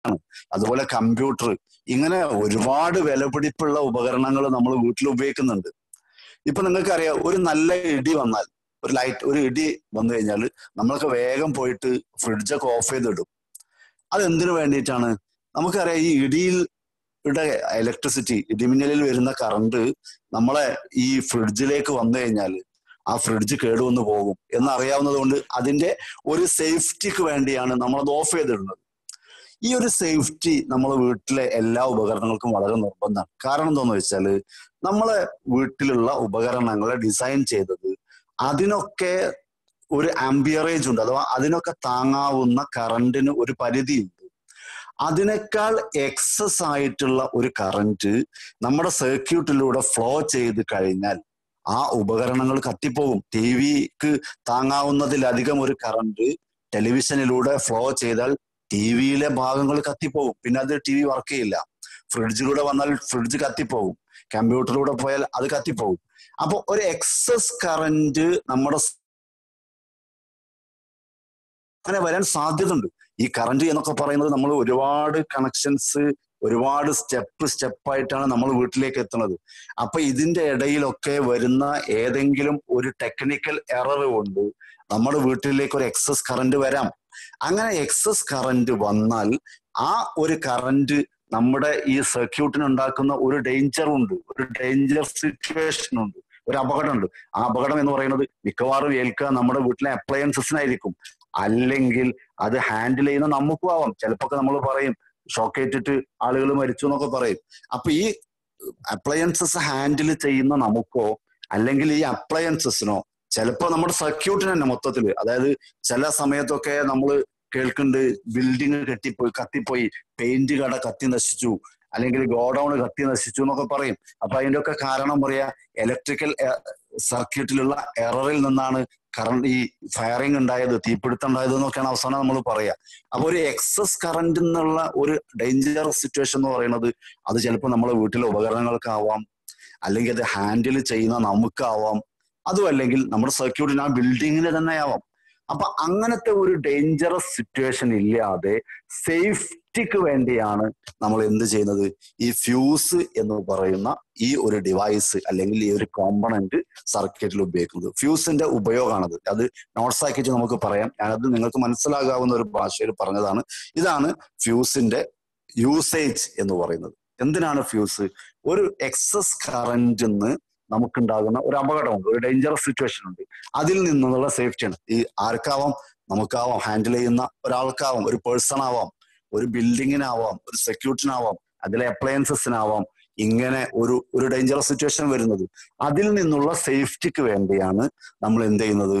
അതുപോലെ കമ്പ്യൂട്ടർ, ഇങ്ങനെ ഒരുപാട് വിലപിടിപ്പുള്ള ഉപകരണങ്ങൾ നമ്മൾ വീട്ടിൽ ഉപയോഗിക്കുന്നുണ്ട്. ഇപ്പൊ നിങ്ങൾക്കറിയാം, ഒരു നല്ല ഇടി വന്നാൽ, ഒരു ഇടി വന്നു കഴിഞ്ഞാൽ നമ്മളൊക്കെ വേഗം പോയിട്ട് ഫ്രിഡ്ജൊക്കെ ഓഫ് ചെയ്തിടും. അതെന്തിനു വേണ്ടിയിട്ടാണ്? നമുക്കറിയാം, ഈ ഇലക്ട്രിസിറ്റി, ഇടിമിന്നലിൽ വരുന്ന കറണ്ട് നമ്മളെ ഈ ഫ്രിഡ്ജിലേക്ക് വന്നു കഴിഞ്ഞാൽ ആ ഫ്രിഡ്ജ് കേടുവന്ന് പോകും എന്നറിയാവുന്നത് കൊണ്ട് അതിന്റെ ഒരു സേഫ്റ്റിക്ക് വേണ്ടിയാണ് നമ്മളത് ഓഫ് ചെയ്തിടുന്നത്. ഈ ഒരു സേഫ്റ്റി നമ്മളെ വീട്ടിലെ എല്ലാ ഉപകരണങ്ങൾക്കും വളരെ നിർബന്ധമാണ്. കാരണം എന്താണെന്ന് വെച്ചാൽ, നമ്മളെ വീട്ടിലുള്ള ഉപകരണങ്ങളെ ഡിസൈൻ ചെയ്തത് അതിനൊക്കെ ഒരു ആംബിയറേജ് ഉണ്ട്, അഥവാ അതിനൊക്കെ താങ്ങാവുന്ന കറണ്ടിന് ഒരു പരിധിയുണ്ട്. അതിനേക്കാൾ എക്സസ് ആയിട്ടുള്ള ഒരു കറന്റ് നമ്മുടെ സർക്യൂട്ടിലൂടെ ഫ്ലോ ചെയ്ത് കഴിഞ്ഞാൽ ആ ഉപകരണങ്ങൾ കത്തിപ്പോകും. ടി വിക്ക് താങ്ങാവുന്നതിലധികം ഒരു കറന്റ് ടെലിവിഷനിലൂടെ ഫ്ലോ ചെയ്താൽ ടി വിയിലെ ഭാഗങ്ങൾ കത്തിപ്പോകും. പിന്നെ അത് ടി വി വർക്ക് ചെയ്യില്ല. ഫ്രിഡ്ജിലൂടെ വന്നാൽ ഫ്രിഡ്ജ് കത്തിപ്പോകും. കമ്പ്യൂട്ടറിലൂടെ പോയാൽ അത് കത്തിപ്പോകും. അപ്പൊ ഒരു എക്സസ് കറന്റ് നമ്മുടെ അങ്ങനെ വരാൻ സാധ്യതയുണ്ട്. ഈ കറന്റ് എന്നൊക്കെ പറയുന്നത് നമ്മൾ ഒരുപാട് കണക്ഷൻസ്, ഒരുപാട് സ്റ്റെപ്പായിട്ടാണ് നമ്മൾ വീട്ടിലേക്ക് എത്തുന്നത്. അപ്പൊ ഇതിന്റെ ഇടയിലൊക്കെ വരുന്ന ഏതെങ്കിലും ഒരു ടെക്നിക്കൽ എറർ കൊണ്ട് നമ്മുടെ വീട്ടിലേക്ക് ഒരു എക്സസ് കറന്റ് വരാം. അങ്ങനെ എക്സസ് കറന്റ് വന്നാൽ ആ ഒരു കറന്റ് നമ്മുടെ ഈ സർക്യൂട്ടിന് ഉണ്ടാക്കുന്ന ഒരു ഡേഞ്ചർ സിറ്റുവേഷൻ ഉണ്ട്, ഒരു അപകടമുണ്ട്. ആ അപകടം എന്ന് പറയുന്നത് മിക്കവാറും ഏൽക്കുക നമ്മുടെ വീട്ടിലെ അപ്ലയൻസസിനായിരിക്കും. അല്ലെങ്കിൽ അത് ഹാൻഡിൽ ചെയ്യുന്ന നമുക്കും ആവാം. ചിലപ്പോ നമ്മൾ പറയും ഷോക്കേറ്റിട്ട് ആളുകൾ മരിച്ചു എന്നൊക്കെ പറയും. അപ്പൊ ഈ അപ്ലയൻസസ് ഹാൻഡിൽ ചെയ്യുന്ന നമുക്കോ അല്ലെങ്കിൽ ഈ അപ്ലയൻസസിനോ, ചിലപ്പോ നമ്മുടെ സർക്യൂട്ടിന് തന്നെ മൊത്തത്തിൽ, അതായത് ചില സമയത്തൊക്കെ നമ്മൾ കേൾക്കുന്നുണ്ട് ബിൽഡിങ് കത്തിപ്പോയി, പെയിന്റ് കട കത്തി നശിച്ചു, അല്ലെങ്കിൽ ഗോഡൌൺ കത്തി നശിച്ചു എന്നൊക്കെ പറയും. അപ്പൊ അതിന്റെ ഒക്കെ കാരണം പറയാ ഇലക്ട്രിക്കൽ സർക്യൂട്ടിലുള്ള എററിൽ നിന്നാണ് കറണ്ട് ഈ ഫയറിങ് ഉണ്ടായത്, തീപിടുത്തം ഉണ്ടായത് എന്നൊക്കെയാണ് അവസാനം നമ്മൾ പറയാ. അപ്പൊ ഒരു എക്സസ് കറന്റ് എന്നുള്ള ഒരു ഡേഞ്ചർ സിറ്റുവേഷൻ എന്ന് പറയുന്നത് അത് ചിലപ്പോൾ നമ്മളെ വീട്ടിലെ ഉപകരണങ്ങൾക്കാവാം, അല്ലെങ്കിൽ അത് ഹാൻഡിൽ ചെയ്യുന്ന നമുക്കാവാം, അതും അല്ലെങ്കിൽ നമ്മുടെ സർക്യൂട്ടിന് ആ ബിൽഡിങ്ങിന് തന്നെ ആവാം. അപ്പൊ അങ്ങനത്തെ ഒരു ഡേഞ്ചറസ് സിറ്റുവേഷൻ ഇല്ലാതെ സേഫ്റ്റിക്ക് വേണ്ടിയാണ് നമ്മൾ എന്ത് ചെയ്യുന്നത്, ഈ ഫ്യൂസ് എന്ന് പറയുന്ന ഈ ഒരു ഡിവൈസ് അല്ലെങ്കിൽ ഈ ഒരു കോമ്പണന്റ് സർക്യൂട്ടിൽ ഉപയോഗിക്കുന്നത്. ഫ്യൂസിന്റെ ഉപയോഗമാണത്. അത് നോട്ട്സ് ആക്കിയിട്ട് നമുക്ക് പറയാം. ഞാനത് നിങ്ങൾക്ക് മനസ്സിലാകാവുന്ന ഒരു ഭാഷയിൽ പറഞ്ഞതാണ്. ഇതാണ് ഫ്യൂസിന്റെ യൂസേജ് എന്ന് പറയുന്നത്. എന്തിനാണ് ഫ്യൂസ്? ഒരു എക്സസ് കറന്റിന്ന് നമുക്കുണ്ടാകുന്ന ഒരു അപകടമുണ്ട്, ഒരു ഡേഞ്ചറസ് സിറ്റുവേഷൻ ഉണ്ട്. അതിൽ നിന്നുള്ള സേഫ്റ്റിയാണ്. ഈ ആർക്കാവാം? നമുക്കാവാം, ഹാൻഡിൽ ചെയ്യുന്ന ഒരാൾക്കാവാം, ഒരു പേഴ്സൺ ആവാം, ഒരു ബിൽഡിങ്ങിനാവാം, ഒരു സെക്യൂരിറ്റിനാവാം, അതിലെ അപ്ലയൻസസിനാവാം. ഇങ്ങനെ ഒരു ഡേഞ്ചറസ് സിറ്റുവേഷൻ വരുന്നത്, അതിൽ നിന്നുള്ള സേഫ്റ്റിക്ക് വേണ്ടിയാണ് നമ്മൾ എന്ത് ചെയ്യുന്നത്,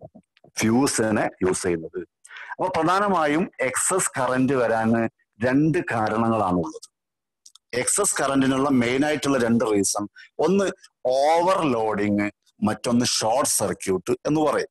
ഫ്യൂസിനെ യൂസ് ചെയ്യുന്നത്. അപ്പൊ പ്രധാനമായും എക്സസ് കറന്റ് വരാൻ രണ്ട് കാരണങ്ങളാണുള്ളത്. എക്സസ് കറന്റിനുള്ള മെയിൻ ആയിട്ടുള്ള രണ്ട് റീസൺ, ഒന്ന് ഓവർലോഡിങ്, മറ്റൊന്ന് ഷോർട്ട് സർക്യൂട്ട് എന്ന് പറയും.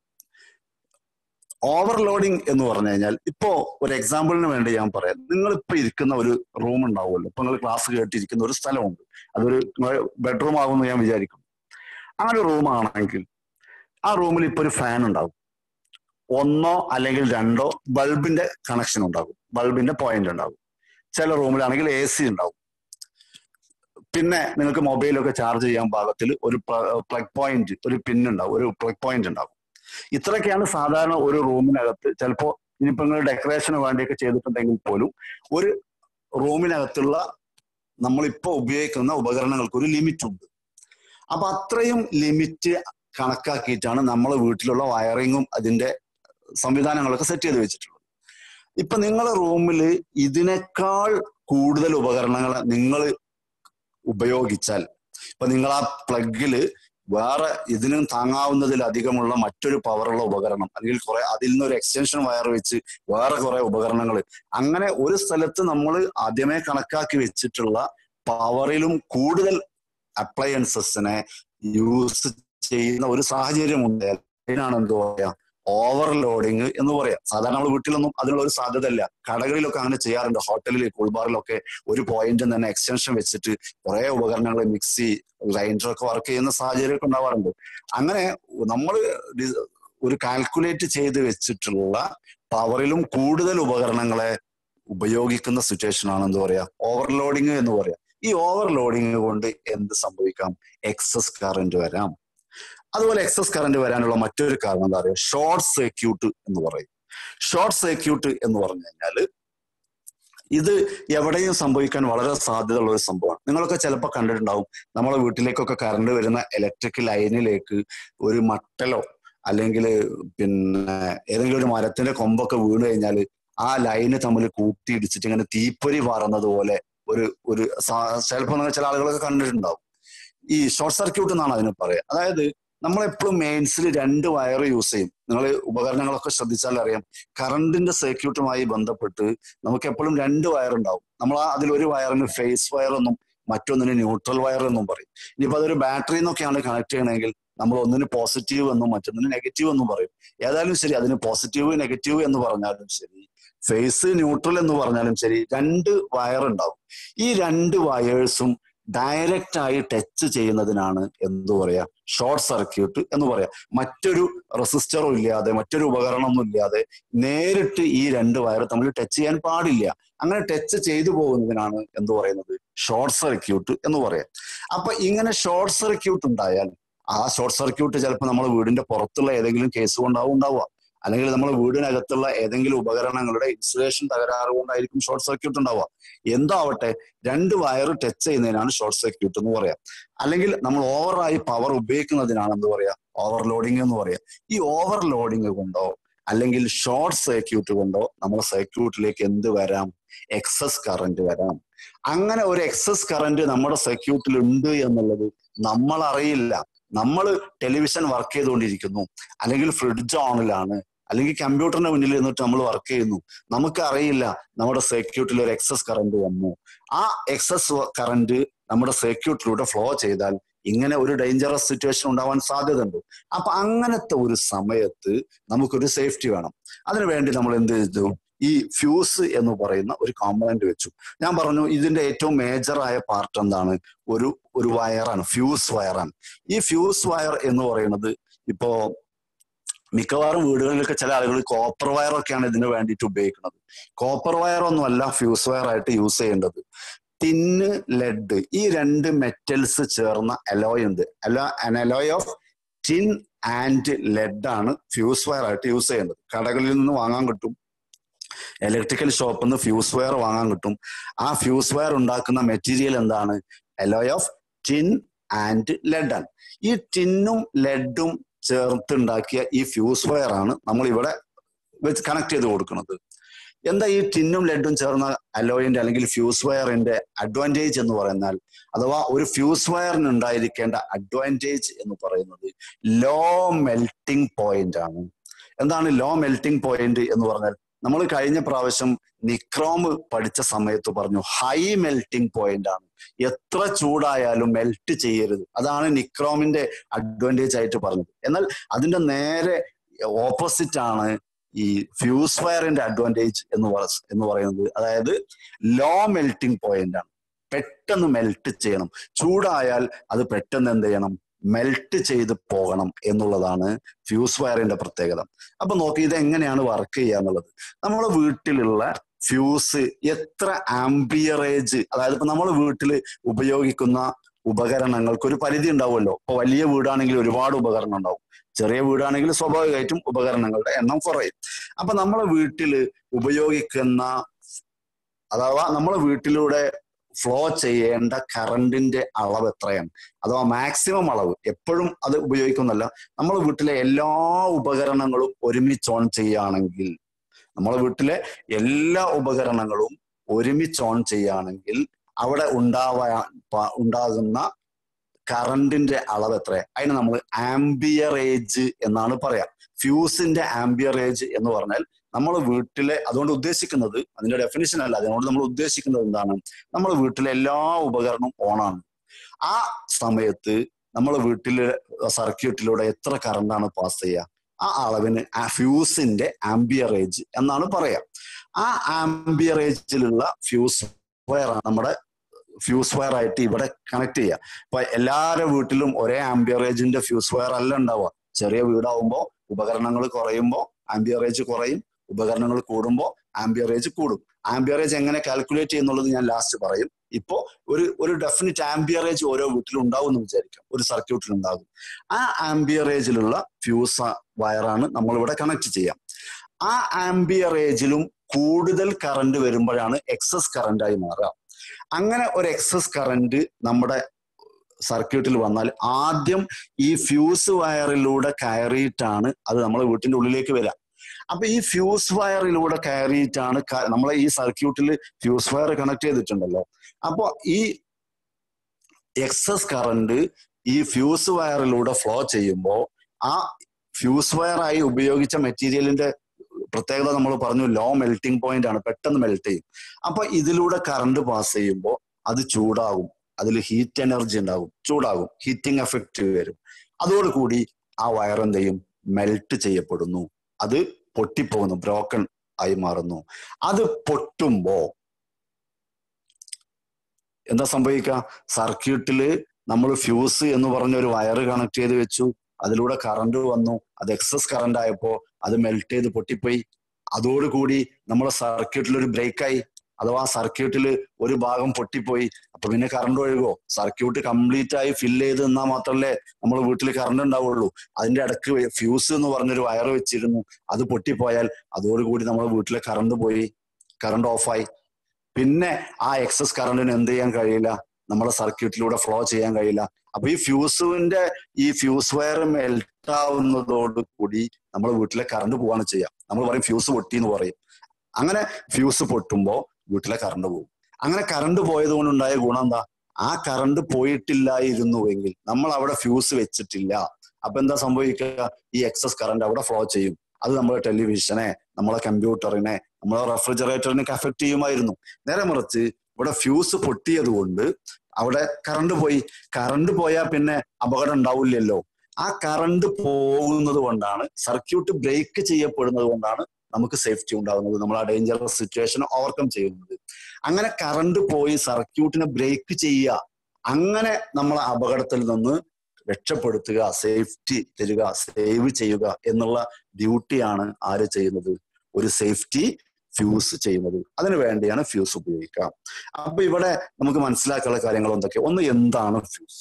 ഓവർലോഡിങ് എന്ന് പറഞ്ഞു കഴിഞ്ഞാൽ, ഇപ്പോ ഒരു എക്സാമ്പിളിന് വേണ്ടി ഞാൻ പറയാം. നിങ്ങൾ ഇപ്പൊ ഇരിക്കുന്ന ഒരു റൂം ഉണ്ടാവുമല്ലോ, ഇപ്പൊ നിങ്ങൾ ക്ലാസ് കേട്ടിരിക്കുന്ന ഒരു സ്ഥലമുണ്ട്, അതൊരു ബെഡ്റൂം ആകുമെന്ന് ഞാൻ വിചാരിക്കും. അങ്ങനെ ഒരു റൂമാണെങ്കിൽ ആ റൂമിൽ ഇപ്പൊ ഒരു ഫാൻ ഉണ്ടാവും, ഒന്നോ അല്ലെങ്കിൽ രണ്ടോ ബൾബിന്റെ കണക്ഷൻ ഉണ്ടാകും, ബൾബിന്റെ പോയിന്റ് ഉണ്ടാകും. ചില റൂമിലാണെങ്കിൽ AC ഉണ്ടാവും. പിന്നെ നിങ്ങൾക്ക് മൊബൈലൊക്കെ ചാർജ് ചെയ്യാൻ പാകത്തിൽ ഒരു പ്ലഗ് പോയിന്റ്, ഒരു പിൻ ഉണ്ടാവും, ഒരു പ്ലഗ് പോയിന്റ് ഉണ്ടാവും. ഇത്രയൊക്കെയാണ് സാധാരണ ഒരു റൂമിനകത്ത്. ചിലപ്പോൾ ഇനിയിപ്പോ നിങ്ങൾ ഡെക്കറേഷന് വേണ്ടിയൊക്കെ ചെയ്തിട്ടുണ്ടെങ്കിൽ പോലും ഒരു റൂമിനകത്തുള്ള നമ്മളിപ്പോ ഉപയോഗിക്കുന്ന ഉപകരണങ്ങൾക്ക് ഒരു ലിമിറ്റ് ഉണ്ട്. അപ്പൊ അത്രയും ലിമിറ്റ് കണക്കാക്കിയിട്ടാണ് നമ്മളെ വീട്ടിലുള്ള വയറിങ്ങും അതിന്റെ സംവിധാനങ്ങളൊക്കെ സെറ്റ് ചെയ്ത് വെച്ചിട്ടുള്ളത്. ഇപ്പൊ നിങ്ങളെ റൂമിൽ ഇതിനേക്കാൾ കൂടുതൽ ഉപകരണങ്ങൾ നിങ്ങൾ ഉപയോഗിച്ചാൽ, ഇപ്പൊ നിങ്ങൾ ആ പ്ലഗില് വേറെ ഇതിനും താങ്ങാവുന്നതിലധികമുള്ള മറ്റൊരു പവറുള്ള ഉപകരണം, അല്ലെങ്കിൽ കുറെ അതിൽ നിന്നൊരു എക്സ്റ്റൻഷൻ വയർ വെച്ച് വേറെ കുറെ ഉപകരണങ്ങൾ, അങ്ങനെ ഒരു സ്ഥലത്ത് നമ്മൾ ആദ്യമേ കണക്കാക്കി വെച്ചിട്ടുള്ള പവറിലും കൂടുതൽ അപ്ലയൻസസിനെ യൂസ് ചെയ്യുന്ന ഒരു സാഹചര്യം ഉണ്ടായാൽ അതിനാണ് എന്ത് പറയാ, ഓവർലോഡിങ് എന്ന് പറയാം. സാധാരണ നമ്മൾ വീട്ടിലൊന്നും അതിനുള്ള ഒരു സാധ്യത ഇല്ല. കടകളിലൊക്കെ അങ്ങനെ ചെയ്യാറുണ്ട്. ഹോട്ടലിൽ, കൂൾബാറിലൊക്കെ ഒരു പോയിന്റ് തന്നെ എക്സ്റ്റൻഷൻ വെച്ചിട്ട് കുറെ ഉപകരണങ്ങൾ, മിക്സി, ഗ്രൈൻഡർ ഒക്കെ വർക്ക് ചെയ്യുന്ന സാഹചര്യമൊക്കെ ഉണ്ടാവാറുണ്ട്. അങ്ങനെ നമ്മൾ ഒരു കാൽക്കുലേറ്റ് ചെയ്ത് വെച്ചിട്ടുള്ള പവറിലും കൂടുതൽ ഉപകരണങ്ങളെ ഉപയോഗിക്കുന്ന സിറ്റുവേഷൻ ആണ് എന്ത് പറയാ, ഓവർലോഡിങ് എന്ന് പറയാം. ഈ ഓവർലോഡിങ് കൊണ്ട് എന്ത് സംഭവിക്കാം? എക്സസ് കറന്റ് വരാം. അതുപോലെ എക്സസ് കറന്റ് വരാനുള്ള മറ്റൊരു കാരണം എന്താ പറയുക, ഷോർട്ട് സർക്യൂട്ട് എന്ന് പറയും. ഷോർട്ട് സർക്യൂട്ട് എന്ന് പറഞ്ഞു കഴിഞ്ഞാൽ ഇത് എവിടെയും സംഭവിക്കാൻ വളരെ സാധ്യതയുള്ള ഒരു സംഭവമാണ്. നിങ്ങളൊക്കെ ചിലപ്പോൾ കണ്ടിട്ടുണ്ടാവും, നമ്മളെ വീട്ടിലേക്കൊക്കെ കറണ്ട് വരുന്ന ഇലക്ട്രിക് ലൈനിലേക്ക് ഒരു മട്ടലോ അല്ലെങ്കിൽ പിന്നെ ഏതെങ്കിലും ഒരു മരത്തിന്റെ കൊമ്പൊക്കെ വീണ് കഴിഞ്ഞാൽ ആ ലൈന് തമ്മിൽ കൂട്ടിയിടിച്ചിട്ട് ഇങ്ങനെ തീപ്പൊരി പാറുന്നത് പോലെ ഒരു ചിലപ്പോൾ ചില ആളുകളൊക്കെ കണ്ടിട്ടുണ്ടാവും. ഈ ഷോർട്ട് സർക്യൂട്ട് എന്നാണ് അതിന് പറയുക. അതായത് നമ്മളെപ്പോഴും മെയിൻസിൽ 2 വയർ യൂസ് ചെയ്യും. നിങ്ങൾ ഉപകരണങ്ങളൊക്കെ ശ്രദ്ധിച്ചാൽ അറിയാം, കറണ്ടിന്റെ സർക്യൂട്ടുമായി ബന്ധപ്പെട്ട് നമുക്ക് എപ്പോഴും 2 വയർ ഉണ്ടാവും. നമ്മൾ അതിലൊരു വയറിന് ഫേസ് വയർ എന്നും മറ്റൊന്നിന് ന്യൂട്രൽ വയർ എന്നും പറയും. ഇനിയിപ്പോൾ അതൊരു ബാറ്ററി എന്നൊക്കെയാണ് കണക്ട് ചെയ്യണമെങ്കിൽ നമ്മൾ ഒന്നിന് പോസിറ്റീവ് എന്നും മറ്റൊന്നിന് നെഗറ്റീവ് എന്നും പറയും. ഏതായാലും ശരി, അതിന് പോസിറ്റീവ് നെഗറ്റീവ് എന്ന് പറഞ്ഞാലും ശരി, ഫേസ് ന്യൂട്രൽ എന്ന് പറഞ്ഞാലും ശരി, 2 വയർ ഉണ്ടാവും. ഈ 2 വയേഴ്സും ഡയറക്റ്റ് ആയി ടച്ച് ചെയ്യുന്നതിനാണ് എന്തു പറയാ, ഷോർട്ട് സർക്യൂട്ട് എന്ന് പറയാം. മറ്റൊരു റെസിസ്റ്ററും ഇല്ലാതെ മറ്റൊരു ഉപകരണമൊന്നും ഇല്ലാതെ നേരിട്ട് ഈ 2 വയർ തമ്മിൽ ടച്ച് ചെയ്യാൻ പാടില്ല. അങ്ങനെ ടച്ച് ചെയ്തു പോകുന്നതിനാണ് എന്തു പറയുന്നത്, ഷോർട്ട് സർക്യൂട്ട് എന്ന് പറയാം. അപ്പൊ ഇങ്ങനെ ഷോർട്ട് സർക്യൂട്ട് ഉണ്ടായാൽ ആ ഷോർട്ട് സർക്യൂട്ട് ചിലപ്പോൾ നമ്മൾ വീടിന്റെ പുറത്തുള്ള ഏതെങ്കിലും കേസ് കൊണ്ടാവും ഉണ്ടാവുക, അല്ലെങ്കിൽ നമ്മൾ വീടിനകത്തുള്ള ഏതെങ്കിലും ഉപകരണങ്ങളുടെ ഇൻസുലേഷൻ തകരാറ് കൊണ്ടായിരിക്കും ഷോർട്ട് സർക്യൂട്ട് ഉണ്ടാവുക. എന്താവട്ടെ, 2 വയർ ടച്ച് ചെയ്യുന്നതിനാണ് ഷോർട്ട് സർക്യൂട്ട് എന്ന് പറയാം. അല്ലെങ്കിൽ നമ്മൾ ഓവറായി പവർ ഉപയോഗിക്കുന്നതിനാണ് എന്ത് പറയാ, ഓവർലോഡിങ് എന്ന് പറയാം. ഈ ഓവർലോഡിങ് കൊണ്ടോ അല്ലെങ്കിൽ ഷോർട്ട് സർക്യൂട്ട് കൊണ്ടോ നമ്മുടെ സർക്യൂട്ടിലേക്ക് എന്ത് വരാം, എക്സസ് കറന്റ് വരാം. അങ്ങനെ ഒരു എക്സസ് കറന്റ് നമ്മുടെ സർക്യൂട്ടിൽ ഉണ്ട് എന്നുള്ളത് നമ്മൾ അറിയില്ല. നമ്മൾ ടെലിവിഷൻ വർക്ക് ചെയ്തുകൊണ്ടിരിക്കുന്നു, അല്ലെങ്കിൽ ഫ്രിഡ്ജ് ഓണിലാണ്, അല്ലെങ്കിൽ കമ്പ്യൂട്ടറിന്റെ മുന്നിൽ നിന്നിട്ട് നമ്മൾ വർക്ക് ചെയ്യുന്നു, നമുക്കറിയില്ല നമ്മുടെ സർക്യൂട്ടിൽ ഒരു എക്സസ് കറന്റ് വന്നു. ആ എക്സസ് കറന്റ് നമ്മുടെ സർക്യൂട്ടിലൂടെ ഫ്ലോ ചെയ്താൽ ഇങ്ങനെ ഒരു ഡേഞ്ചറസ് സിറ്റുവേഷൻ ഉണ്ടാവാൻ സാധ്യതയുണ്ട്. അപ്പൊ അങ്ങനത്തെ ഒരു സമയത്ത് നമുക്കൊരു സേഫ്റ്റി വേണം. അതിനുവേണ്ടി നമ്മൾ എന്ത് ചെയ്തു, ഈ ഫ്യൂസ് എന്ന് പറയുന്ന ഒരു കോമ്പണന്റ് വെച്ചു. ഞാൻ പറഞ്ഞു ഇതിന്റെ ഏറ്റവും മേജറായ പാർട്ട് എന്താണ്, ഒരു വയറാണ്, ഫ്യൂസ് വയറാണ്. ഈ ഫ്യൂസ് വയർ എന്ന് പറയുന്നത് ഇപ്പോ മിക്കവാറും വീടുകളിലൊക്കെ ചില ആളുകൾ കോപ്പർ വയറൊക്കെയാണ് ഇതിന് വേണ്ടിയിട്ട് ഉപയോഗിക്കുന്നത്. കോപ്പർ വയറൊന്നുമല്ല ഫ്യൂസ് വയർ ആയിട്ട് യൂസ് ചെയ്യേണ്ടത്. ടിന്ന്, ലെഡ്, ഈ 2 മെറ്റൽസ് ചേർന്ന അലോയ് ഉണ്ട്. Alloy of tin and lead ആണ് ഫ്യൂസ് വയർ ആയിട്ട് യൂസ് ചെയ്യേണ്ടത്. കടകളിൽ നിന്ന് വാങ്ങാൻ കിട്ടും, ഇലക്ട്രിക്കൽ ഷോപ്പിൽ നിന്ന് ഫ്യൂസ് വയർ വാങ്ങാൻ കിട്ടും. ആ ഫ്യൂസ് വയർ ഉണ്ടാക്കുന്ന മെറ്റീരിയൽ എന്താണ്, alloy of tin and lead ആണ്. ഈ ടിന്നും ലെഡും ചേർത്തുണ്ടാക്കിയ ഈ ഫ്യൂസ് വയർ ആണ് നമ്മൾ ഇവിടെ വെച്ച് കണക്ട് ചെയ്ത് കൊടുക്കുന്നത്. എന്താ ഈ ടിന്നും ലെഡും ചേർന്ന അലോയിന്റെ അല്ലെങ്കിൽ ഫ്യൂസ് വയറിന്റെ അഡ്വാൻറ്റേജ് എന്ന് പറയുന്നാൽ, അഥവാ ഒരു ഫ്യൂസ് വയറിന് ഉണ്ടായിരിക്കേണ്ട അഡ്വാൻറ്റേജ് എന്ന് പറയുന്നത് ലോ മെൽറ്റിംഗ് പോയിന്റ് ആണ്. എന്താണ് ലോ മെൽറ്റിംഗ് പോയിന്റ് എന്ന് പറഞ്ഞാൽ, നമ്മൾ കഴിഞ്ഞ പ്രാവശ്യം നിക്രോം പഠിച്ച സമയത്ത് പറഞ്ഞു ഹൈ മെൽറ്റിംഗ് പോയിന്റ് ആണ്. എത്ര ചൂടായാലും മെൽറ്റ് ചെയ്യരുത്, അതാണ് നിക്രോമിന്റെ അഡ്വാൻറ്റേജ് ആയിട്ട് പറഞ്ഞത്. എന്നാൽ അതിന്റെ നേരെ ഓപ്പോസിറ്റ് ആണ് ഈ ഫ്യൂസ് വയറിന്റെ അഡ്വാൻറ്റേജ് എന്ന് പറയുന്നത്. അതായത് ലോ മെൽറ്റിംഗ് പോയിന്റ് ആണ്, പെട്ടെന്ന് മെൽറ്റ് ചെയ്യണം. ചൂടായാൽ അത് പെട്ടെന്ന് എന്ത് ചെയ്യണം, മെൽറ്റ് ചെയ്ത് പോകണം എന്നുള്ളതാണ് ഫ്യൂസ് വയറിന്റെ പ്രത്യേകത. അപ്പൊ നോക്കി ഇത് എങ്ങനെയാണ് വർക്ക് ചെയ്യുക എന്നുള്ളത്. നമ്മുടെ വീട്ടിലുള്ള ഫ്യൂസ് എത്ര ആംബിയറേജ്, അതായത് ഇപ്പൊ നമ്മൾ വീട്ടിൽ ഉപയോഗിക്കുന്ന ഉപകരണങ്ങൾക്ക് ഒരു പരിധി ഉണ്ടാവുമല്ലോ. ഇപ്പൊ വലിയ വീടാണെങ്കിൽ ഒരുപാട് ഉപകരണം ഉണ്ടാവും, ചെറിയ വീടാണെങ്കിൽ സ്വാഭാവികമായിട്ടും ഉപകരണങ്ങളുടെ എണ്ണം കുറയും. അപ്പൊ നമ്മളെ വീട്ടില് ഉപയോഗിക്കുന്ന, അഥവാ നമ്മളെ വീട്ടിലൂടെ ഫ്ലോ ചെയ്യേണ്ട കറണ്ടിന്റെ അളവ് എത്രയാണ്, അഥവാ മാക്സിമം അളവ്, എപ്പോഴും അത് ഉപയോഗിക്കുന്നല്ല. നമ്മളെ വീട്ടിലെ എല്ലാ ഉപകരണങ്ങളും ഒരുമിച്ച് ഓൺ ചെയ്യുകയാണെങ്കിൽ, നമ്മളെ വീട്ടിലെ എല്ലാ ഉപകരണങ്ങളും ഒരുമിച്ച് ഓൺ ചെയ്യുകയാണെങ്കിൽ അവിടെ ഉണ്ടാകുന്ന കറണ്ടിന്റെ അളവ് എത്ര, അതിന് നമ്മൾ ആംബിയറേജ് എന്നാണ് പറയാം. ഫ്യൂസിന്റെ ആംബിയറേജ് എന്ന് പറഞ്ഞാൽ നമ്മൾ വീട്ടിലെ, അതുകൊണ്ട് ഉദ്ദേശിക്കുന്നത് അതിന്റെ ഡെഫിനിഷൻ അല്ല, അതുകൊണ്ട് നമ്മൾ ഉദ്ദേശിക്കുന്നത് എന്താണ്, നമ്മൾ വീട്ടിലെ എല്ലാ ഉപകരണവും ഓണാണ്. ആ സമയത്ത് നമ്മൾ വീട്ടിലെ സർക്യൂട്ടിലൂടെ എത്ര കറണ്ടാണ് പാസ് ചെയ്യുക, ആ അളവിന് ആ ഫ്യൂസിന്റെ ആംബിയറേജ് എന്നാണ് പറയാം. ആ ആംബിയറേജിലുള്ള ഫ്യൂസ് വയറാണ് നമ്മുടെ ഫ്യൂസ് വയർ ആയിട്ട് ഇവിടെ കണക്ട് ചെയ്യുക. ഇപ്പൊ എല്ലാവരുടെ വീട്ടിലും ഒരേ ആംബിയറേജിന്റെ ഫ്യൂസ് വയർ അല്ല ഉണ്ടാവുക. ചെറിയ വീടാവുമ്പോൾ ഉപകരണങ്ങൾ കുറയുമ്പോൾ ആംബിയറേജ് കുറയും, ഉപകരണങ്ങൾ കൂടുമ്പോൾ ആംബിയറേജ് കൂടും. ആംബിയറേജ് എങ്ങനെ കാൽക്കുലേറ്റ് ചെയ്യുന്നുള്ളത് ഞാൻ ലാസ്റ്റ് പറയും. ഇപ്പോ ഒരു ഡെഫിനിറ്റ് ആംബിയറേജ് ഓരോ വീട്ടിലും ഉണ്ടാവും എന്ന് വിചാരിക്കാം, ഒരു സർക്യൂട്ടിൽ ഉണ്ടാകും. ആ ആംബിയറേജിലുള്ള ഫ്യൂസ് വയറാണ് നമ്മളിവിടെ കണക്ട് ചെയ്യാം. ആ ആംബിയറേജിലും കൂടുതൽ കറണ്ട് വരുമ്പോഴാണ് എക്സസ് കറണ്ട് ആയി മാറുക. അങ്ങനെ ഒരു എക്സസ് കറണ്ട് നമ്മുടെ സർക്യൂട്ടിൽ വന്നാൽ ആദ്യം ഈ ഫ്യൂസ് വയറിലൂടെ കയറിയിട്ടാണ് അത് നമ്മളെ വീട്ടിന്റെ ഉള്ളിലേക്ക് വരിക. അപ്പൊ ഈ ഫ്യൂസ് വയറിലൂടെ കയറിയിട്ടാണ് നമ്മളെ ഈ സർക്യൂട്ടിൽ ഫ്യൂസ് വയർ കണക്ട് ചെയ്തിട്ടുണ്ടല്ലോ. അപ്പൊ ഈ എക്സസ് കറണ്ട് ഈ ഫ്യൂസ് വയറിലൂടെ ഫ്ലോ ചെയ്യുമ്പോൾ ആ ഫ്യൂസ് വയറായി ഉപയോഗിച്ച മെറ്റീരിയലിന്റെ പ്രത്യേകത നമ്മൾ പറഞ്ഞു, ലോ മെൽറ്റിംഗ് പോയിന്റ് ആണ്, പെട്ടെന്ന് മെൽറ്റ് ചെയ്യും. അപ്പൊ ഇതിലൂടെ കറണ്ട് പാസ് ചെയ്യുമ്പോൾ അത് ചൂടാകും, അതിൽ ഹീറ്റ് എനർജി ഉണ്ടാകും, ചൂടാകും, ഹീറ്റിംഗ് എഫക്റ്റ് വരും. അതോടുകൂടി ആ വയർ എന്ത് ചെയ്യും? മെൽറ്റ് ചെയ്യപ്പെടുന്നു, അത് പൊട്ടിപ്പോകുന്നു, ബ്രോക്കൺ ആയി മാറുന്നു. അത് പൊട്ടുമ്പോ എന്താ സംഭവിക്കുക? സർക്യൂട്ടില് നമ്മൾ ഫ്യൂസ് എന്ന് പറഞ്ഞ ഒരു വയർ കണക്ട് ചെയ്ത് വെച്ചു, അതിലൂടെ കറണ്ട് വന്നു, അത് എക്സസ് കറണ്ട് ആയപ്പോ അത് മെൽറ്റ് ചെയ്ത് പൊട്ടിപ്പോയി. അതോടുകൂടി നമ്മളെ സർക്യൂട്ടിൽ ഒരു ബ്രേക്കായി, അഥവാ സർക്യൂട്ടിൽ ഒരു ഭാഗം പൊട്ടിപ്പോയി. അപ്പൊ പിന്നെ കറണ്ട് ഒഴുകോ? സർക്യൂട്ട് കംപ്ലീറ്റ് ആയി ഫില്ല് ചെയ്ത് നിന്നാൽ മാത്രമല്ലേ നമ്മൾ വീട്ടിൽ കറണ്ട് ഉണ്ടാവുള്ളൂ. അതിന്റെ ഇടക്ക് ഫ്യൂസ് എന്ന് പറഞ്ഞൊരു വയർ വെച്ചിരുന്നു, അത് പൊട്ടിപ്പോയാൽ അതോടുകൂടി നമ്മുടെ വീട്ടിലെ കറണ്ട് പോയി, കറണ്ട് ഓഫായി. പിന്നെ ആ എക്സസ് കറണ്ടിന് എന്ത് ചെയ്യാൻ കഴിയില്ല, നമ്മുടെ സർക്യൂട്ടിലൂടെ ഫ്ലോ ചെയ്യാൻ കഴിയില്ല. അപ്പൊ ഈ ഫ്യൂസ് വയർ മെൽറ്റ് ആവുന്നതോടുകൂടി നമ്മുടെ വീട്ടിലെ കറണ്ട് പോവാണ് ചെയ്യുക. നമ്മൾ പറയും ഫ്യൂസ് പൊട്ടി എന്ന് പറയും. അങ്ങനെ ഫ്യൂസ് പൊട്ടുമ്പോൾ വീട്ടിലെ കറണ്ട് പോകും. അങ്ങനെ കറണ്ട് പോയത് കൊണ്ടുണ്ടായ ഗുണം എന്താ? ആ കറണ്ട് പോയിട്ടില്ലായിരുന്നുവെങ്കിൽ നമ്മൾ അവിടെ ഫ്യൂസ് വെച്ചിട്ടില്ല. അപ്പൊ എന്താ സംഭവിക്കുക? ഈ എക്സസ് കറണ്ട് അവിടെ ഫ്ലോ ചെയ്യും. അത് നമ്മുടെ ടെലിവിഷനെ, നമ്മളെ കമ്പ്യൂട്ടറിനെ, നമ്മളെ റെഫ്രിജറേറ്ററിനൊക്കെ അഫക്ട് ചെയ്യുമായിരുന്നു. നേരെ മറിച്ച് ഇവിടെ ഫ്യൂസ് പൊട്ടിയത് കൊണ്ട് അവിടെ കറണ്ട് പോയി. കറണ്ട് പോയാൽ പിന്നെ അപകടം ഉണ്ടാവില്ലല്ലോ. ആ കറണ്ട് പോകുന്നത് കൊണ്ടാണ്, സർക്യൂട്ട് ബ്രേക്ക് ചെയ്യപ്പെടുന്നത് കൊണ്ടാണ് നമുക്ക് സേഫ്റ്റി ഉണ്ടാകുന്നത്, നമ്മൾ ആ ഡേഞ്ചറസ് സിറ്റുവേഷൻ ഓവർകം ചെയ്യുന്നത്. അങ്ങനെ കറണ്ട് പോയി സർക്യൂട്ടിനെ ബ്രേക്ക് ചെയ്യുക, അങ്ങനെ നമ്മൾ അപകടത്തിൽ നിന്ന് രക്ഷപ്പെടുത്തുക, സേഫ്റ്റി തരിക, സേവ് ചെയ്യുക എന്നുള്ള ഡ്യൂട്ടിയാണ് ആര് ചെയ്യുന്നത്? ഒരു സേഫ്റ്റി ഫ്യൂസ് ചെയ്യുന്നത്. അതിനു വേണ്ടിയാണ് ഫ്യൂസ് ഉപയോഗിക്കുക. അപ്പൊ ഇവിടെ നമുക്ക് മനസ്സിലാക്കാനുള്ള കാര്യങ്ങൾ എന്തൊക്കെ? ഒന്ന്, എന്താണ് ഫ്യൂസ്?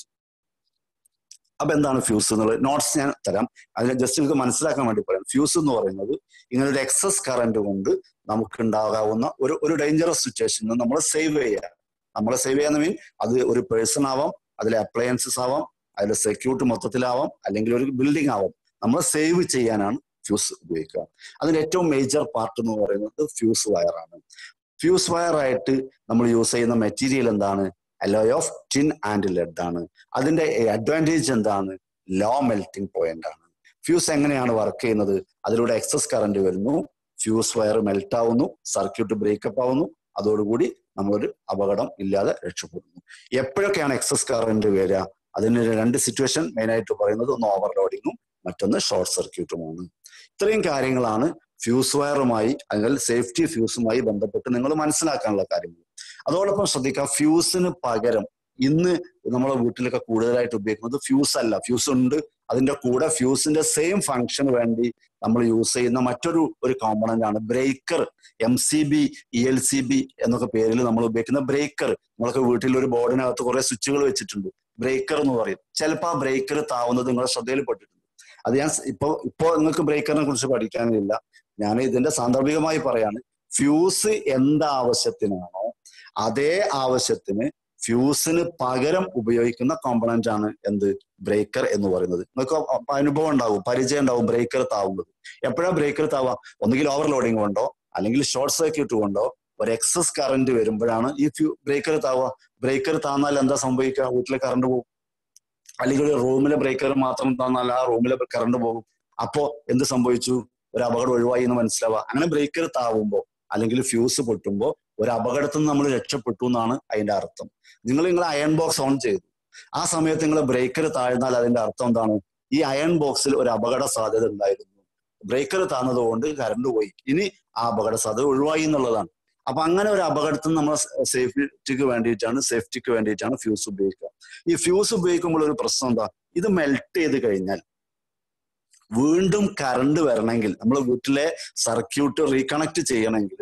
അപ്പൊ എന്താണ് ഫ്യൂസ് എന്നുള്ളത് നോട്ട്സ് ഞാൻ തരാം. അതിനെ ജസ്റ്റ് നിങ്ങൾക്ക് മനസ്സിലാക്കാൻ വേണ്ടി പറയാം. ഫ്യൂസ് എന്ന് പറയുന്നത് ഇങ്ങനെ ഒരു എക്സസ് കറണ്ട് കൊണ്ട് നമുക്ക് ഉണ്ടാകാവുന്ന ഒരു ഡേഞ്ചറസ് സിറ്റുവേഷനിൽ നമ്മളെ സേവ് ചെയ്യുക. നമ്മളെ സേവ് ചെയ്യാന്ന് മീൻ അത് ഒരു പേഴ്സൺ ആവാം, അതിലെ അപ്ലയൻസസ് ആവാം, അതിലെ സെക്യൂരിറ്റി മൊത്തത്തിലാവാം, അല്ലെങ്കിൽ ഒരു ബിൽഡിംഗ് ആവാം. നമ്മളെ സേവ് ചെയ്യാനാണ് ഫ്യൂസ് ഉപയോഗിക്കുക. അതിന്റെ ഏറ്റവും മേജർ പാർട്ട് എന്ന് പറയുന്നത് ഫ്യൂസ് വയറാണ്. ഫ്യൂസ് വയറായിട്ട് നമ്മൾ യൂസ് ചെയ്യുന്ന മെറ്റീരിയൽ എന്താണ്? Alloy of tin and lead ആണ്. അതിന്റെ അഡ്വാൻറ്റേജ് എന്താണ്? ലോ മെൽറ്റിംഗ് പോയിന്റ് ആണ്. ഫ്യൂസ് എങ്ങനെയാണ് വർക്ക് ചെയ്യുന്നത്? അതിലൂടെ എക്സസ് കറണ്ട് വരുന്നു, ഫ്യൂസ് വയർ മെൽറ്റ് ആവുന്നു, സർക്യൂട്ട് ബ്രേക്കപ്പ് ആവുന്നു, അതോടുകൂടി നമ്മളൊരു അപകടം ഇല്ലാതെ രക്ഷപ്പെടുന്നു. എപ്പോഴൊക്കെയാണ് എക്സസ് കറണ്ട് വരിക? അതിന് രണ്ട് സിറ്റുവേഷൻ മെയിൻ ആയിട്ട് പറയുന്നത്, ഒന്ന് ഓവർലോഡിങ്ങും മറ്റൊന്ന് ഷോർട്ട് സർക്യൂട്ടുമാണ്. ഇത്രയും കാര്യങ്ങളാണ് ഫ്യൂസ് വയറുമായി അല്ലെങ്കിൽ സേഫ്റ്റി ഫ്യൂസുമായി ബന്ധപ്പെട്ട് നിങ്ങൾ മനസ്സിലാക്കാനുള്ള കാര്യങ്ങൾ. അതോടൊപ്പം ശ്രദ്ധിക്കുക, ഫ്യൂസിന് പകരം ഇന്ന് നമ്മളെ വീട്ടിലൊക്കെ കൂടുതലായിട്ട് ഉപയോഗിക്കുന്നത് ഫ്യൂസ് അല്ല. ഫ്യൂസ് ഉണ്ട്, അതിന്റെ കൂടെ ഫ്യൂസിന്റെ സെയിം ഫംഗ്ഷന് വേണ്ടി നമ്മൾ യൂസ് ചെയ്യുന്ന മറ്റൊരു കോമ്പണന്റ് ആണ് ബ്രേക്കർ. MCB, ELCB എന്നൊക്കെ പേരിൽ നമ്മൾ ഉപയോഗിക്കുന്ന ബ്രേക്കർ. നമ്മളൊക്കെ വീട്ടിൽ ഒരു ബോർഡിനകത്ത് കുറെ സ്വിച്ചുകൾ വെച്ചിട്ടുണ്ട്, ബ്രേക്കർ എന്ന് പറയും. ചിലപ്പോൾ ആ ബ്രേക്കർ താവുന്നത് നിങ്ങളുടെ ശ്രദ്ധയിൽപ്പെട്ടിട്ടുണ്ട്. അത് ഞാൻ ഇപ്പോ നിങ്ങൾക്ക് ബ്രേക്കറിനെ കുറിച്ച് പഠിക്കാനില്ല, ഞാൻ ഇതിന്റെ സാന്ദർഭികമായി പറയാണ്. ഫ്യൂസ് എന്താവശ്യത്തിനാണോ അതേ ആവശ്യത്തിന് ഫ്യൂസിന് പകരം ഉപയോഗിക്കുന്ന കോമ്പണന്റ് ആണ് എന്ത്? ബ്രേക്കർ എന്ന് പറയുന്നത്. നിങ്ങൾക്ക് അനുഭവം ഉണ്ടാവും, പരിചയം ഉണ്ടാവും ബ്രേക്കർ താവുന്നത്. എപ്പോഴാണ് ബ്രേക്കർ താവുക? ഒന്നുകിൽ ഓവർലോഡിങ് കൊണ്ടോ അല്ലെങ്കിൽ ഷോർട്ട് സർക്യൂട്ട് കൊണ്ടോ ഒരു എക്സസ് കറണ്ട് വരുമ്പോഴാണ് ഈ ബ്രേക്കർ താവുക. ബ്രേക്കർ താന്നാൽ എന്താ സംഭവിക്കുക? വീട്ടിലെ കറണ്ട് പോകും. അല്ലെങ്കിൽ ഒരു റൂമിലെ ബ്രേക്കർ മാത്രം തന്നാൽ ആ റൂമിലെ കറണ്ട് പോകും. അപ്പോ എന്ത് സംഭവിച്ചു? ഒരു അപകടം ഒഴിവായി എന്ന് മനസ്സിലാവുക. അങ്ങനെ ബ്രേക്കർ താവുമ്പോൾ അല്ലെങ്കിൽ ഫ്യൂസ് പൊട്ടുമ്പോൾ ഒരു അപകടത്തിൽ നിന്ന് നമ്മൾ രക്ഷപ്പെട്ടു എന്നാണ് അതിന്റെ അർത്ഥം. നിങ്ങൾ അയൺ ബോക്സ് ഓൺ ചെയ്തു, ആ സമയത്ത് നിങ്ങൾ ബ്രേക്കർ താഴ്ന്നാൽ അതിന്റെ അർത്ഥം എന്താണ്? ഈ അയൺ ബോക്സിൽ ഒരു അപകട സാധ്യത ഉണ്ടായിരുന്നു, ബ്രേക്കർ താഴ്ന്നത് കൊണ്ട് കറണ്ട് പോയി, ഇനി ആ അപകട സാധ്യത ഒഴിവായി എന്നുള്ളതാണ്. അപ്പൊ അങ്ങനെ ഒരു അപകടത്തിൽ നമ്മൾ സേഫ്റ്റിക്ക് വേണ്ടിയിട്ടാണ് ഫ്യൂസ് ഉപയോഗിക്കുക. ഈ ഫ്യൂസ് ഉപയോഗിക്കുമ്പോൾ ഒരു പ്രശ്നം എന്താ? ഇത് മെൽറ്റ് ചെയ്ത് കഴിഞ്ഞാൽ വീണ്ടും കറണ്ട് വരണമെങ്കിൽ, നമ്മൾ വീട്ടിലെ സർക്യൂട്ട് റീകണക്ട് ചെയ്യണമെങ്കിൽ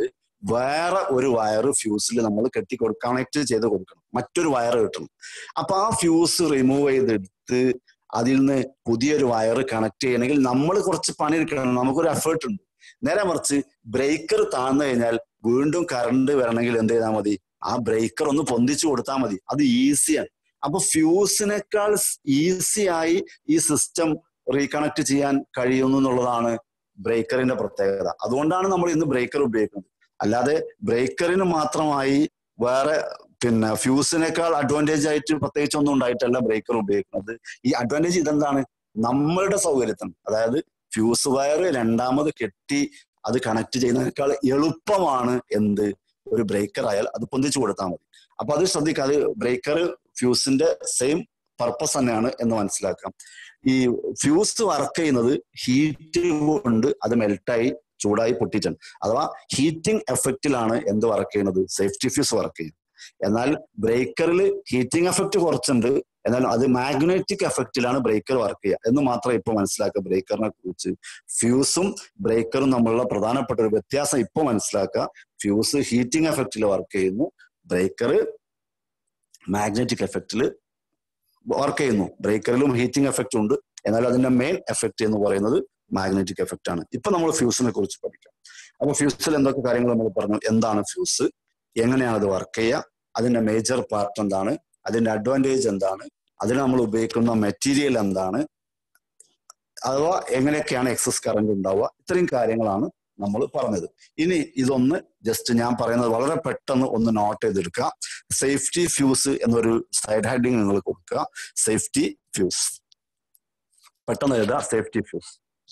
വേറെ ഒരു വയർ ഫ്യൂസിൽ നമ്മൾ കണക്ട് ചെയ്ത് കൊടുക്കണം, മറ്റൊരു വയർ കിട്ടണം. അപ്പൊ ആ ഫ്യൂസ് റിമൂവ് ചെയ്തെടുത്ത് അതിൽ നിന്ന് പുതിയൊരു വയർ കണക്ട് ചെയ്യണമെങ്കിൽ നമ്മൾ കുറച്ച് പണിയെടുക്കണം, നമുക്കൊരു എഫേർട്ട് ഉണ്ട്. നേരെ മറിച്ച് ബ്രേക്കർ താഴ്ന്നു കഴിഞ്ഞാൽ വീണ്ടും കറണ്ട് വരണമെങ്കിൽ എന്ത് ചെയ്താൽ മതി, ആ ബ്രേക്കർ ഒന്ന് പൊന്തിച്ചു കൊടുത്താൽ മതി, അത് ഈസിയാണ്. അപ്പൊ ഫ്യൂസിനേക്കാൾ ഈസിയായി ഈ സിസ്റ്റം റീകണക്ട് ചെയ്യാൻ കഴിയുന്നു എന്നുള്ളതാണ് ബ്രേക്കറിന്റെ പ്രത്യേകത. അതുകൊണ്ടാണ് നമ്മൾ ഇന്ന് ബ്രേക്കർ ഉപയോഗിക്കുന്നത്. അല്ലാതെ ബ്രേക്കറിന് മാത്രമായി വേറെ ഫ്യൂസിനേക്കാൾ അഡ്വാൻറ്റേജ് ആയിട്ട് പ്രത്യേകിച്ച് ഒന്നും ഉണ്ടായിട്ടല്ല ബ്രേക്കർ ഉപയോഗിക്കുന്നത്. ഈ അഡ്വാൻറ്റേജ് ഇതെന്താണ്, നമ്മളുടെ സൗകര്യത്തിന്, അതായത് ഫ്യൂസ് വയർ രണ്ടാമത് കെട്ടി അത് കണക്ട് ചെയ്യുന്നതിനേക്കാൾ എളുപ്പമാണ് എന്ത്, ഒരു ബ്രേക്കർ ആയാൽ അത് പൊന്തിച്ചു കൊടുത്താൽ മതി. അപ്പൊ അത് ശ്രദ്ധിക്കുക, അത് ബ്രേക്കർ ഫ്യൂസിന്റെ സെയിം പർപ്പസ് തന്നെയാണ് എന്ന് മനസ്സിലാക്കാം. ഈ ഫ്യൂസ് വർക്ക് ചെയ്യുന്നത് ഹീറ്റ് കൊണ്ട് അത് മെൽട്ടായി ചൂടായി പൊട്ടിച്ചാണ്. അഥവാ ഹീറ്റിംഗ് എഫക്റ്റിലാണ് എന്ത് വർക്ക് ചെയ്യുന്നത്, സേഫ്റ്റി ഫ്യൂസ് വർക്ക് ചെയ്യുന്നത്. എന്നാൽ ബ്രേക്കറിൽ ഹീറ്റിംഗ് എഫക്റ്റ് കുറച്ചുണ്ട്, എന്നാൽ അത് മാഗ്നറ്റിക് എഫക്റ്റിലാണ് ബ്രേക്കർ വർക്ക് ചെയ്യുക എന്ന് മാത്രം ഇപ്പൊ മനസ്സിലാക്കുക. ബ്രേക്കറിനെ കുറിച്ച് ഫ്യൂസും ബ്രേക്കറും തമ്മിലുള്ള പ്രധാനപ്പെട്ട ഒരു വ്യത്യാസം ഇപ്പൊ മനസ്സിലാക്കുക. ഫ്യൂസ് ഹീറ്റിംഗ് എഫക്റ്റിൽ വർക്ക് ചെയ്യുന്നു, ബ്രേക്കർ മാഗ്നറ്റിക് എഫക്റ്റിൽ വർക്ക് ചെയ്യുന്നു. ബ്രേക്കറിലും ഹീറ്റിംഗ് എഫക്റ്റ് ഉണ്ട്, എന്നാൽ അതിന്റെ മെയിൻ എഫക്റ്റ് എന്ന് പറയുന്നത് മാഗ്നറ്റിക് എഫക്റ്റ് ആണ്. ഇപ്പൊ നമ്മൾ ഫ്യൂസിനെ കുറിച്ച് പഠിക്കാം. അപ്പൊ ഫ്യൂസിൽ എന്തൊക്കെ കാര്യങ്ങൾ നമ്മൾ പറഞ്ഞു, എന്താണ് ഫ്യൂസ്, എങ്ങനെയാണ് അത് വർക്ക് ചെയ്യുക, അതിന്റെ മേജർ പാർട്ട് എന്താണ്, അതിന്റെ അഡ്വാൻറ്റേജ് എന്താണ്, അതിന് നമ്മൾ ഉപയോഗിക്കുന്ന മെറ്റീരിയൽ എന്താണ്, അഥവാ എങ്ങനെയൊക്കെയാണ് എക്സസ് കറന്റ് ഉണ്ടാവുക, ഇത്രയും കാര്യങ്ങളാണ് നമ്മൾ പറഞ്ഞത്. ഇനി ഇതൊന്ന് ജസ്റ്റ് ഞാൻ പറയുന്നത് വളരെ പെട്ടെന്ന് ഒന്ന് നോട്ട് ചെയ്തെടുക്കുക. സേഫ്റ്റി ഫ്യൂസ് എന്നൊരു സൈഡ് ഹെഡിങ് നിങ്ങൾ കൊടുക്കുക, സേഫ്റ്റി ഫ്യൂസ്. പെട്ടെന്ന് എഴുതുക, സേഫ്റ്റി ഫ്യൂസ്.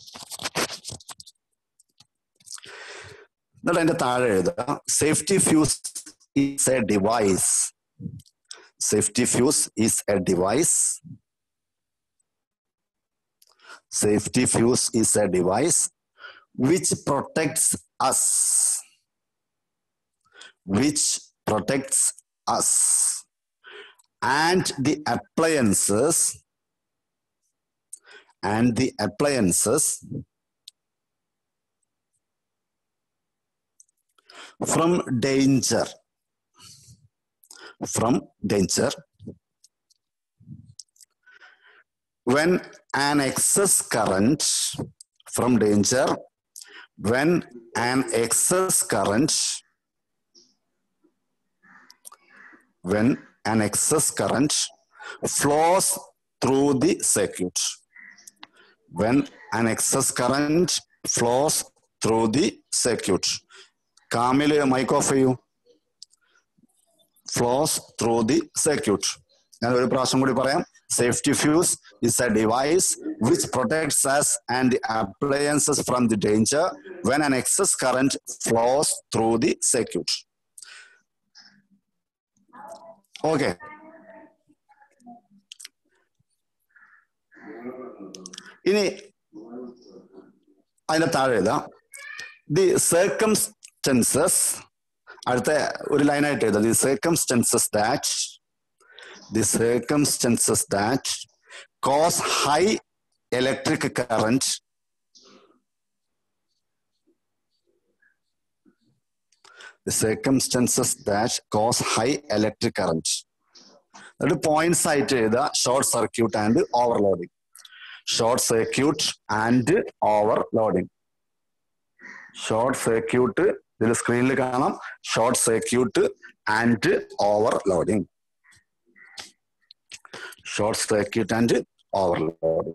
എന്നിട്ട് അതിന്റെ താഴെ എഴുതുക, safety fuse is a device. Safety fuse is a device. Safety fuse is a device which protects us. Which protects us and the appliances from danger. When an excess current from danger, when an excess current flows through the circuit. When an excess current flows through the circuit. Kamil, mic off you. Flows through the circuit. ഞാൻ ഒരു പ്രാവശ്യം കൂടി പറയാം. Safety fuse is a device which protects us and the appliances from the danger when an excess current flows through the circuit. Okay. ഇനി അതിന്റെ താഴെ എഴുതാം, the circumstances, അടുത്ത ഒരു ലൈനായിട്ട് എഴുതാം, the circumstances that cause high electric current അത് points ആയിട്ട് എഴുതുക, short circuit and overloading. Short circuit and overloading. Short circuit ഇതിൽ സ്ക്രീനിൽ കാണാം, short circuit and overloading. Short circuit and overloading.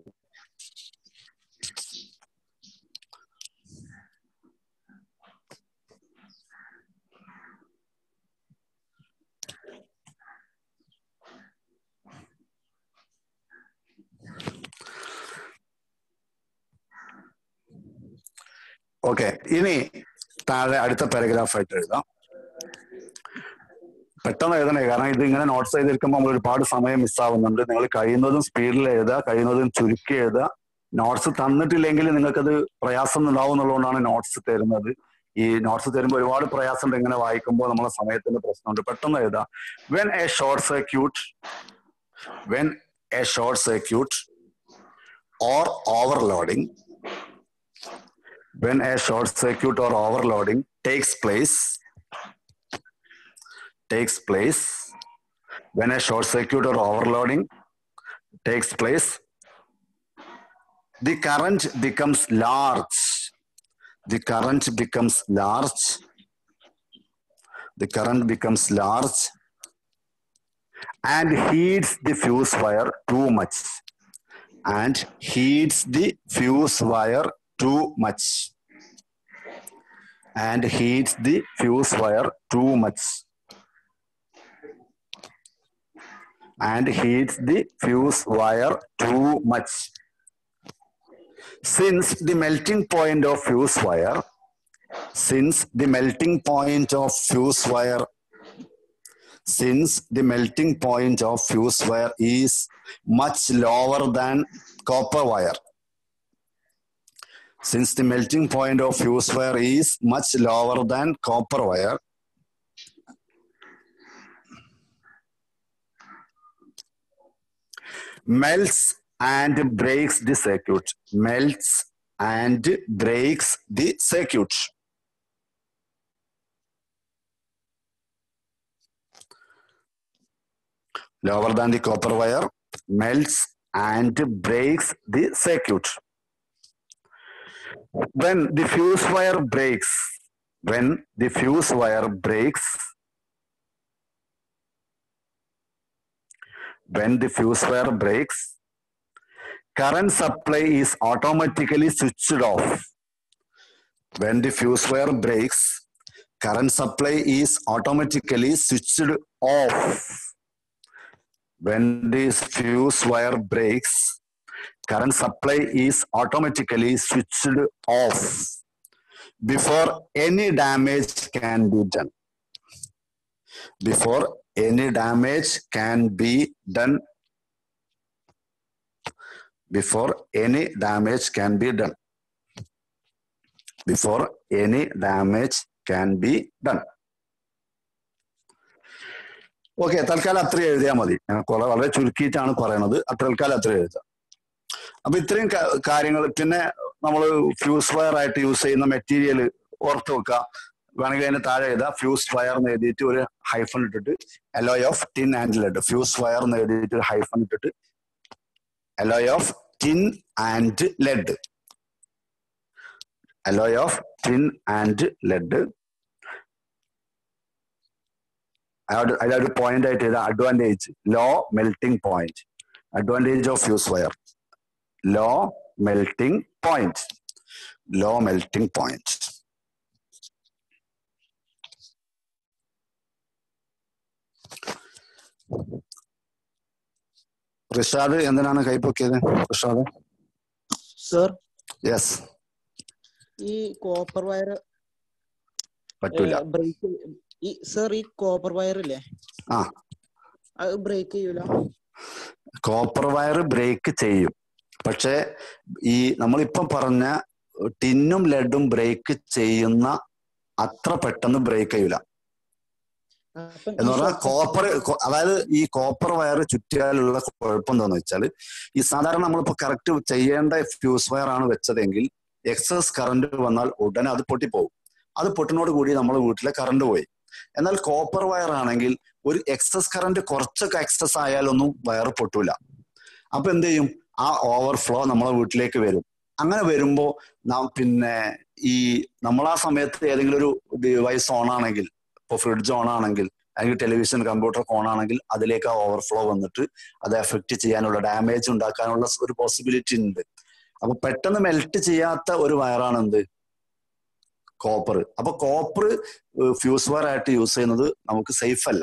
Okay, ഇനി താഴെ അടുത്ത പാരഗ്രാഫ് ആയിട്ട് എഴുതാം. പെട്ടെന്ന് എഴുതണേ, കാരണം ഇത് ഇങ്ങനെ നോട്ട്സ് ചെയ്തിരിക്കുമ്പോൾ നമ്മൾ ഒരുപാട് സമയം മിസ്സാവുന്നുണ്ട്. നിങ്ങൾ കഴിയുന്നതും സ്പീഡിൽ എഴുതുക, കഴിയുന്നതും ചുരുക്കി എഴുതുക. നോട്ട്സ് തന്നിട്ടില്ലെങ്കിൽ നിങ്ങൾക്കത് പ്രയാസം ഉണ്ടാവും എന്നുള്ളതുകൊണ്ടാണ് നോട്ട്സ് തരുന്നത്. ഈ നോട്ട്സ് തരുമ്പോൾ ഒരുപാട് പ്രയാസമുണ്ട്, ഇങ്ങനെ വായിക്കുമ്പോൾ നമ്മളെ സമയത്തിന്റെ പ്രശ്നമുണ്ട്. പെട്ടെന്ന് എഴുതുക. When a short circuit or overloading takes place, takes place, when a short circuit or overloading takes place, the current becomes large. The current becomes large. The current becomes large and heats the fuse wire too much. And heats the fuse wire too much. And heats the fuse wire too much. And heats the fuse wire too much. Since the melting point of fuse wire, since the melting point of fuse wire is much lower than copper wire. Since the melting point of fuse wire is much lower than copper wire, melts and breaks the circuit. Melts and breaks the circuit. Lower than the copper wire, melts and breaks the circuit. When the fuse wire breaks, current supply is automatically switched off. When the fuse wire breaks, current supply is automatically switched off. When this fuse wire breaks, current supply is automatically switched off before any damage can be done. Before any damage can be done. Before any damage can be done. Before any damage can be done. Okay, തൽക്കാലം അത്ര എഴുതിയാൽ മതി. വളരെ ചുരുക്കിയിട്ടാണ് പറയണത്. തൽക്കാലം അത്ര എഴുതാം. അപ്പൊ ഇത്രയും കാര്യങ്ങൾ. പിന്നെ നമ്മൾ ഫ്യൂസ് വയർ ആയിട്ട് യൂസ് ചെയ്യുന്ന മെറ്റീരിയൽ ഓർത്ത് വെക്കുക. വേണമെങ്കിൽ അതിന് താഴെ എഴുതാം ഫ്യൂസ് വയർ എന്ന് എഴുതിയിട്ട് ഒരു ഹൈഫൺ ഇട്ടിട്ട് alloy of tin and lead. Fuse wire എന്ന് എഴുതിയിട്ട് ഒരു ഹൈഫൺ ഇട്ടിട്ട് alloy of tin and lead. Alloy of tin and lead. അതിലൊരു പോയിന്റ് ആയിട്ട് എഴുതാം advantage, low melting point. Advantage of fuse wire, low melting point. Low melting point. Rishad എന്തിനാണ് കൈപ്പൊക്കിയത്? Rishad sir, yes. ഈ കോപ്പർ വയർ പറ്റൂല. സർ, ഈ copper wire ഇല്ലേ, അത് ബ്രേക്ക് ചെയ്യൂല? കോപ്പർ വയർ ബ്രേക്ക് ചെയ്യും. പക്ഷെ ഈ നമ്മളിപ്പം പറഞ്ഞ ടിന്നും ലെഡും ബ്രേക്ക് ചെയ്യുന്ന അത്ര പെട്ടെന്ന് ബ്രേക്ക് ചെയ്യൂല. എന്ന് പറഞ്ഞാൽ കോപ്പർ, അതായത് ഈ കോപ്പർ വയർ ചുറ്റിയാലുള്ള കുഴപ്പം എന്താന്ന് വെച്ചാൽ, ഈ സാധാരണ നമ്മളിപ്പോ കറക്റ്റ് ചെയ്യേണ്ട ഫ്യൂസ് വയർ ആണ് വെച്ചതെങ്കിൽ എക്സസ് കറണ്ട് വന്നാൽ ഉടനെ അത് പൊട്ടിപ്പോകും. അത് പൊട്ടിനോട് കൂടി നമ്മുടെ വീട്ടിലെ കറണ്ട് പോയി. എന്നാൽ കോപ്പർ വയർ ആണെങ്കിൽ ഒരു എക്സസ് കറണ്ട് കുറച്ചൊക്കെ എക്സസ് ആയാലൊന്നും വയർ പൊട്ടൂല. അപ്പൊ എന്ത് ചെയ്യും, ആ ഓവർഫ്ലോ നമ്മളെ വീട്ടിലേക്ക് വരും. അങ്ങനെ വരുമ്പോ പിന്നെ ഈ നമ്മളാ സമയത്ത് ഏതെങ്കിലും ഒരു ഡിവൈസ് ഓൺ ആണെങ്കിൽ, ഇപ്പൊ ഫ്രിഡ്ജ് ഓൺ ആണെങ്കിൽ അല്ലെങ്കിൽ ടെലിവിഷൻ കമ്പ്യൂട്ടർ ഓൺ ആണെങ്കിൽ അതിലേക്ക് ആ ഓവർഫ്ലോ വന്നിട്ട് അത് എഫക്ട് ചെയ്യാനുള്ള, ഡാമേജ് ഉണ്ടാക്കാനുള്ള ഒരു പോസിബിലിറ്റി ഉണ്ട്. അപ്പൊ പെട്ടെന്ന് മെൽറ്റ് ചെയ്യാത്ത ഒരു വയറാണ് എന്ത്, കോപ്പർ. അപ്പൊ കോപ്പർ ഫ്യൂസ് വയർ ആയിട്ട് യൂസ് ചെയ്യുന്നത് നമുക്ക് സേഫ് അല്ല.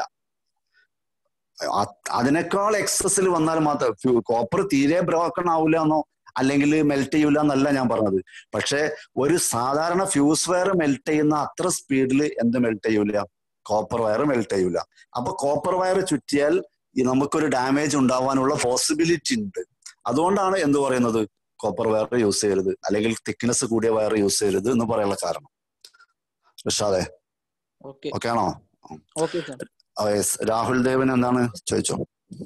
അതിനേക്കാൾ എക്സസിൽ വന്നാൽ മാത്രം കോപ്പർ തീരെ ബ്രോക്കൺ ആവില്ല എന്നോ അല്ലെങ്കിൽ മെൽറ്റ് ചെയ്യൂല എന്നല്ല ഞാൻ പറഞ്ഞത്. പക്ഷെ ഒരു സാധാരണ ഫ്യൂസ് വയർ മെൽറ്റ് ചെയ്യുന്ന അത്ര സ്പീഡിൽ എന്ത് മെൽറ്റ് ചെയ്യൂല, കോപ്പർ വയർ മെൽറ്റ് ചെയ്യൂല. അപ്പൊ കോപ്പർ വയർ ചുറ്റിയാൽ നമുക്കൊരു ഡാമേജ് ഉണ്ടാവാനുള്ള പോസിബിലിറ്റി ഉണ്ട്. അതുകൊണ്ടാണ് എന്ത് പറയുന്നത്, കോപ്പർ വയർ യൂസ് ചെയ്യരുത് അല്ലെങ്കിൽ തിക്നെസ് കൂടിയ വയർ യൂസ് ചെയ്യരുത് എന്ന് പറയാനുള്ള കാരണം. റിഷാദേ ഓക്കെ ആണോ? രാഹുൽ ദേവൻ എന്താണ് ചോദിച്ചോ?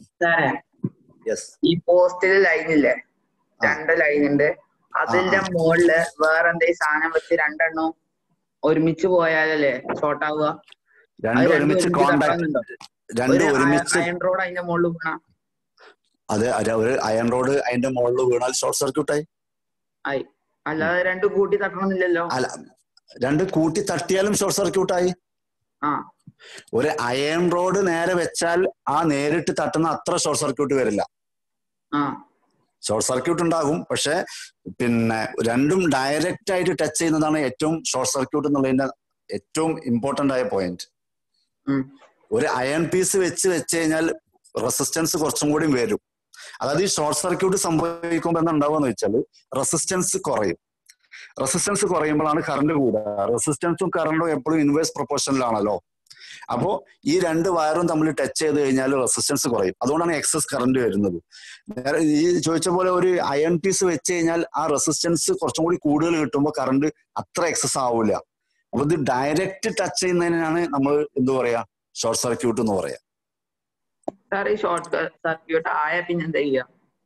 ഈ പോസ്റ്റില് ലൈനില്ലേ, 2 ലൈൻ ഉണ്ട്, അതിന്റെ മുകളില് വേറെ എന്തെങ്കിലും സാധനം വെച്ച് 2 എണ്ണം ഒരുമിച്ച് പോയാലല്ലേ ഷോർട്ട് ആവുക? രണ്ടും ഒരുമിച്ച് കോണ്ടാക്ട്, രണ്ടും ഒരുമിച്ച് അയൺ റോഡ് അതിന്റെ മുകളിൽ വീണ അതെ ഒരു അയൺ റോഡ് അതിന്റെ മുകളിൽ വീണാൽ ഷോർട്ട് സർക്യൂട്ട് ആയി. അല്ലാതെ രണ്ടും കൂട്ടി തട്ടണമെന്നില്ലല്ലോ. അല്ല, രണ്ട് കൂട്ടി തട്ടിയാലും ഷോർട്ട് സർക്യൂട്ട് ആയി. ഒരു അയൺ റോഡ് നേരെ വെച്ചാൽ ആ നേരിട്ട് തട്ടുന്ന അത്ര ഷോർട്ട് സർക്യൂട്ട് വരില്ല. ഷോർട്ട് സർക്യൂട്ട് ഉണ്ടാകും, പക്ഷെ പിന്നെ രണ്ടും ഡയറക്റ്റ് ആയിട്ട് ടച്ച് ചെയ്യുന്നതാണ് ഏറ്റവും ഷോർട്ട് സർക്യൂട്ട് എന്നുള്ളതിന്റെ ഏറ്റവും ഇമ്പോർട്ടന്റ് ആയ പോയിന്റ്. ഒരു അയൺ പീസ് വെച്ച് കഴിഞ്ഞാൽ റെസിസ്റ്റൻസ് കുറച്ചും കൂടി വരും. അതായത് ഈ ഷോർട്ട് സർക്യൂട്ട് സംഭവിക്കുമ്പോൾ എന്താ ഉണ്ടാവുക വെച്ചാൽ റെസിസ്റ്റൻസ് കുറയും. റെസിസ്റ്റൻസ് കുറയുമ്പോഴാണ് കറണ്ട് കൂടുക. റെസിസ്റ്റൻസും കറണ്ടും എപ്പോഴും ഇൻവേഴ്സ് പ്രൊപ്പോർഷനിലാണല്ലോ. അപ്പോ ഈ രണ്ട് വയറും തമ്മിൽ ടച്ച് ചെയ്ത് കഴിഞ്ഞാൽ റെസിസ്റ്റൻസ് കുറയും. അതുകൊണ്ടാണ് എക്സസ് കറണ്ട് വരുന്നത്. ഈ ചോദിച്ച പോലെ ഒരു അയൺ പീസ് വെച്ച് കഴിഞ്ഞാൽ ആ റെസിസ്റ്റൻസ് കുറച്ചും കൂടി കൂടുതൽ കിട്ടുമ്പോൾ കറണ്ട് അത്ര എക്സസ് ആവില്ല. അപ്പൊ ഇത് ഡയറക്റ്റ് ടച്ച് ചെയ്യുന്നതിനാണ് നമ്മൾ എന്ത് പറയാ, ഷോർട്ട് സർക്യൂട്ട് എന്ന് പറയാം. ഷോർട്ട് സർക്യൂട്ട് ആയ പിന്നെ എന്താ ചെയ്യാ?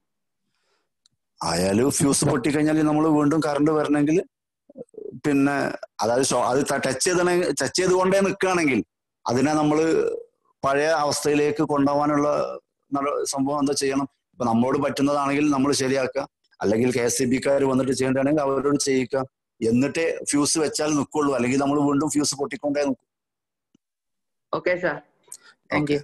ആയാലും ഫ്യൂസ് പൊട്ടിക്കഴിഞ്ഞാൽ നമ്മൾ വീണ്ടും കറണ്ട് വരണമെങ്കിൽ പിന്നെ അതായത് അത് ടച്ച് ചെയ്തുകൊണ്ടേ നിൽക്കുകയാണെങ്കിൽ അതിനെ നമ്മൾ പഴയ അവസ്ഥയിലേക്ക് കൊണ്ടുപോകാനുള്ള സംഭവം എന്താ ചെയ്യണം? ഇപ്പൊ നമ്മളോട് പറ്റുന്നതാണെങ്കിൽ നമ്മൾ ശരിയാക്കുക, അല്ലെങ്കിൽ KSEBക്കാർ വന്നിട്ട് ചെയ്യേണ്ടതാണെങ്കിൽ അവരോട് ചെയ്യിക്കുക. എന്നിട്ടേ ഫ്യൂസ് വെച്ചാൽ നിൽക്കുള്ളൂ, അല്ലെങ്കിൽ നമ്മൾ വീണ്ടും ഫ്യൂസ് പൊട്ടിക്കൊണ്ടേ നിൽക്കും. Okay sir, thank you.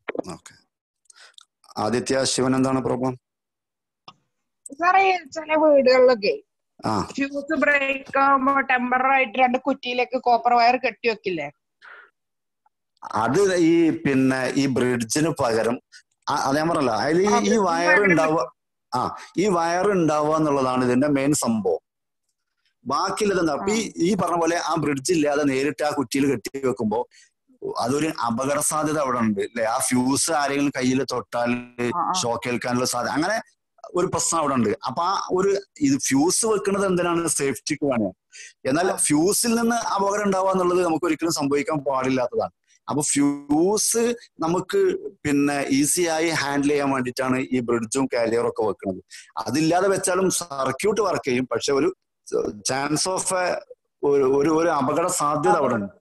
Aditya, Shivan എന്താണ് പ്രോബ്ലം? സാറേ ചില വീടുകളിലൊക്കെ ഫ്യൂസ് ബ്രേക്ക് ആകുമ്പോ ടെമ്പററി ആയിട്ട് രണ്ട് കുറ്റിയിലേക്ക് കോപ്പർ വയർ കെട്ടി വെക്കില്ലേ? അത് ഈ പിന്നെ ഈ ബ്രിഡ്ജിന് പകരം അത് ഞാൻ പറഞ്ഞല്ല, അതിൽ ഈ വയർ ഉണ്ടാവുക, ഈ വയർ ഉണ്ടാവുക എന്നുള്ളതാണ് ഇതിന്റെ മെയിൻ സംഭവം. ബാക്കിയുള്ളത് അപ്പൊ ഈ പറഞ്ഞ പോലെ ആ ബ്രിഡ്ജ് ഇല്ലാതെ നേരിട്ട് ആ കുറ്റിയിൽ കെട്ടി വെക്കുമ്പോ അതൊരു അപകട സാധ്യത അവിടെ ഉണ്ട് അല്ലെ? ആ ഫ്യൂസ് ആരെങ്കിലും കയ്യിൽ തൊട്ടാൽ ഷോക്ക് ഏൽക്കാനുള്ള സാധ്യത, അങ്ങനെ ഒരു പ്രശ്നം അവിടെ ഉണ്ട്. അപ്പൊ ആ ഒരു ഇത് ഫ്യൂസ് വെക്കുന്നത് എന്തിനാണ്? സേഫ്റ്റിക്ക് വേണം. എന്നാൽ ഫ്യൂസിൽ നിന്ന് അപകടം ഉണ്ടാവുക എന്നുള്ളത് നമുക്ക് ഒരിക്കലും സംഭവിക്കാൻ പാടില്ലാത്തതാണ്. അപ്പൊ ഫ്യൂസ് നമുക്ക് പിന്നെ ഈസിയായി ഹാൻഡിൽ ചെയ്യാൻ വേണ്ടിയിട്ടാണ് ഈ ബ്രിഡ്ജും കാരിയറും ഒക്കെ വെക്കുന്നത്. അതില്ലാതെ വെച്ചാലും സർക്യൂട്ട് വർക്ക് ചെയ്യും, പക്ഷെ ഒരു ചാൻസ് ഓഫ് ഒരു അപകട സാധ്യത അവിടെ ഉണ്ട്.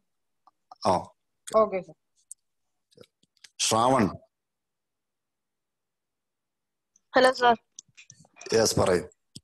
ശ്രാവൺ. Hello sir. യെസ്, പറയൂ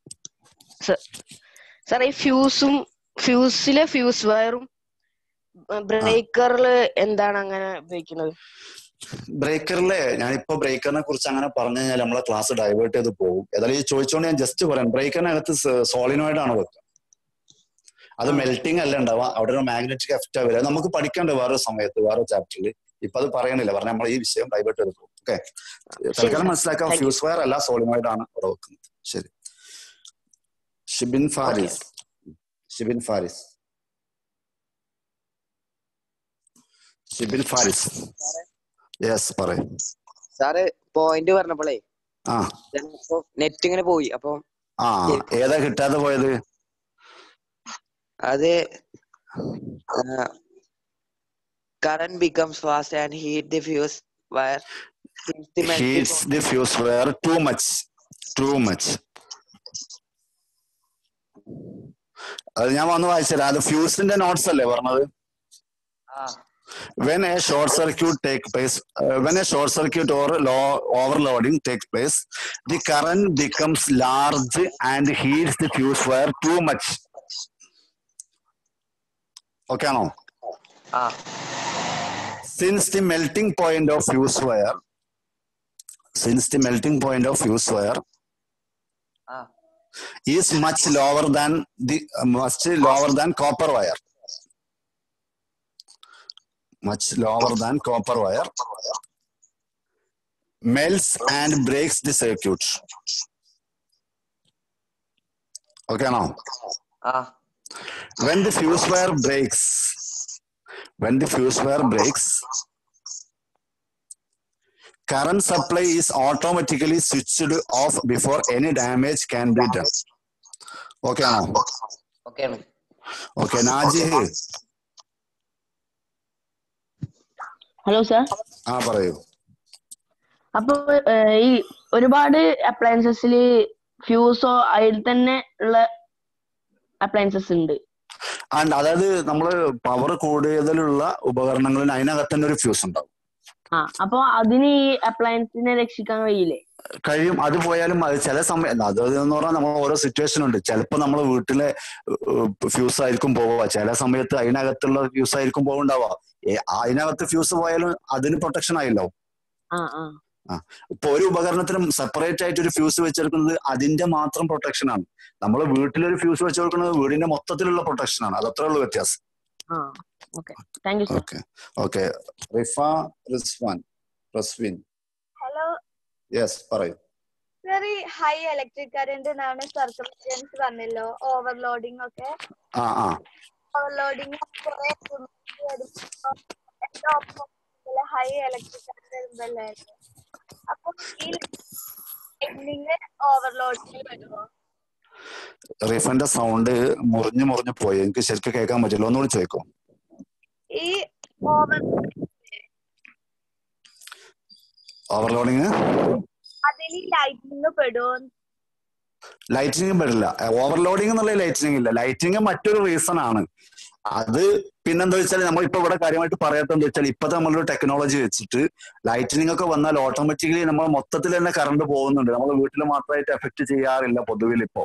സാർ. ഈ ഫ്യൂസിലെ ഫ്യൂസ് വയറും ബ്രേക്കറില് എന്താണ് അങ്ങനെ ഉപയോഗിക്കുന്നത്? ബ്രേക്കറിലെ ഞാനിപ്പോ ബ്രേക്കറിനെ കുറിച്ച് അങ്ങനെ പറഞ്ഞു കഴിഞ്ഞാൽ നമ്മളെ ക്ലാസ് ഡൈവേർട്ട് ചെയ്ത് പോകും. ഏതായാലും ഈ ചോദിച്ചോണ്ട് ഞാൻ ജസ്റ്റ് പറയാം, ബ്രേക്കറിനകത്ത് സോളിനോയിഡ് ആണ് വെക്കുക. അത് മെൽറ്റിംഗ് അല്ല ഉണ്ടാവുക, അവിടെ ഒരു മാഗ്നറ്റിക് എഫക്റ്റ് വരിക. നമുക്ക് പഠിക്കേണ്ട വേറെ സമയത്ത് വേറെ ചാപ്റ്ററിൽ, ഇപ്പൊ അത് പറയണില്ല, പറഞ്ഞാൽ നമ്മൾ ഈ വിഷയം ഡൈവേർട്ട് ചെയ്ത് പോകും. ഓക്കെ, തൽക്കാലം മനസ്സിലാക്കാം, ഫ്യൂസ് വയർ അല്ല സോളിനോയിഡ് ആണ് അവിടെ വെക്കുന്നത്. ശരി. ഷിബിൻ ഫാരിസ്. യെസ്, പറയൂ സാറ്. പോയിന്റ് പറഞ്ഞപ്പോഴേ നെറ്റ് ഇങ്ങനെ പോയി. അപ്പൊ ഏതാ കിട്ടാതെ പോയത്? അത് current becomes fast and heat the fuse wire. Heats the fuse wire too much. അത് ഞാൻ വന്ന് വായിച്ചത്, അത് ഫ്യൂസിന്റെ നോട്ട്സ് അല്ലേ പറഞ്ഞത്? When a short circuit or overloading takes place, the current becomes large and heats the fuse wire too much. Okay, no? Since the melting point of fuse wire is much lower than copper wire. Melts and breaks the circuit. Okay, now? When the fuse wire breaks, current supply is automatically switched off before any damage can be done. Okay, now? Okay, Naji. Hello sir. പറയൂ. അപ്പൊ ഈ ഒരുപാട് അപ്ലയൻസസിൽ ഫ്യൂസോ അതിൽ തന്നെ ഉള്ള appliances ഉണ്ട്. And അതായത് നമ്മള് പവർ കൂടുതലുള്ള ഉപകരണങ്ങളിൽ അതിനകത്ത് തന്നെ ഒരു ഫ്യൂസ് ഉണ്ടാവും. അപ്പൊ അതിന് ഈ അപ്ലയൻസിനെ രക്ഷിക്കാൻ കഴിയില്ലേ? കഴിയും. അത് പോയാലും അത് ചില സമയം അത് എന്ന് പറഞ്ഞാൽ നമ്മൾ ഓരോ സിറ്റുവേഷൻ ഉണ്ട്. ചിലപ്പോൾ നമ്മളെ വീട്ടിലെ ഫ്യൂസ് ആയിരിക്കും പോവുക, ചില സമയത്ത് അതിനകത്തുള്ള ഫ്യൂസ് ആയിരിക്കും പോവുണ്ടാവുക. അതിനകത്ത് ഫ്യൂസ് പോയാലും അതിന് പ്രൊട്ടക്ഷൻ ആയല്ലോ. ഇപ്പൊ ഒരു ഉപകരണത്തിനും സെപ്പറേറ്റ് ആയിട്ട് ഒരു ഫ്യൂസ് വെച്ചെടുക്കുന്നത് അതിന്റെ മാത്രം പ്രൊട്ടക്ഷൻ ആണ്. നമ്മൾ വീട്ടിലൊരു ഫ്യൂസ് വെച്ച് കൊടുക്കുന്നത് വീടിന്റെ മൊത്തത്തിലുള്ള പ്രൊട്ടക്ഷൻ ആണ്. അതത്രേ ഉള്ളൂ വ്യത്യാസം. ഓക്കെ. റിസ്വാൻ. ഹലോ. യെസ്, പറയൂ. സർ, ഈ ഹൈ ഇലക്ട്രിക് കറന്റ് സർക്കംസ്റ്റൻസ് പറഞ്ഞല്ലോ, ഓവർലോഡിംഗ് ഒക്കെ. ഓവർലോഡിംഗ് ഹൈ ഇലക്ട്രിക് കറന്റ് വരുമ്പല്ലേ, അപ്പൊ ഈ ലൈറ്റിനിങ് ഓവർലോഡിംഗ് വരുമോ? റിഫന്റെ സൗണ്ട് മുറിഞ്ഞു പോയി, എനിക്ക് ശരിക്കും കേൾക്കാൻ പറ്റില്ല, ഒന്നുകൂടി ചോദിക്കോ? ഈ ഓവർലോഡിങ് അതിൽ ലൈറ്റിനിങ് പെടുമോ? ലൈറ്റിനിങ് പെടില്ല. ഓവർലോഡിംഗ് എന്നുള്ള ലൈറ്റിനിങ് ഇല്ല. ലൈറ്റിനിങ് മറ്റൊരു റീസൺ ആണ്. അത് പിന്നെന്താ വെച്ചാൽ നമ്മളിപ്പോ ഇവിടെ കാര്യമായിട്ട് പറയാത്തതെന്ന് വെച്ചാൽ ഇപ്പത്തെ നമ്മളൊരു ടെക്നോളജി വെച്ചിട്ട് ലൈറ്റിനിങ് ഒക്കെ വന്നാൽ ഓട്ടോമാറ്റിക്കലി നമ്മൾ മൊത്തത്തിൽ തന്നെ കറണ്ട് പോകുന്നുണ്ട്. നമ്മൾ വീട്ടിൽ മാത്രമായിട്ട് എഫക്ട് ചെയ്യാറില്ല പൊതുവിൽ. ഇപ്പോ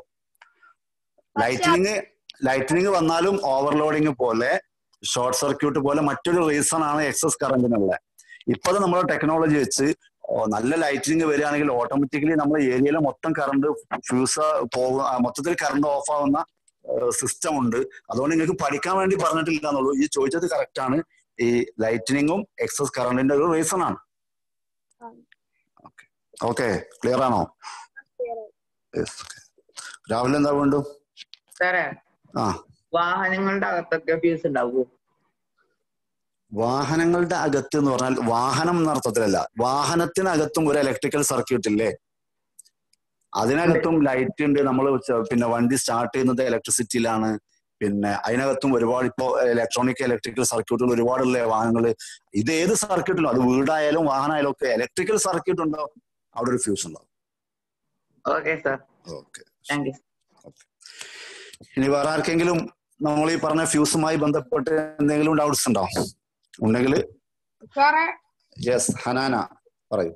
ലൈറ്റിനിങ് വന്നാലും ഓവർലോഡിങ് പോലെ ഷോർട്ട് സർക്യൂട്ട് പോലെ മറ്റൊരു റീസൺ ആണ് എക്സസ് കറണ്ടിനുള്ള. ഇപ്പത് നമ്മുടെ ടെക്നോളജി വെച്ച് നല്ല ലൈറ്റിനിങ് വരികയാണെങ്കിൽ ഓട്ടോമാറ്റിക്കലി നമ്മുടെ ഏരിയയിലെ മൊത്തം കറണ്ട് ഫ്യൂസ് മൊത്തത്തിൽ കറണ്ട് ഓഫ് ആവുന്ന സിസ്റ്റം ഉണ്ട്. അതുകൊണ്ട് നിങ്ങൾക്ക് പഠിക്കാൻ വേണ്ടി പറഞ്ഞിട്ടില്ല എന്നുള്ളൂ. ഈ ചോദിച്ചത് കറക്റ്റ് ആണ്. ഈ ലൈറ്റിനിങ്ങും എക്സസ് കറണ്ടിന്റെ ഒരു റീസൺ ആണ്. ഓക്കെ, ക്ലിയർ ആണോ? രാവിലെ എന്താ വേണ്ടു? വാഹനങ്ങളുടെ അകത്തൊക്കെ ഫ്യൂസ് ഉണ്ടാവൂ? വാഹനങ്ങളുടെ അകത്ത് എന്ന് പറഞ്ഞാൽ വാഹനം എന്ന അർത്ഥത്തിലല്ല, വാഹനത്തിനകത്തും ഒരു ഇലക്ട്രിക്കൽ സർക്യൂട്ട് ഇല്ലേ? അതിനകത്തും ലൈറ്റ് ഉണ്ട്. നമ്മൾ പിന്നെ വണ്ടി സ്റ്റാർട്ട് ചെയ്യുന്നത് ഇലക്ട്രിസിറ്റിയിലാണ്. പിന്നെ അതിനകത്തും ഒരുപാട് ഇപ്പോ ഇലക്ട്രിക്കൽ സർക്യൂട്ടുകൾ ഒരുപാടുള്ള വാഹനങ്ങൾ. ഇത് ഏത് സർക്യൂട്ടിലും, അത് വീടായാലും വാഹനമായാലും ഒക്കെ ഇലക്ട്രിക്കൽ സർക്യൂട്ട് ഉണ്ടോ അവിടെ ഒരു ഫ്യൂസ് ഉണ്ടാവും. ഓക്കെ. ഇനി വേറെ ആർക്കെങ്കിലും നമ്മൾ ഈ പറഞ്ഞ ഫ്യൂസുമായി ബന്ധപ്പെട്ട് എന്തെങ്കിലും ഡൗട്ട്സ് ഉണ്ടോ? ഉണ്ടെങ്കിൽ യെസ്, ഹനാന പറയൂ.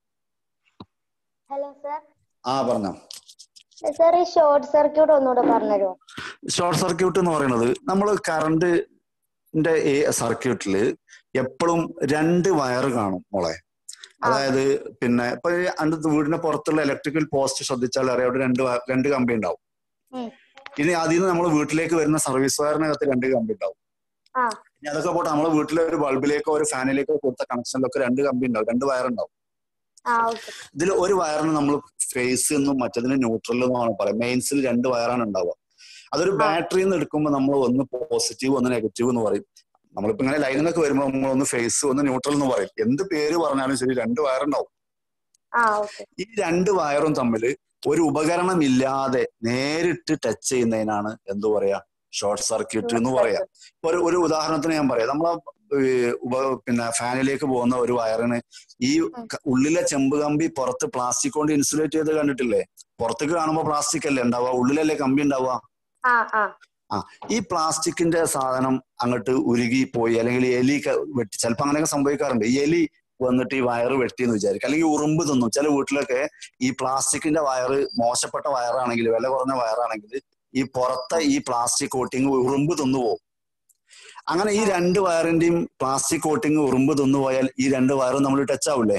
Hello sir. പറഞ്ഞോ. സർ, ഈ ഷോർട്ട് സർക്യൂട്ട് ഒന്നുകൂടെ പറഞ്ഞുതരുമോ? ഷോർട്ട് സർക്യൂട്ട് എന്ന് പറയുന്നത് നമ്മൾ കറണ്ടിന്റെ സർക്യൂട്ടിൽ എപ്പോഴും 2 വയർ കാണും മോളെ. അതായത് പിന്നെ ഇപ്പൊ അതിന്റെ വീടിന്റെ പുറത്തുള്ള ഇലക്ട്രിക്കൽ പോസ്റ്റ് ശ്രദ്ധിച്ചാൽ അറിയാം, അവിടെ 2 കമ്പി ഉണ്ടാവും. ഇനി അതിൽ നിന്ന് നമ്മൾ വീട്ടിലേക്ക് വരുന്ന സർവീസ് വയറിനകത്ത് 2 കമ്പി ഉണ്ടാവും. ഇനി അതൊക്കെ പോട്ടെ, നമ്മളെ വീട്ടിലെ ഒരു ബൾബിലേക്കോ ഒരു ഫാനിലേക്കോ കൊടുത്ത കണക്ഷനിലൊക്കെ 2 കമ്പി ഉണ്ടാവും, 2 വയർ ഉണ്ടാവും. ഇതിൽ ഒരു വയറിന് നമ്മൾ ഫേസ് എന്നും മറ്റതിന് ന്യൂട്രൽ എന്നുമാണ് പറയുക. മെയിൻസിൽ 2 വയറാണ് ഉണ്ടാവുക. അതൊരു ബാറ്ററിയിൽ നിന്ന് എടുക്കുമ്പോൾ നമ്മൾ ഒന്ന് പോസിറ്റീവ് ഒന്ന് നെഗറ്റീവ് എന്ന് പറയും. നമ്മളിപ്പോ ഇങ്ങനെ ലൈനിലൊക്കെ വരുമ്പോൾ നമ്മൾ ഒന്ന് ഫേസ് ഒന്ന് ന്യൂട്രൽ എന്ന് പറയും. എന്ത് പേര് പറഞ്ഞാലും ശരി 2 വയറുണ്ടാവും. ഈ 2 വയറും തമ്മിൽ ഒരു ഉപകരണം ഇല്ലാതെ നേരിട്ട് ടച്ച് ചെയ്യുന്നതിനാണ് എന്തു പറയാ, ഷോർട്ട് സർക്യൂട്ട് എന്ന് പറയാ. ഒരു ഉദാഹരണത്തിന് ഞാൻ പറയാം. നമ്മളെ പിന്നെ ഫാനിലേക്ക് പോകുന്ന ഒരു വയറിന് ഈ ഉള്ളിലെ ചെമ്പ് കമ്പി പുറത്ത് പ്ലാസ്റ്റിക് കൊണ്ട് ഇൻസുലേറ്റ് ചെയ്ത് കണ്ടിട്ടില്ലേ? പുറത്തേക്ക് കാണുമ്പോൾ പ്ലാസ്റ്റിക് അല്ലേ ഉണ്ടാവുക, ഉള്ളിലല്ലേ കമ്പി ഉണ്ടാവുക. ഈ പ്ലാസ്റ്റിക്കിന്റെ സാധനം അങ്ങോട്ട് ഉരുകി പോയി, അല്ലെങ്കിൽ എലി വെട്ടി, ചിലപ്പോൾ അങ്ങനെയൊക്കെ സംഭവിക്കാറുണ്ട്. ഈ എലി വന്നിട്ട് ഈ വയറ് വെട്ടിയെന്ന് വിചാരിക്കും, അല്ലെങ്കിൽ ഉറുമ്പ് തിന്നും. ചില വീട്ടിലൊക്കെ ഈ പ്ലാസ്റ്റിക്കിന്റെ വയറ് മോശപ്പെട്ട വയറാണെങ്കിൽ, വില കുറഞ്ഞ വയറാണെങ്കിൽ ഈ പുറത്തെ ഈ പ്ലാസ്റ്റിക് കോട്ടിങ് ഉറുമ്പ് തിന്നുപോകും. അങ്ങനെ ഈ 2 വയറിന്റെയും പ്ലാസ്റ്റിക് കോട്ടിങ് ഉറുമ്പ് തിന്നുപോയാൽ ഈ 2 വയറും നമ്മൾ ടച്ച് ആവില്ലേ?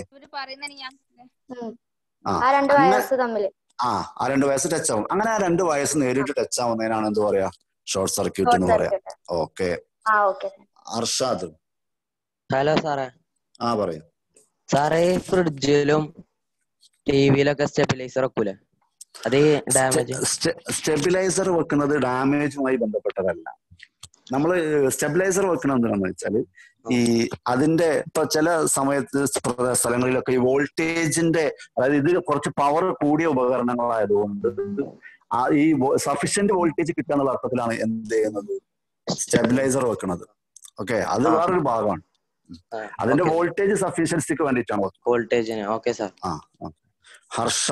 ആ 2 വയസ്സ് ടച്ച് ആവും. അങ്ങനെ ആ 2 വയസ്സ് നേരിട്ട് ടച്ച് ആവുന്നതിനാണ് എന്ത് പറയാ, ഷോർട്ട് സർക്യൂട്ട് എന്ന് പറയാം. ഓക്കെ. അർഷാദ്. ഹലോ സാറേ. പറയൂ സാറേ. ഫ്രിഡ്ജിലും ടിവിയിലൊക്കെ സ്റ്റെബിലൈസർ വെക്കൂലേ, അത് ഡാമേജ്? സ്റ്റെബിലൈസർ വെക്കുന്നത് ഡാമേജുമായി ബന്ധപ്പെട്ടതല്ല. നമ്മൾ സ്റ്റെബിലൈസർ വെക്കുന്നത് എന്താണെന്ന് വെച്ചാൽ ഈ അതിന്റെ ഇപ്പൊ ചില സമയത്ത് സ്ഥലങ്ങളിലൊക്കെ ഈ വോൾട്ടേജിന്റെ, അതായത് ഇത് കുറച്ച് പവർ കൂടിയ ഉപകരണങ്ങളായതുകൊണ്ട് ഈ സഫീഷ്യന്റ് വോൾട്ടേജ് കിട്ടുക അർത്ഥത്തിലാണ് എന്ത് ചെയ്യുന്നത്, സ്റ്റെബിലൈസർ വെക്കുന്നത്. ഓക്കെ, അത് വേറൊരു ഭാഗമാണ്. അതിന്റെ വോൾട്ടേജ് സഫീഷ്യൻസിക്ക് വേണ്ടിയിട്ടാണ് വോൾട്ടേജിന്. Okay sir. Harsha.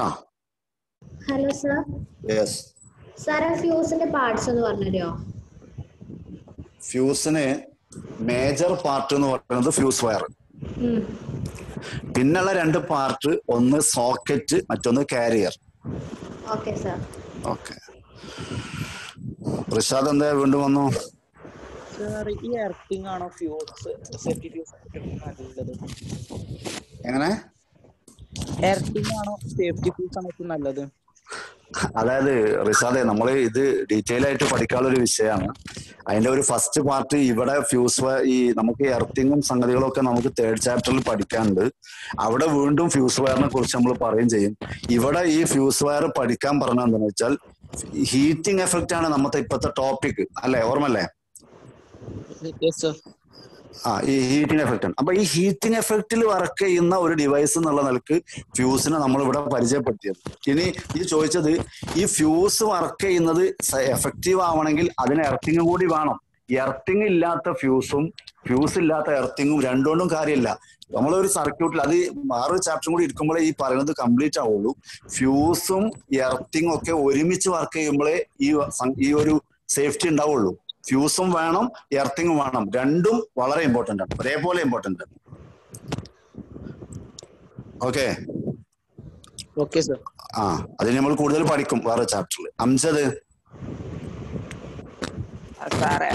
Hello sir. Yes sir, ഫ്യൂസിന്റെ പാർട്സ് ഒന്ന് പറഞ്ഞുതരുമോ? ഫ്യൂസിന് മേജർ പാർട്ട് എന്ന് പറയുന്നത് ഫ്യൂസ് വയർ. പിന്നുള്ള 2 പാർട്ട്, ഒന്ന് സോക്കറ്റ്, മറ്റൊന്ന് carrier. Okay sir. Okay. Rishad എന്താ വീണ്ടും വന്നു? സർ ഈ എർത്തിങ് ആണോ ഫ്യൂസ് സേഫ്റ്റി ഫ്യൂസ് നല്ലത്? എങ്ങനെ? എർത്തിങ് ആണോ സേഫ്റ്റി ഫ്യൂസ് ആണോ നല്ലത്? അതായത് റിഷാദെ, നമ്മൾ ഇത് ഡീറ്റെയിൽ ആയിട്ട് പഠിക്കാനുള്ള ഒരു വിഷയമാണ്. അതിന്റെ ഒരു ഫസ്റ്റ് പാർട്ട് ഇവിടെ ഫ്യൂസ് ഈ നമുക്ക് എർത്തിങ്ങും സംഗതികളും ഒക്കെ നമുക്ക് 3rd ചാപ്റ്ററിൽ പഠിക്കാനുണ്ട്. അവിടെ വീണ്ടും ഫ്യൂസ് വയറിനെ കുറിച്ച് നമ്മൾ പറയുകയും ചെയ്യും. ഇവിടെ ഈ ഫ്യൂസ് വയർ പഠിക്കാൻ പറഞ്ഞത് എന്താണെന്ന് വെച്ചാൽ ഹീറ്റിംഗ് എഫക്റ്റ് ആണ് നമ്മുടെ ഇപ്പോഴത്തെ ടോപ്പിക് അല്ലെ? ഓർമ്മല്ലേ? ഈ ഹീറ്റിംഗ് എഫക്റ്റ് ആണ്. അപ്പൊ ഈ ഹീറ്റിംഗ് എഫക്റ്റിൽ വർക്ക് ചെയ്യുന്ന ഒരു ഡിവൈസ് എന്നുള്ള നിലക്ക് ഫ്യൂസിനെ നമ്മൾ ഇവിടെ പരിചയപ്പെടുത്തിയത്. ഇനി ഈ ചോദിച്ചത്, ഈ ഫ്യൂസ് വർക്ക് ചെയ്യുന്നത് എഫക്റ്റീവ് ആവണമെങ്കിൽ അതിന് എർത്തിങ് കൂടി വേണം. എർത്തിങ് ഇല്ലാത്ത ഫ്യൂസും ഫ്യൂസ് ഇല്ലാത്ത എർത്തിങ്ങും രണ്ടുകൊണ്ടും കാര്യമില്ല. നമ്മളൊരു സർക്യൂട്ടിൽ അത് വേറൊരു ചാപ്റ്ററും കൂടി ഇരിക്കുമ്പോഴേ ഈ പറയുന്നത് കംപ്ലീറ്റ് ആവുള്ളൂ. ഫ്യൂസും എർത്തിങ്ങും ഒക്കെ ഒരുമിച്ച് വർക്ക് ചെയ്യുമ്പോഴേ ഈ ഒരു സേഫ്റ്റി ഉണ്ടാവുള്ളൂ. ഫ്യൂസും വേണം, എർത്തിങ്ങും വേണം. രണ്ടും വളരെ ഇമ്പോർട്ടന്റ് ആണ്, ഒരേപോലെ ഇമ്പോർട്ടന്റ് ആണ്. Okay okay sir. അതിന് നമ്മൾ കൂടുതൽ പഠിക്കും വേറെ ചാപ്റ്ററിൽ. അംജദ് സാറേ,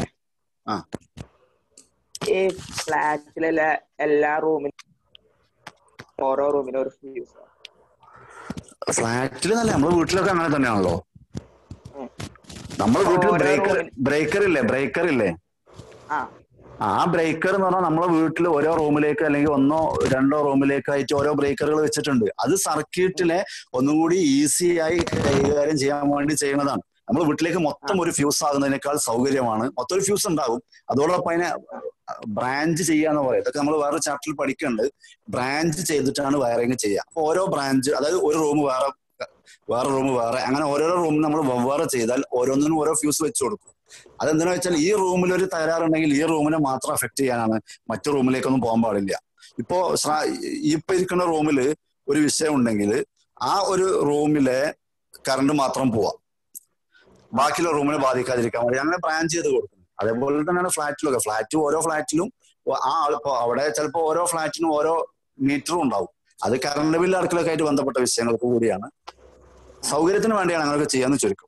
ഈ ഫ്ലാറ്റിലെ എല്ലാ റൂമിലും ഓരോ റൂമിനും ഒരു ഫ്യൂസ്? ഫ്ലാറ്റിൽ നല്ല നമ്മുടെ വീട്ടിലൊക്കെ അങ്ങനെ തന്നെയാണല്ലോ. നമ്മുടെ വീട്ടിൽ ബ്രേക്കർ ഇല്ലേ? ആ ബ്രേക്കർ എന്ന് പറഞ്ഞാൽ നമ്മുടെ വീട്ടിൽ ഓരോ റൂമിലേക്ക് അല്ലെങ്കിൽ 1ഓ 2ഓ റൂമിലേക്കായിട്ട് ഓരോ ബ്രേക്കറുകൾ വെച്ചിട്ടുണ്ട്. അത് സർക്യൂട്ടിനെ ഒന്നുകൂടി ഈസി ആയി കൈകാര്യം ചെയ്യാൻ വേണ്ടി ചെയ്യുന്നതാണ്. നമ്മൾ വീട്ടിലേക്ക് മൊത്തം ഒരു ഫ്യൂസ് ആകുന്നതിനേക്കാൾ സൗകര്യമാണ് മൊത്തം ഒരു ഫ്യൂസ് ഉണ്ടാകും. അതോടൊപ്പം അതിനെ ബ്രാഞ്ച് ചെയ്യാന്ന് പറയും. ഇതൊക്കെ നമ്മൾ വേറെ ചാപ്റ്ററിൽ പഠിക്കുന്നുണ്ട്. ബ്രാഞ്ച് ചെയ്തിട്ടാണ് വയറിങ് ചെയ്യുക. അപ്പൊ ഓരോ ബ്രാഞ്ച്, അതായത് ഒരു റൂം വേറെ റൂം വേറെ, അങ്ങനെ ഓരോരോ റൂമിൽ നമ്മൾ വെവ്വേറെ ചെയ്താൽ ഓരോന്നിനും ഓരോ ഫ്യൂസ് വെച്ച് കൊടുക്കും. അതെന്താണെന്ന് വെച്ചാൽ ഈ റൂമിൽ ഒരു തകരാറുണ്ടെങ്കിൽ ഈ റൂമിനെ മാത്രം അഫക്ട് ചെയ്യാനാണ്, മറ്റു റൂമിലേക്കൊന്നും പോകാൻ പാടില്ല. ഇപ്പോ ഇരിക്കുന്ന റൂമിൽ ഒരു വിഷയം ഉണ്ടെങ്കിൽ ആ ഒരു റൂമിലെ കറണ്ട് മാത്രം പോവാം, ബാക്കിയുള്ള റൂമിനെ ബാധിക്കാതിരിക്കാൻ വേണ്ടി അങ്ങനെ ബ്രാഞ്ച് ചെയ്ത് കൊടുക്കും. അതേപോലെ തന്നെയാണ് ഫ്ലാറ്റിലൊക്കെ. ഓരോ ഫ്ലാറ്റിലും അവിടെ ചിലപ്പോൾ ഓരോ ഫ്ലാറ്റിനും ഓരോ മീറ്ററും ഉണ്ടാവും. അത് കറണ്ട് ബില്ല് അടക്കലൊക്കെ ആയിട്ട് ബന്ധപ്പെട്ട വിഷയങ്ങൾക്ക് കൂടിയാണ്. സൗകര്യത്തിന് വേണ്ടിയാണ് അങ്ങനെയൊക്കെ ചെയ്യാന്ന് ചുരുക്കം.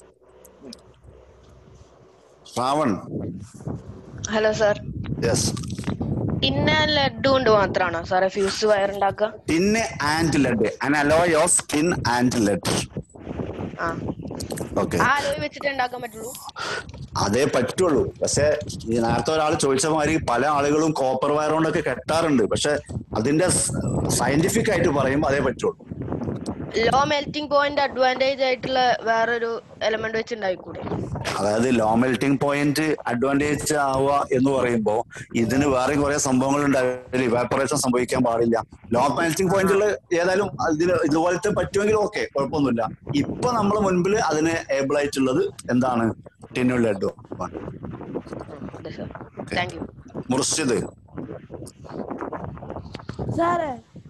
Shravan. Hello sir. Yes. Tin and lead കൊണ്ട് മാത്രമാണോ സാറേ ഫ്യൂസ് വയർ ഉണ്ടാക്കുക? Tin and lead, an alloy of tin and lead. Alloy വെച്ചിട്ട് ഉണ്ടാക്കാൻ പറ്റുള്ളൂ? അതേ പറ്റുള്ളൂ. പക്ഷെ ഈ നേരത്തെ ഒരാൾ ചോദിച്ച മാതിരി പല ആളുകളും കോപ്പർ വയർ കൊണ്ടൊക്കെ കെട്ടാറുണ്ട്. പക്ഷെ അതിന്റെ സയന്റിഫിക് ആയിട്ട് പറയുമ്പോൾ അതേ പറ്റുള്ളൂ. ലോ മെൽറ്റിംഗ് പോയിന്റ് അഡ്വാൻറ്റേജ് ആയിട്ടുള്ള വേറൊരു എലമെന്റ് വെച്ച് ഉണ്ടായിക്കൂടെ? അതായത് ലോ മെൽറ്റിംഗ് പോയിന്റ് അഡ്വാൻറ്റേജ് ആവുക എന്ന് പറയുമ്പോൾ ഇതിന് വേറെ കുറെ സംഭവങ്ങൾ ഉണ്ടാവില്ല. ഇവാപ്പറേഷൻ സംഭവിക്കാൻ പാടില്ല. ലോ മെൽറ്റിംഗ് പോയിന്റുകൾ ഏതായാലും ഇതിന് ഇതുപോലത്തെ പറ്റുമെങ്കിൽ ഓക്കെ, കുഴപ്പമൊന്നുമില്ല. ഇപ്പൊ നമ്മളെ മുൻപിൽ അതിന് ഏബിൾ ആയിട്ടുള്ളത് എന്താണ്? ടിന്നും ലെഡും. മുർഷിദ്. സാറേ,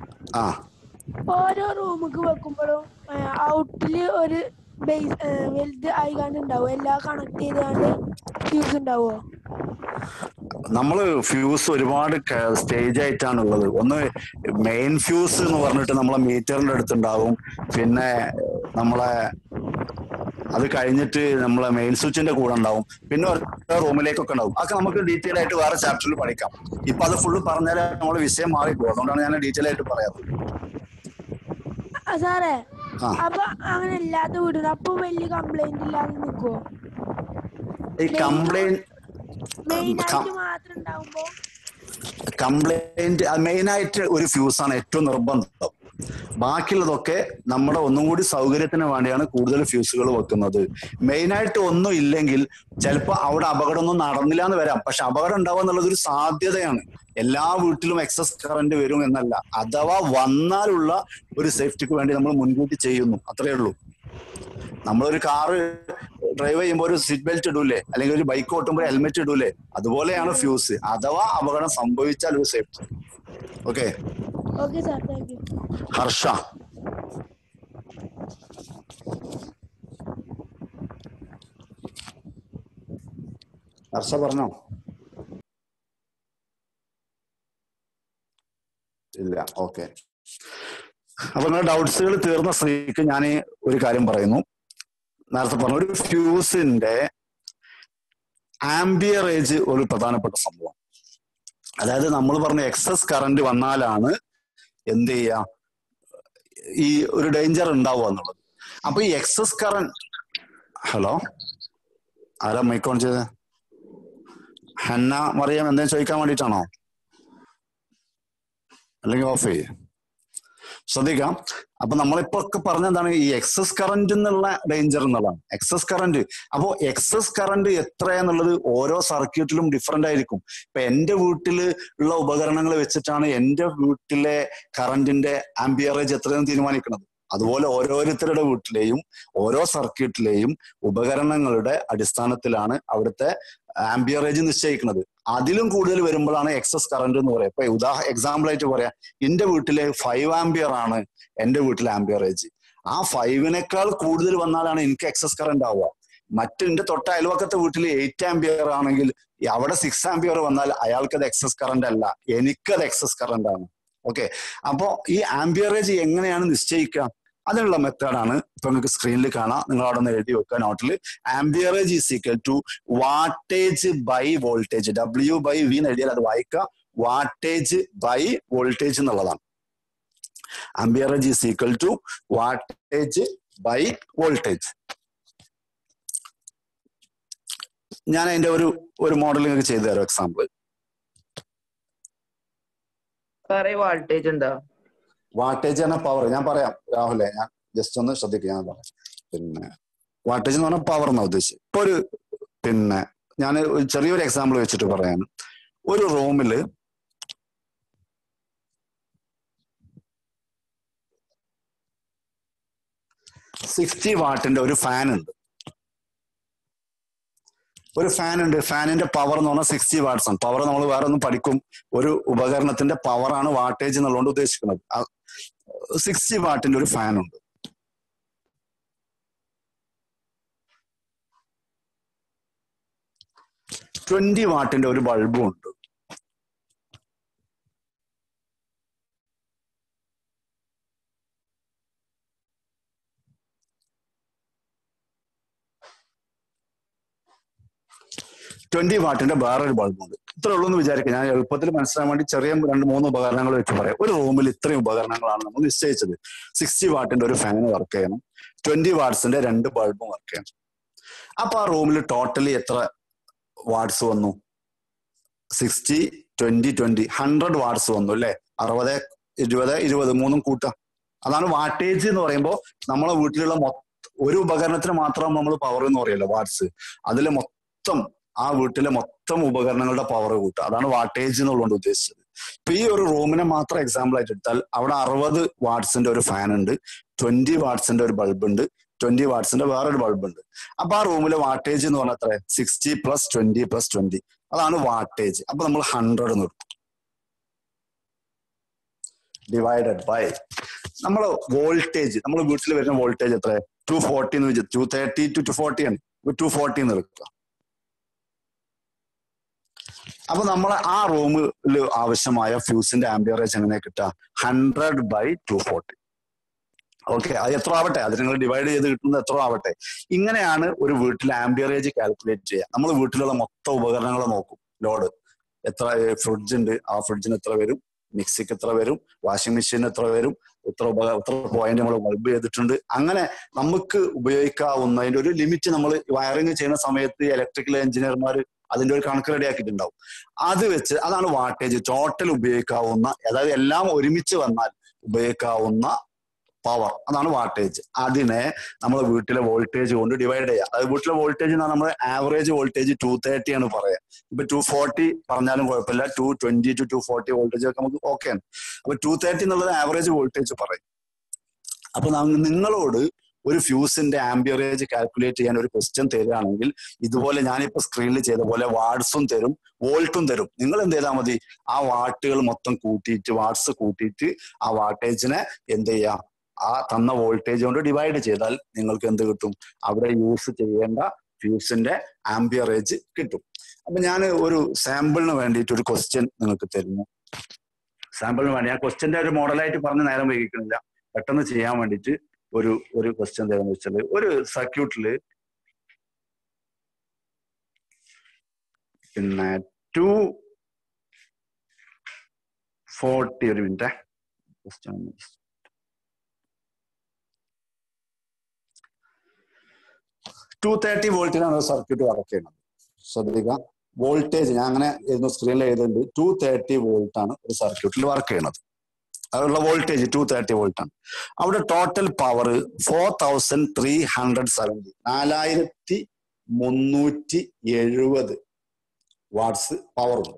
ഓരോ റൂമിക്ക് വെക്കുമ്പോഴും ഔട്ടില് ഒരു ബേസ് വലുത് ആയിക്കാണ്ട് ഉണ്ടാവും. എല്ലാം കണക്ട് ചെയ്താണ്ട് ഫ്യൂസ് ഉണ്ടാവുമോ? നമ്മള് ഫ്യൂസ് ഒരുപാട് സ്റ്റേജ് ആയിട്ടാണുള്ളത്. ഒന്ന് മെയിൻ ഫ്യൂസ് എന്ന് പറഞ്ഞിട്ട് നമ്മളെ മീറ്ററിന്റെ അടുത്തുണ്ടാവും. പിന്നെ നമ്മളെ അത് കഴിഞ്ഞിട്ട് നമ്മളെ മെയിൻ സ്വിച്ചിന്റെ കൂടെ ഉണ്ടാവും. പിന്നെ ഓരോ റൂമിലേക്കൊക്കെ ഉണ്ടാവും. അതൊക്കെ നമുക്ക് ഡീറ്റെയിൽ ആയിട്ട് വേറെ ചാപ്റ്ററിൽ പഠിക്കാം. ഇപ്പൊ അത് ഫുള്ള് പറഞ്ഞാൽ നമ്മളെ വിഷയം മാറിപ്പോകും. അതുകൊണ്ടാണ് ഞാൻ ഡീറ്റെയിൽ ആയിട്ട് പറയാത്തത്. സാറേ, അപ്പൊ അങ്ങനെ ഇല്ലാത്ത വീടുണ്ട്, അപ്പൊ വലിയ കംപ്ലൈന്റ് ഇല്ലാതെ നിക്കുവോ? ഈ കംപ്ലൈന്റ് മാത്രം ഉണ്ടാവുമ്പോ കംപ്ലൈന്റ് മെയിനായിട്ട് ഒരു ഫ്യൂസാണ് ഏറ്റവും നിർബന്ധം. ബാക്കിയുള്ളതൊക്കെ നമ്മുടെ ഒന്നും കൂടി സൗകര്യത്തിന് വേണ്ടിയാണ് കൂടുതൽ ഫ്യൂസുകൾ വെക്കുന്നത്. മെയിനായിട്ട് ഒന്നും ഇല്ലെങ്കിൽ ചിലപ്പോൾ അവിടെ അപകടമൊന്നും നടന്നില്ല എന്ന് വരാം. പക്ഷെ അപകടം ഉണ്ടാവുക എന്നുള്ളതൊരു സാധ്യതയാണ്. എല്ലാ വീട്ടിലും എക്സസ് കറണ്ട് വരും എന്നല്ല. അഥവാ വന്നാലുള്ള ഒരു സേഫ്റ്റിക്ക് വേണ്ടി നമ്മൾ മുൻകൂട്ടി ചെയ്യുന്നു, അത്രയേ ഉള്ളൂ. നമ്മളൊരു കാറ് ഡ്രൈവ് ചെയ്യുമ്പോൾ ഒരു സീറ്റ് ബെൽറ്റ് ഇടൂലേ, അല്ലെങ്കിൽ ഒരു ബൈക്ക് ഓട്ടുമ്പോൾ ഹെൽമെറ്റ് ഇടൂലേ, അതുപോലെയാണ് ഫ്യൂസ്. അഥവാ അപകടം സംഭവിച്ചാൽ ഒരു സേഫ്റ്റി. ഓക്കെ. ഹർഷ. ഹർഷ പറഞ്ഞോ. ഇല്ല. ഓക്കെ. അപ്പൊ നിങ്ങളുടെ ഡൗട്ട്സുകൾ തീർന്ന സ്ഥിതിക്ക് ഞാൻ ഒരു കാര്യം പറയുന്നു. നേരത്തെ പറഞ്ഞു, ഒരു ഫ്യൂസിന്റെ ആംബിയറേജ് ഒരു പ്രധാനപ്പെട്ട സംഭവം. അതായത് നമ്മൾ പറഞ്ഞ എക്സസ് കറന്റ് വന്നാലാണ് എന്ത് ചെയ്യുക, ഈ ഒരു ഡേഞ്ചർ ഉണ്ടാവുക എന്നുള്ളത്. അപ്പൊ ഈ എക്സസ് കറന്റ്, ഹലോ ആരാ മൈക്ക് ഓൺ ചെയ്തത്? ഹന്ന മറിയാം എന്തെങ്കിലും ചോദിക്കാൻ വേണ്ടിയിട്ടാണോ? അല്ലെങ്കിൽ ഓഫ് ചെയ്യേ? ശ്രദ്ധിക്കാം. അപ്പൊ നമ്മളിപ്പോ ഒക്കെ പറഞ്ഞ എന്താണ്, ഈ എക്സസ് കറന്റ് എന്നുള്ള ഡേഞ്ചർ എന്നുള്ളതാണ്. എക്സസ് കറന്റ്, അപ്പോ എക്സസ് കറന്റ് എത്രയാന്നുള്ളത് ഓരോ സർക്യൂട്ടിലും ഡിഫറെന്റ് ആയിരിക്കും. ഇപ്പൊ എന്റെ വീട്ടില് ഉള്ള ഉപകരണങ്ങൾ വെച്ചിട്ടാണ് എന്റെ വീട്ടിലെ കറന്റിന്റെ ആംബിയറേജ് എത്രയെന്ന് തീരുമാനിക്കുന്നത്. അതുപോലെ ഓരോരുത്തരുടെ വീട്ടിലെയും ഓരോ സർക്യൂട്ടിലെയും ഉപകരണങ്ങളുടെ അടിസ്ഥാനത്തിലാണ് അവിടുത്തെ ആംബിയറേജ് നിശ്ചയിക്കുന്നത്. അതിലും കൂടുതൽ വരുമ്പോഴാണ് എക്സസ് കറന്റ് എന്ന് പറയുക. ഇപ്പൊ എക്സാമ്പിൾ ആയിട്ട് പറയാം, എന്റെ വീട്ടിലെ 5 ആംബിയർ ആണ് എന്റെ വീട്ടിലെ ആംബിയറേജ്. ആ 5-നേക്കാൾ കൂടുതൽ വന്നാലാണ് എനിക്ക് എക്സസ് കറന്റ് ആവുക. എന്റെ തൊട്ട അയൽവക്കത്തെ വീട്ടിൽ 8 ആംബിയർ ആണെങ്കിൽ അവിടെ 6 ആംബിയർ വന്നാൽ അയാൾക്കത് എക്സസ് കറന്റ് അല്ല, എനിക്കത് എക്സസ് കറന്റ് ആണ്. ഓക്കെ. അപ്പോ ഈ ആംബിയറേജ് എങ്ങനെയാണ് നിശ്ചയിക്കുക? അതിനുള്ള മെത്തേഡാണ് ഇപ്പൊ നിങ്ങൾക്ക് സ്ക്രീനിൽ കാണാം. നിങ്ങൾ അവിടെ നിന്ന് എഴുതി വെക്കുക നോട്ടിൽ. Amperage is equal to wattage by voltage. W/V എന്ന് എഴുതിയാൽ അത് വായിക്കുക, വാട്ടേജ് ബൈ വോൾട്ടേജ് എന്നുള്ളതാണ്. Amperage is equal to wattage by voltage. ഞാൻ അതിന്റെ ഒരു മോഡൽ നിങ്ങൾക്ക് ചെയ്തു തരാം. എക്സാമ്പിൾ, വാൾട്ടേജ് എന്താ? വാട്ടേജ് എന്ന പവർ ഞാൻ പറയാം രാഹുലെ, ഞാൻ ജസ്റ്റ് ഒന്ന് ശ്രദ്ധിക്കുക. ഞാൻ പറയാം. പിന്നെ വാട്ടേജ് എന്ന് പറഞ്ഞാൽ പവർ എന്നാ ഉദ്ദേശിച്ചത്. ഇപ്പൊ ഞാൻ ചെറിയൊരു എക്സാമ്പിൾ വെച്ചിട്ട് പറയാൻ. ഒരു റൂമില് വാട്ടിന്റെ ഒരു ഫാൻ ഉണ്ട്. ഫാനിന്റെ പവർ എന്ന് പറഞ്ഞാൽ 60 വാട്ട്സ് ആണ്. പവർ നമ്മൾ വേറെ ഒന്നും പഠിക്കും. ഒരു ഉപകരണത്തിന്റെ പവറാണ് വാട്ടേജ് എന്നുള്ളതുകൊണ്ട് ഉദ്ദേശിക്കുന്നത്. 60 വാട്ടിന്റെ ഒരു ഫാൻ ഉണ്ട്. വാട്ടിന്റെ ഒരു ബൾബും ഉണ്ട്. വാട്ടിന്റെ വേറൊരു ബൾബുണ്ട്. ഇത്ര ഉള്ളൂ എന്ന് വിചാരിക്കുക. ഞാൻ എളുപ്പത്തിൽ മനസ്സിലാൻ വേണ്ടി ചെറിയ 2-3 ഉപകരണങ്ങൾ വെച്ച് പറയാം. ഒരു റൂമിൽ ഇത്രയും ഉപകരണങ്ങളാണ് നമ്മൾ നിശ്ചയിച്ചത്. 60 വാട്ടിന്റെ ഒരു ഫാൻ വർക്ക് ചെയ്യണം, 20 വാട്ട്സിന്റെ 2 ബൾബും വർക്ക് ചെയ്യണം. അപ്പൊ ആ റൂമിൽ ടോട്ടലി എത്ര വാട്ട്സ് വന്നു? 60, 20, 20, 100 വാട്ട്സ് വന്നു അല്ലെ? 60, 20, 20 മൂന്നും കൂട്ടാം. അതാണ് വാട്ടേജ് എന്ന് പറയുമ്പോൾ നമ്മളെ വീട്ടിലുള്ള ഒരു ഉപകരണത്തിന് മാത്രം നമ്മൾ പവർ എന്ന് പറയല്ലോ വാട്ട്സ്. അതിലെ മൊത്തം ആ വീട്ടിലെ മൊത്തം ഉപകരണങ്ങളുടെ പവർ കൂട്ടുക. അതാണ് വാട്ടേജ് എന്നുള്ളത് ഉദ്ദേശിച്ചത്. ഇപ്പൊ ഈ ഒരു റൂമിനെ മാത്രം എക്സാമ്പിൾ ആയിട്ട് എടുത്താൽ അവിടെ 60 വാട്ട്സിന്റെ ഒരു ഫാൻ ഉണ്ട്, 20 വാട്ട്സിന്റെ ഒരു ബൾബ് ഉണ്ട്, 20 വാട്ട്സിന്റെ വേറൊരു ബൾബ് ഉണ്ട്. അപ്പൊ ആ റൂമിലെ വാട്ടേജ് എന്ന് പറഞ്ഞാൽ എത്ര? 60 + 20 + 20. അതാണ് വാട്ടേജ്. അപ്പൊ നമ്മൾ 100 എന്ന് എടുക്കും. ഡിവൈഡഡ് ബൈ നമ്മള് വോൾട്ടേജ്, നമ്മൾ വീട്ടിൽ വരുന്ന വോൾട്ടേജ് എത്ര? 240 എന്ന് വെച്ചാൽ 230 to 240 ആണ്. 240 എന്ന് എടുക്കുക. അപ്പൊ നമ്മൾ ആ റൂമിൽ ആവശ്യമായ ഫ്യൂസിന്റെ ആംബിയറേജ് എങ്ങനെ കിട്ടുക? 100/240. ഓക്കെ, അത് എത്ര ആവട്ടെ, അത് നിങ്ങൾ ഡിവൈഡ് ചെയ്ത് കിട്ടുന്നത് എത്ര ആവട്ടെ. ഇങ്ങനെയാണ് ഒരു വീട്ടിൽ ആംബിയറേജ് കാൽക്കുലേറ്റ് ചെയ്യുക. നമ്മൾ വീട്ടിലുള്ള മൊത്തം ഉപകരണങ്ങൾ നോക്കും. ലോഡ് എത്ര, ഫ്രിഡ്ജ് ഉണ്ട്, ആ ഫ്രിഡ്ജിന് എത്ര വരും, മിക്സിക്ക് എത്ര വരും, വാഷിംഗ് മെഷീൻ എത്ര വരും, എത്ര പോയിന്റ് നമ്മൾ ബൾബ് ചെയ്തിട്ടുണ്ട്. അങ്ങനെ നമുക്ക് ഉപയോഗിക്കാവുന്ന അതിന്റെ ഒരു ലിമിറ്റ് നമ്മൾ വയറിങ് ചെയ്യുന്ന സമയത്ത് ഇലക്ട്രിക്കൽ എഞ്ചിനീയർമാർ അതിന്റെ ഒരു കണക്ക് റെഡിയാക്കിയിട്ടുണ്ടാവും. അത് വെച്ച് അതാണ് വാട്ടേജ്, ടോട്ടൽ ഉപയോഗിക്കാവുന്ന, അതായത് എല്ലാം ഒരുമിച്ച് വന്നാൽ ഉപയോഗിക്കാവുന്ന പവർ, അതാണ് വാട്ടേജ്. അതിനെ നമ്മൾ വീട്ടിലെ വോൾട്ടേജ് കൊണ്ട് ഡിവൈഡ് ചെയ്യുക. അതായത് വീട്ടിലെ വോൾട്ടേജ് എന്ന് പറഞ്ഞാൽ നമ്മൾ ആവറേജ് വോൾട്ടേജ് 230 ആണ് പറയുക. ഇപ്പൊ 240 പറഞ്ഞാലും കുഴപ്പമില്ല, 220 to 240 വോൾട്ടേജ് ഒക്കെ നമുക്ക് ഓക്കെ ആണ്. അപ്പൊ 230 എന്നുള്ളത് ആവറേജ് വോൾട്ടേജ് പറയും. അപ്പൊ നിങ്ങളോട് ഒരു ഫ്യൂസിന്റെ ആംബിയറേജ് കാൽക്കുലേറ്റ് ചെയ്യാൻ ഒരു ക്വസ്റ്റ്യൻ തരികയാണെങ്കിൽ ഇതുപോലെ ഞാനിപ്പോ സ്ക്രീനിൽ ചെയ്ത പോലെ വാട്ട്സും തരും, വോൾട്ടും തരും. നിങ്ങൾ എന്ത് ചെയ്താൽ മതി? ആ വാട്ടുകൾ മൊത്തം കൂട്ടിയിട്ട്, വാട്ട്സ് കൂട്ടിയിട്ട് ആ വാട്ടേജിനെ എന്ത് ചെയ്യുക? ആ തന്ന വോൾട്ടേജ് കൊണ്ട് ഡിവൈഡ് ചെയ്താൽ നിങ്ങൾക്ക് എന്ത് കിട്ടും? അവിടെ യൂസ് ചെയ്യേണ്ട ഫ്യൂസിന്റെ ആംബിയറേജ് കിട്ടും. അപ്പൊ ഞാൻ ഒരു സാമ്പിളിന് വേണ്ടിയിട്ട് ഒരു ക്വസ്റ്റ്യൻ നിങ്ങൾക്ക് തരുന്നു. സാമ്പിളിന് വേണ്ടി ഞാൻ ക്വസ്റ്റ്യന്റെ ഒരു മോഡലായിട്ട് പറഞ്ഞ് നേരം വൈകിക്കുന്നില്ല, പെട്ടെന്ന് ചെയ്യാൻ വേണ്ടിയിട്ട് ഒരു ക്വസ്റ്റ്യൻ എന്താണെന്ന് വെച്ചാൽ, ഒരു സർക്യൂട്ടിൽ പിന്നെ 240 ഒരു മിനിറ്റ് 230 വോൾട്ടിനാണ് സർക്യൂട്ട് വർക്ക് ചെയ്യുന്നത്. ശ്രദ്ധിക്കുക, വോൾട്ടേജ് ഞാൻ അങ്ങനെ സ്ക്രീനിൽ എഴുതുന്നുണ്ട്. 230 വോൾട്ട് ആണ് ഒരു സർക്യൂട്ടിൽ വർക്ക് ചെയ്യുന്നത്. അതിലുള്ള വോൾട്ടേജ് 230 വോൾട്ട് ആണ്. അവിടെ ടോട്ടൽ പവർ 4370 4370 വാട്ട്സ് പവർ ഉണ്ട്.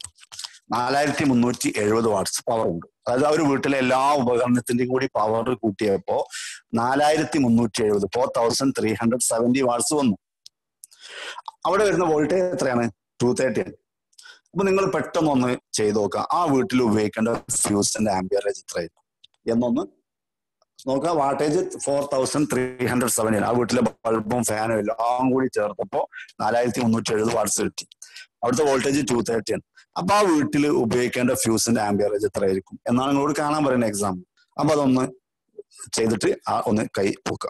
4370 വാട്ട്സ് പവർ ഉണ്ട്. അതായത് ആ ഒരു വീട്ടിലെ എല്ലാ ഉപകരണത്തിന്റെയും കൂടി പവർ കൂട്ടിയപ്പോ 4370 4370 വാട്ട്സ് വന്നു. അവിടെ വരുന്ന വോൾട്ടേജ് എത്രയാണ്? 230 ആണ്. അപ്പൊ നിങ്ങൾ പെട്ടെന്ന് ഒന്ന് ചെയ്ത് നോക്കുക, ആ വീട്ടിൽ ഉപയോഗിക്കേണ്ട ഫ്യൂസിന്റെ ആംബിയറേജ് എത്രയായിരുന്നു എന്നൊന്ന് നോക്കുക. വാട്ടേജ് 4370 ആ വീട്ടിലെ ബൾബും ഫാനും എല്ലാം കൂടി ചേർത്തപ്പോ 4370 വാട്ട്സ് കിട്ടി. അവിടുത്തെ വോൾട്ടേജ് 230 ആണ്. അപ്പൊ ആ വീട്ടിൽ ഉപയോഗിക്കേണ്ട ഫ്യൂസിന്റെ ആംബിയറേജ് എത്രയായിരിക്കും എന്നാണ് നിങ്ങളോട് കാണാൻ പറയുന്ന എക്സാമ്പിൾ. അപ്പൊ അതൊന്ന് ചെയ്തിട്ട് ഒന്ന് കൈ പൊക്കുക.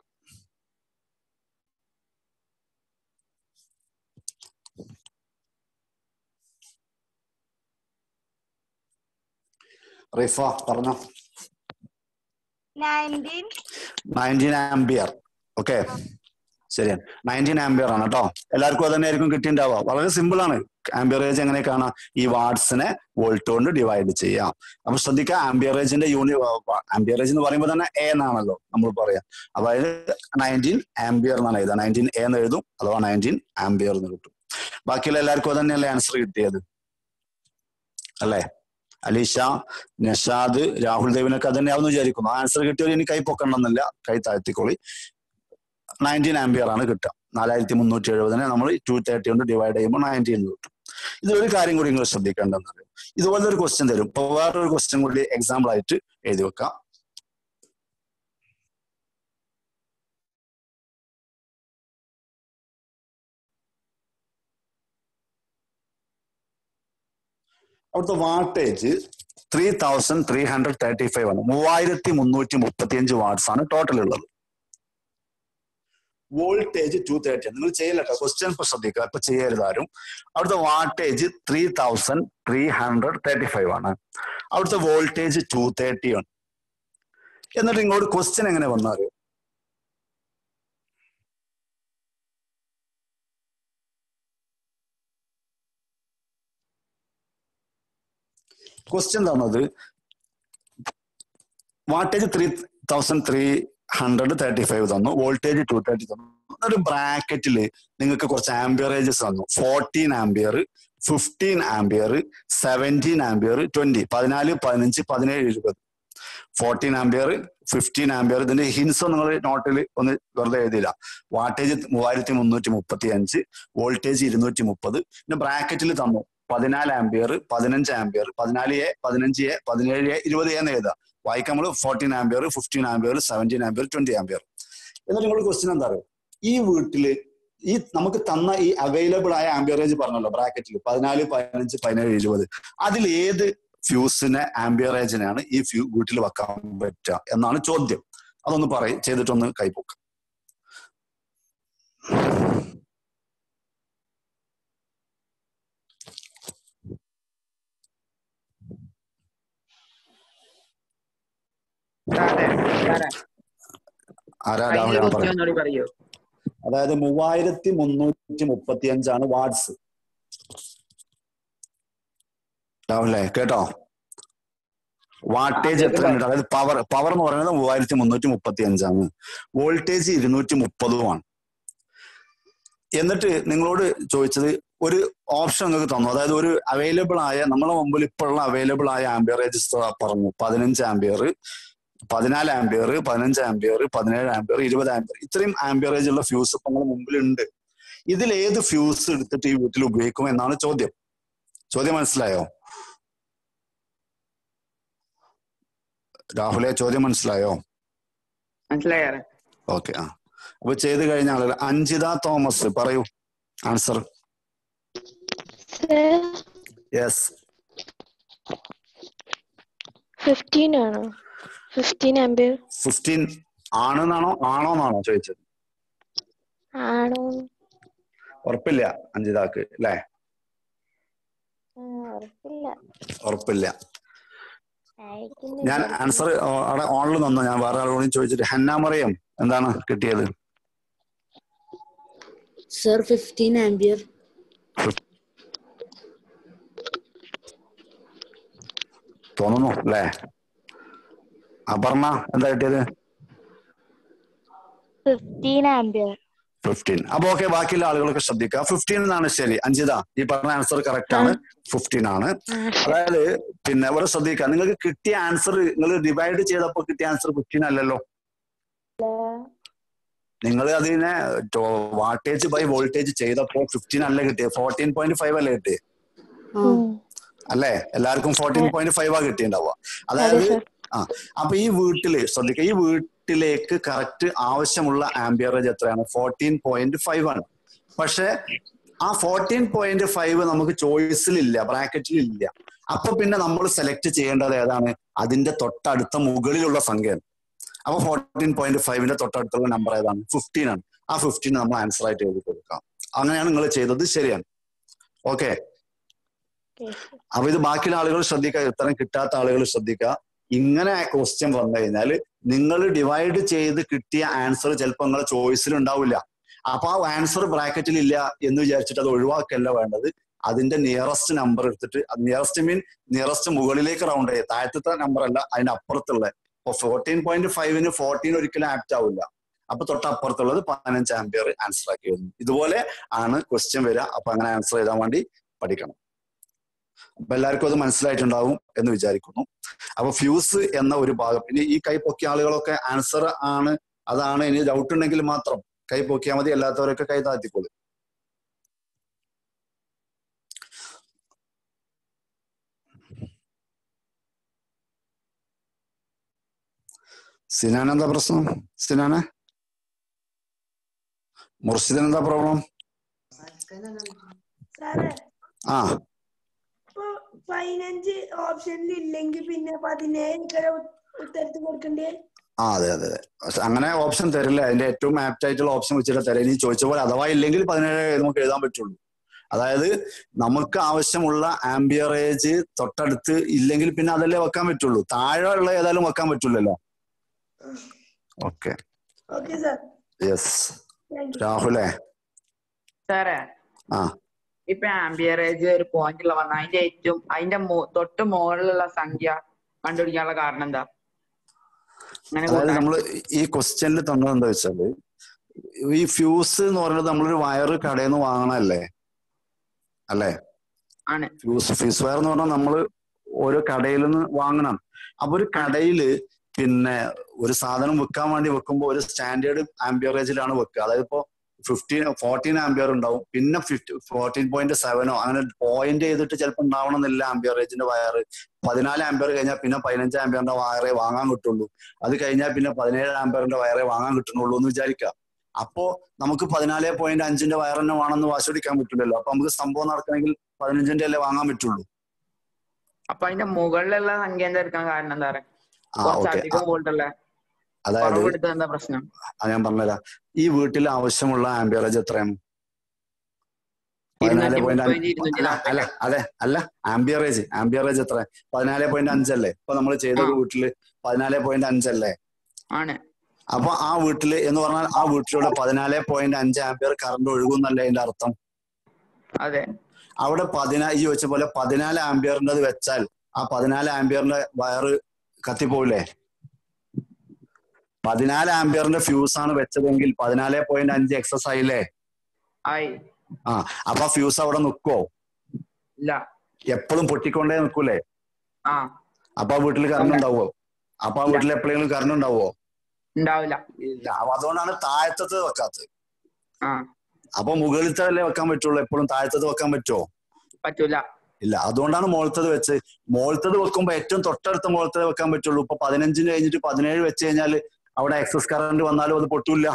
റിഫ പറഞ്ഞോ. 19 ആംബിയർ. ഓക്കെ, ശരിയാണ്, 19 ആംബിയർ ആണ് കേട്ടോ. എല്ലാവർക്കും അത് തന്നെ ആയിരിക്കും കിട്ടിയിട്ടുണ്ടാവുക. വളരെ സിമ്പിൾ ആണ്. ആംബിയറേജ് എങ്ങനെ കാണാം? ഈ വാട്ട്സിനെ വോൾട്ട് കൊണ്ട് ഡിവൈഡ് ചെയ്യാം. അപ്പൊ ശ്രദ്ധിക്കുക, ആംബിയറേജിന്റെ ആംബിയറേജ് എന്ന് പറയുമ്പോൾ തന്നെ എ എന്നാണല്ലോ നമ്മൾ പറയാം. അതായത് 19 ആംബിയർ എന്നാണ് എഴുതുക. 19 എ എന്ന് എഴുതും, അഥവാ 19 ആംബിയർ എന്ന് കിട്ടും. ബാക്കിയുള്ള എല്ലാവർക്കും അത് തന്നെയല്ലേ ആൻസർ കിട്ടിയത് അല്ലേ? അലീഷ, നഷാദ്, രാഹുൽ ദേവിനൊക്കെ അത് തന്നെയാവുന്ന വിചാരിക്കുന്നു. ആൻസർ കിട്ടിയവർ ഇനി കൈ പൊക്കണമെന്നില്ല, കൈ താഴ്ത്തിക്കോളി. 19 ആംബിയർ ആണ് കിട്ടുക. 4370 നമ്മൾ 230 കൊണ്ട് ഡിവൈഡ് ചെയ്യുമ്പോൾ 19 കിട്ടും. ഇതിലൊരു കാര്യം കൂടി നിങ്ങൾ ശ്രദ്ധിക്കേണ്ടതെന്ന് അറിയാം. ഇതുപോലത്തെ ഒരു ക്വസ്റ്റ്യൻ തരും. ഇപ്പൊ വേറൊരു ക്വസ്റ്റ്യൻ കൂടി എക്സാമ്പിൾ ആയിട്ട് എഴുതി വെക്കാം. അവിടുത്തെ വാട്ടേജ് 3335 ആണ്. 3335 വാട്ട്സ് ആണ് ടോട്ടൽ ഉള്ളത്. വോൾട്ടേജ് 230. നിങ്ങൾ ചെയ്യല്ലോ, ക്വസ്റ്റ്യൻ ഇപ്പൊ ശ്രദ്ധിക്കുക, ഇപ്പൊ ചെയ്യരുതാരും. അവിടുത്തെ വാട്ടേജ് 3335 ആണ്. അവിടുത്തെ വോൾട്ടേജ് 230 ആണ്. എന്നിട്ട് ഇങ്ങോട്ട് ക്വസ്റ്റ്യൻ എങ്ങനെ വന്നാല് ക്വസ്റ്റ്യൻ തന്നത് വാട്ടേജ് 3335 തന്നു, വോൾട്ടേജ് 230 തന്നു. ഒരു ബ്രാക്കറ്റിൽ നിങ്ങൾക്ക് കുറച്ച് ആംബിയറേജസ് തന്നു. 14 ampere, 15 ampere, 17 ampere, 20, 14, 15, 17, 20. 14 ampere, 15 ampere. ഇതിന്റെ ഹിൻസ് നിങ്ങൾ നോട്ടിൽ ഒന്ന് വെറുതെ എഴുതിയില്ല. Wattage 3335, voltage 230. പിന്നെ ബ്രാക്കറ്റിൽ തന്നു 14 ampere, 15 ampere, 14A, 15A, 17A, 20A എന്ന് എഴുതുക. വായിക്കാൻ നമ്മൾ 14 ആംബിയർ, 15 ആംബിയർ, 17 ആംബിയർ, 20 ആംബിയർ. എന്നിട്ട് നിങ്ങൾ ക്വസ്റ്റ്യൻ എന്താ പറയുക? ഈ വീട്ടില് ഈ നമുക്ക് തന്ന ഈ അവൈലബിൾ ആയ ആംബിയറേജ് പറഞ്ഞല്ലോ ബ്രാക്കറ്റിൽ 14, 15, 17, 20. അതിൽ ഏത് ഫ്യൂസിനെ ആംബിയറേജിനാണ് ഈ വീട്ടിൽ വെക്കാൻ പറ്റുക എന്നാണ് ചോദ്യം. അതൊന്ന് പറയും, ചെയ്തിട്ടൊന്ന് കൈപ്പൊക്ക. അതായത് 3335 ആണ് വാട്ട്സ്. രാഹുലേ കേട്ടോ? വാട്ടേജ് എത്രയാണ്? അതായത് പവർ എന്ന് പറയുന്നത് 3335 ആണ്. വോൾട്ടേജ് 230 എന്നിട്ട് നിങ്ങളോട് ചോദിച്ചത് ഒരു ഓപ്ഷൻ നിങ്ങൾക്ക് തന്നു. അതായത് ഒരു അവൈലബിൾ ആയ നമ്മളെ മുമ്പിൽ ഇപ്പോഴുള്ള അവൈലബിൾ ആയ ആംബിയറേജസ് പറഞ്ഞു. 15 ampere, 14 ampere, 15 ampere, 17 ampere, 20 ampere. ഇത്രയും ആംബിയറേജ് ഉള്ള ഫ്യൂസ് ഇപ്പൊ നമ്മുടെ മുമ്പിലുണ്ട്. ഇതിൽ ഏത് ഫ്യൂസ് എടുത്തിട്ട് ഈ വീട്ടിൽ ഉപയോഗിക്കും എന്നാണ് ചോദ്യം. ചോദ്യം മനസ്സിലായോ രാഹുലെ? ചോദ്യം മനസ്സിലായോ? മനസ്സിലായോ? ഓക്കെ. അപ്പൊ ചെയ്ത് കഴിഞ്ഞ ആളുകൾ അഞ്ജിത തോമസ് പറയൂ ആൻസർ. യെസ്. 15 ആണോ? 15 ആംപിയർ. 15 ആണോന്നാണോ ചോദിച്ചത്? ആണോ? ഉറപ്പില്ല അഞ്ജിതാക്ക് അല്ലേ? ഉറപ്പില്ല. ഞാൻ ആൻസർ അവിടെ ഓണിൽ തന്നു. ഞാൻ വേറെ ആളോടും ചോദിച്ചിട്ട്. ഹന്ന മറിയം എന്താണ് കിട്ടിയത്? Sir 15 ampere. തോന്നുന്നു അല്ലേ? അപർണ എന്താ കിട്ടിയത്? 15 ആംപിയർ. 15. അപ്പൊ ഓക്കെ, ബാക്കിയുള്ള ആളുകളൊക്കെ ശ്രദ്ധിക്കുക. 15 എന്നാണ് ശരി. അഞ്ജിത ഈ പറഞ്ഞ ആൻസർ കറക്റ്റ് ആണ്. 15 ആണ്. അതായത് പിന്നെ ഇവിടെ ശ്രദ്ധിക്കുക, നിങ്ങൾക്ക് കിട്ടിയ ആൻസർ നിങ്ങൾ ഡിവൈഡ് ചെയ്തപ്പോ കിട്ടിയ ആൻസർ 15 അല്ലല്ലോ. നിങ്ങൾ അതിനെ വാട്ടേജ് ബൈ വോൾട്ടേജ് ചെയ്തപ്പോ 15 അല്ല കിട്ടിയത്, 14.5 അല്ലേ കിട്ടിയത് അല്ലേ? എല്ലാവർക്കും 14.5 ആ കിട്ടിയിട്ടുണ്ടാവുക. അതായത് അപ്പൊ ഈ വീട്ടില് ശ്രദ്ധിക്കുക, ഈ വീട്ടിലേക്ക് കറക്റ്റ് ആവശ്യമുള്ള ആംബിയറേജ് എത്രയാണ്? 14.5 ആണ്. പക്ഷെ ആ 14.5 നമുക്ക് ചോയ്സിലില്ല, ബ്രാക്കറ്റിലില്ല. അപ്പൊ പിന്നെ നമ്മൾ സെലക്ട് ചെയ്യേണ്ടത് ഏതാണ്? അതിന്റെ തൊട്ടടുത്ത മുകളിലുള്ള സംഖ്യ. അപ്പൊ 14.5ന്റെ തൊട്ടടുത്തുള്ള നമ്പർ ഏതാണ്? 15 ആണ്. ആ 15 നമ്മൾ ആൻസർ ആയിട്ട് എഴുതി കൊടുക്കാം. അങ്ങനെയാണ് നിങ്ങൾ ചെയ്തത്, ശരിയാണ്. ഓക്കെ. അപ്പൊ ഇത് ബാക്കിയുള്ള ആളുകൾ ശ്രദ്ധിക്കുക, ഉത്തരം കിട്ടാത്ത ആളുകൾ ശ്രദ്ധിക്കുക. ഇങ്ങനെ ക്വസ്റ്റ്യൻ വന്നു കഴിഞ്ഞാൽ നിങ്ങൾ ഡിവൈഡ് ചെയ്ത് കിട്ടിയ ആൻസർ ചിലപ്പോൾ നിങ്ങളുടെ ചോയ്സിൽ ഉണ്ടാവില്ല. അപ്പൊ ആ ആൻസർ ബ്രാക്കറ്റിൽ ഇല്ല എന്ന് വിചാരിച്ചിട്ട് അത് ഒഴിവാക്കല്ല വേണ്ടത്. അതിന്റെ നിയറസ്റ്റ് നമ്പർ എടുത്തിട്ട്, നിയറസ്റ്റ് മീൻ നിയറസ്റ്റ് മുകളിലേക്ക് റൗണ്ട് ചെയ്യുക. താഴത്തെ നമ്പർ അല്ല, അതിന്റെ അപ്പുറത്തുള്ള. ഇപ്പൊ 14.5ന് 14 ഒരിക്കലും ആപ്റ്റ് ആവില്ല. അപ്പൊ തൊട്ടപ്പുറത്തുള്ളത് 15 ആംപിയർ ആൻസർ ആക്കി വരുന്നു. ഇതുപോലെ ആണ് ക്വസ്റ്റ്യൻ വരിക. അപ്പൊ അങ്ങനെ ആൻസർ ചെയ്താൻ വേണ്ടി പഠിക്കണം. അപ്പൊ എല്ലാവർക്കും അത് മനസ്സിലായിട്ടുണ്ടാവും എന്ന് വിചാരിക്കുന്നു. അപ്പൊ ഫ്യൂസ് എന്ന ഒരു ഭാഗം, ഇനി ഈ കൈ പൊക്കിയ ആളുകളൊക്കെ ആൻസർ ആണ് അതാണ്. ഇനി ഡൗട്ട് ഉണ്ടെങ്കിൽ മാത്രം കൈ പൊക്കിയാൽ മതി, അല്ലാത്തവരൊക്കെ കൈ താത്തിക്കോളൂ. സിനാൻ എന്താ പ്രശ്നം? സിനാനെ, മുർഷിദൻ എന്താ പ്രോബ്ലം? ആ 15 ഓപ്ഷനിൽ ഇല്ലെങ്കിൽ പിന്നെ 17 ഉത്തരത്തിൽ കൊടുക്കണ്ടേ? അതെ. പക്ഷെ അങ്ങനെ ഓപ്ഷൻ തരില്ല. അതിന്റെ ഏറ്റവും ആപ്റ്റ് ആയിട്ടുള്ള ഓപ്ഷൻ വെച്ചിട്ട് തരാം. ഇനി ചോദിച്ച പോലെ അഥവാ ഇല്ലെങ്കിൽ 17 നമുക്ക് എഴുതാൻ പറ്റുള്ളൂ. അതായത് നമുക്ക് ആവശ്യമുള്ള ആംബിയറേജ് തൊട്ടടുത്ത് ഇല്ലെങ്കിൽ പിന്നെ അതല്ലേ വെക്കാൻ പറ്റുള്ളൂ. താഴെ ഉള്ള ഏതായാലും വെക്കാൻ പറ്റില്ലല്ലോ. ഓക്കെ. യെസ് രാഹുലേ. സാറേ, ഇപ്പൊ ആംബിയറേജ് ഒരു പോയിന്റിൽ വന്ന അതിന്റെ തൊട്ട് മുകളിലുള്ള സംഖ്യ കണ്ടുപിടിക്കാനുള്ള കാരണം എന്താ? അതായത് നമ്മള് ഈ ക്വസ്റ്റ്യനിൽ തന്നത് എന്താ വെച്ചാല്, ഈ ഫ്യൂസ് എന്ന് പറയുന്നത് നമ്മളൊരു വയറ് കടയിൽ നിന്ന് വാങ്ങണല്ലേ അല്ലേ? ഫ്യൂസ് വയർ എന്ന് പറഞ്ഞാൽ നമ്മള് ഓരോ കടയിൽ നിന്ന് വാങ്ങണം. അപ്പൊ ഒരു കടയില് പിന്നെ ഒരു സാധനം വെക്കാൻ വേണ്ടി വെക്കുമ്പോൾ ഒരു സ്റ്റാൻഡേർഡ് ആംബിയറേജിലാണ് വെക്കുക. അതായത് ഇപ്പോ 14 ആംബിയർ ഉണ്ടാവും, പിന്നെ 14.7 അങ്ങനെ പോയിന്റ് ചെയ്തിട്ട് ചിലപ്പോൾ ഉണ്ടാവണമെന്നില്ല ആംബിയറേജിന്റെ വയർ. 14 ആംബിയർ കഴിഞ്ഞാൽ പിന്നെ 15 ആംബിയറിന്റെ വയറേ വാങ്ങാൻ കിട്ടുള്ളൂ. അത് കഴിഞ്ഞാൽ പിന്നെ 17 ആംബിയറിന്റെ വയറേ വാങ്ങാൻ കിട്ടുന്നുള്ളൂ എന്ന് വിചാരിക്കുക. അപ്പോ നമുക്ക് 14.5ന്റെ വയർ തന്നെ വേണമെന്ന് വാശി പിടിക്കാൻ പറ്റില്ലല്ലോ. അപ്പൊ നമുക്ക് സംഭവം നടക്കണമെങ്കിൽ 15ന്റെ അല്ലേ വാങ്ങാൻ പറ്റുള്ളൂ. അപ്പൊ അതിന്റെ മുകളിലുള്ള സംഖ്യ എടുക്കാൻ കാരണം എന്താ പറയുക? അതായത് ഞാൻ പറഞ്ഞുതരാം. ഈ വീട്ടിൽ ആവശ്യമുള്ള ആംബിയറേജ് എത്രയാണ്? 14.5. അല്ല ആംബിയറേജ് എത്ര? 14.5 അല്ലേ? ഇപ്പൊ നമ്മൾ ചെയ്ത വീട്ടില് 14.5 അല്ലേ? അപ്പൊ ആ വീട്ടില് എന്ന് പറഞ്ഞാൽ ആ വീട്ടിലൂടെ 14.5 ആംബിയർ കറണ്ട് ഒഴുകുന്നല്ലേ അതിന്റെ അർത്ഥം? അതെ. അവിടെ ഈ ചോദിച്ച പോലെ 14 ആംബിയറിന്റെ വെച്ചാൽ ആ 14 ആംബിയറിന്റെ വയറ് കത്തിപ്പോവില്ലേ? 14 ആംബിയറിന്റെ ഫ്യൂസ് ആണ് വെച്ചതെങ്കിൽ 14.5 എക്സസ് ആയില്ലേ? അപ്പൊ ഫ്യൂസ് അവിടെ നിൽക്കുവോ? ഇല്ല. എപ്പോഴും പൊട്ടിക്കൊണ്ടേ നിൽക്കൂലേ? അപ്പൊ ആ വീട്ടിൽ കറണ്ട് ഉണ്ടാവോ? അപ്പൊ ആ വീട്ടിൽ എപ്പോഴെങ്കിലും കറണ്ട് ഉണ്ടാവോ? ഉണ്ടാവില്ല. ഇല്ല. അപ്പൊ അതുകൊണ്ടാണ് താഴത്തത് വെക്കാത്തത്. അപ്പൊ മുകളിലത്തെ അല്ലേ വെക്കാൻ പറ്റുള്ളൂ. എപ്പോഴും താഴത്തത് വെക്കാൻ പറ്റുമോ? പറ്റൂല. ഇല്ല. അതുകൊണ്ടാണ് മുകളത്തത് വെച്ച്. മുകളത്തത് വെക്കുമ്പോ ഏറ്റവും തൊട്ടടുത്ത മുകളത്തത് വെക്കാൻ പറ്റുള്ളൂ. ഇപ്പൊ 15 കഴിഞ്ഞിട്ട് 17 വെച്ച് കഴിഞ്ഞാല് അവിടെ എക്സസ് കറണ്ട് വന്നാലും അത് പൊട്ടൂല്ല.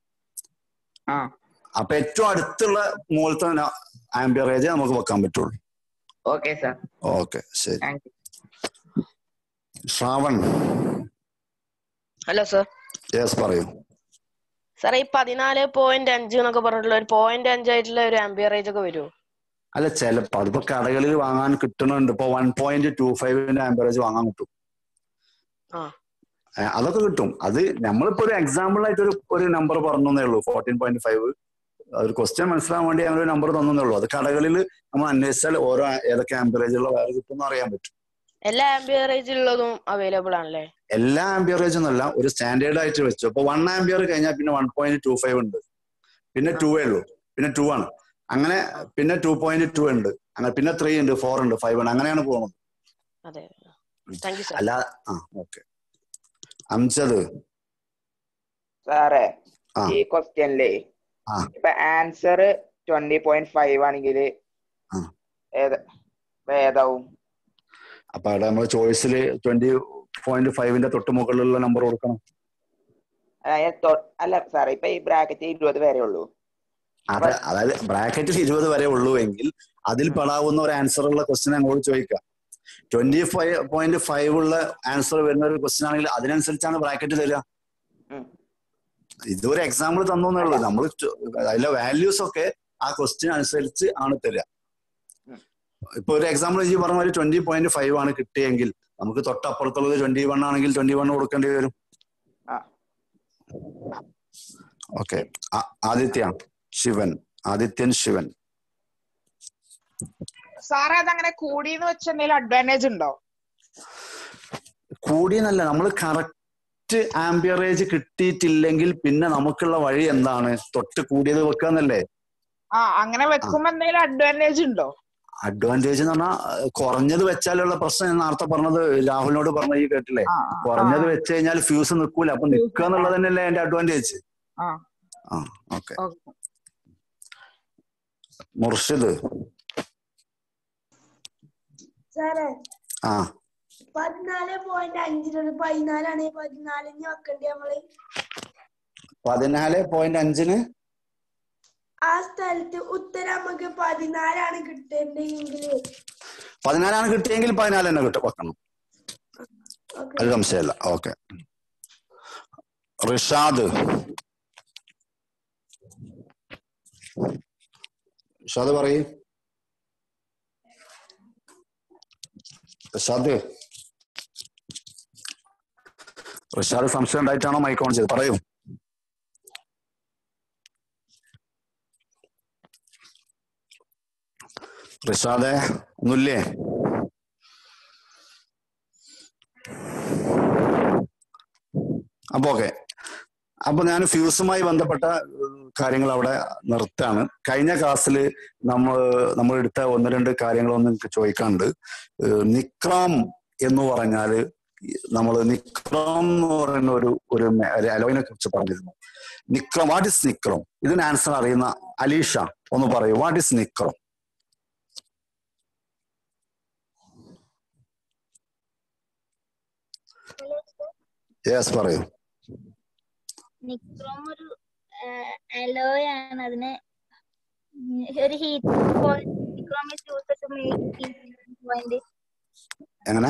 അപ്പൊ ഏറ്റവും അടുത്തുള്ള മുകളത്തെ ആംബിയറേജ് നമുക്ക് വെക്കാൻ പറ്റുള്ളൂ. Okay sir. ഓക്കെ, ശരി. ശ്രാവൺ. Hello sir. യെസ് പറയൂ. സാർ ഈ 14.5 എന്നൊക്കെ പറഞ്ഞിട്ടുള്ള ഒരു 0.5 ആയിട്ടുള്ള ഒരു ആംബിയറേജ് ഒക്കെ വരുമോ? അല്ല, ചിലപ്പോ അതിപ്പോ കടകളിൽ വാങ്ങാൻ കിട്ടുന്നുണ്ട്. ഇപ്പൊ 1.25 ആംബിയറേജ് വാങ്ങാൻ കിട്ടും. അതൊക്കെ കിട്ടും. അത് നമ്മളിപ്പോ ഒരു എക്സാമ്പിൾ ആയിട്ട് ഒരു നമ്പർ പറഞ്ഞേ ഉള്ളൂ. 14.5 ഒരു ക്വസ്റ്റ്യൻ മനസ്സിലാവാൻ വേണ്ടി അങ്ങനെ ഒരു നമ്പർ തന്നേ ഉള്ളൂ. അത് കടകളിൽ നമ്മൾ അന്വേഷിച്ചാൽ ഓരോ ഏതൊക്കെ ആംബിയറേജുള്ള വയർ കിട്ടുമെന്ന് അറിയാൻ പറ്റും. എല്ലാ ആംബിയറേജിലുള്ളതും അവൈലബിൾ ആണല്ലേ? എല്ലാ ആംബിയറേജ് എന്നല്ല, ഒരു സ്റ്റാൻഡേർഡ് ആയിട്ട് വെച്ചു. അപ്പൊ 1 ആംബിയർ കഴിഞ്ഞാൽ പിന്നെ 1.25 ഉണ്ട്, പിന്നെ 2 ഉള്ളൂ, പിന്നെ 2 ആണ്, അങ്ങനെ പിന്നെ 2.2 ഉണ്ട്, അങ്ങനെ പിന്നെ 3 ഉണ്ട്, 4 ഉണ്ട്, 5 ഉണ്ട്, അങ്ങനെയാണ് പോകുന്നത്. അല്ല ഓക്കെ. അംജദ് സാറേ, ഈ ക്വസ്റ്റ്യനിലെ ഇപ്പൊ ആൻസർ 20.5 ആണെങ്കിൽ ഏതാവും? അപ്പൊ അവിടെ നമ്മൾ ചോയ്സിൽ 20.5 തൊട്ട് മുകളിലുള്ള നമ്പർ കൊടുക്കണം. അല്ല സാറേ, ഇപ്പൊ ഈ ബ്രാക്കറ്റ് 20 വരെ ഉള്ളൂ. അതായത് ബ്രാക്കറ്റിൽ 20 വരെ ഉള്ളൂ എങ്കിൽ അതിൽ പെടാവുന്ന ഒരു ആൻസർ ഉള്ള ക്വസ്റ്റ്യൻ അങ്ങോട്ട് ചോദിക്കാം. 25.5 ഉള്ള ആൻസർ വരുന്ന ഒരു ക്വസ്റ്റ്യൻ ആണെങ്കിൽ അതിനനുസരിച്ചാണ് ബ്രാക്കറ്റ് തരിക. ഇതൊരു എക്സാമ്പിൾ തന്നേ ഉള്ളൂ. നമ്മൾ അതിലെ വാല്യൂസ് ഒക്കെ ആ ക്വസ്റ്റ്യൻ അനുസരിച്ച് ആണ് തരിക. ഇപ്പൊ ഒരു എക്സാമ്പിൾ ഈ പറഞ്ഞ ഒരു 20.5 ആണ് കിട്ടിയെങ്കിൽ നമുക്ക് തൊട്ടപ്പുറത്തുള്ളത് 21 ആണെങ്കിൽ 21 കൊടുക്കേണ്ടി വരും. ഓക്കെ. ആദിത്യൻ ശിവൻ. സാറേ, അതങ്ങനെ കൂടിയെന്ന് വെച്ച എന്തെങ്കിലും അഡ്വാൻറ്റേജ് ഉണ്ടോ? കൂടിയെന്നല്ല, നമ്മൾ കറക്റ്റ് ആംബിയറേജ് കിട്ടിയിട്ടില്ലെങ്കിൽ പിന്നെ നമുക്കുള്ള വഴി എന്താണ്? തൊട്ട് കൂടിയത് വെക്കാന്നല്ലേ. അങ്ങനെ വെക്കുമ്പോ എന്തെങ്കിലും അഡ്വാൻറ്റേജ് ഉണ്ടോ? അഡ്വാൻറ്റേജ് എന്ന് പറഞ്ഞാൽ കുറഞ്ഞത് വെച്ചാലുള്ള പ്രശ്നം ഞാൻ നേരത്തെ പറഞ്ഞത്, രാഹുലിനോട് പറഞ്ഞ ഈ കേട്ടില്ലേ, കുറഞ്ഞത് വെച്ച് കഴിഞ്ഞാൽ ഫ്യൂസ് നിൽക്കൂല. അപ്പൊ നിൽക്കുക എന്നുള്ളത് തന്നെയല്ലേ അതിന്റെ അഡ്വാൻറ്റേജ്. ഓക്കെ. മുർഷിദ്. 14.5 14 വെക്കണ്ടേ നമ്മള്? 14.5 ആ സ്ഥലത്ത് ഉത്തരം നമുക്ക് 14 കിട്ടേണ്ടെങ്കിൽ 14 കിട്ടിയെങ്കിൽ 14 തന്നെ വെക്കണം. അത് സംശയമല്ല. ഓക്കെ. റിഷാദ് പറയൂ. റിഷാദ് സംശയം ഉണ്ടായിട്ടാണോ മൈക്ക് ഓൺ ചെയ്ത്? പറയൂ. റിഷാദെ ഒന്നുമില്ലേ? അപ്പൊ ഓക്കെ. അപ്പൊ ഞാൻ ഫ്യൂസുമായി ബന്ധപ്പെട്ട കാര്യങ്ങൾ അവിടെ നിർത്താണ്. കഴിഞ്ഞ ക്ലാസ്സിൽ നമ്മൾ എടുത്ത 1-2 കാര്യങ്ങളൊന്നും ചോദിക്കാനുണ്ട്. നിക്രോം എന്ന് പറഞ്ഞാല് നിക്രോം എന്ന് പറയുന്ന ഒരു അലോയിനെ കുറിച്ച് പറഞ്ഞിരുന്നു. Nichrome, what is nichrome? ഇതിന് ആൻസർ അറിയുന്ന അലീഷ ഒന്ന് പറയൂ. What is nichrome? യെസ് പറയൂ. നിക്രോം ഒരു അലോയ് ആണ്. അതിനെ ഒരു heat nichrome is used to make heating point. എങ്ങനെ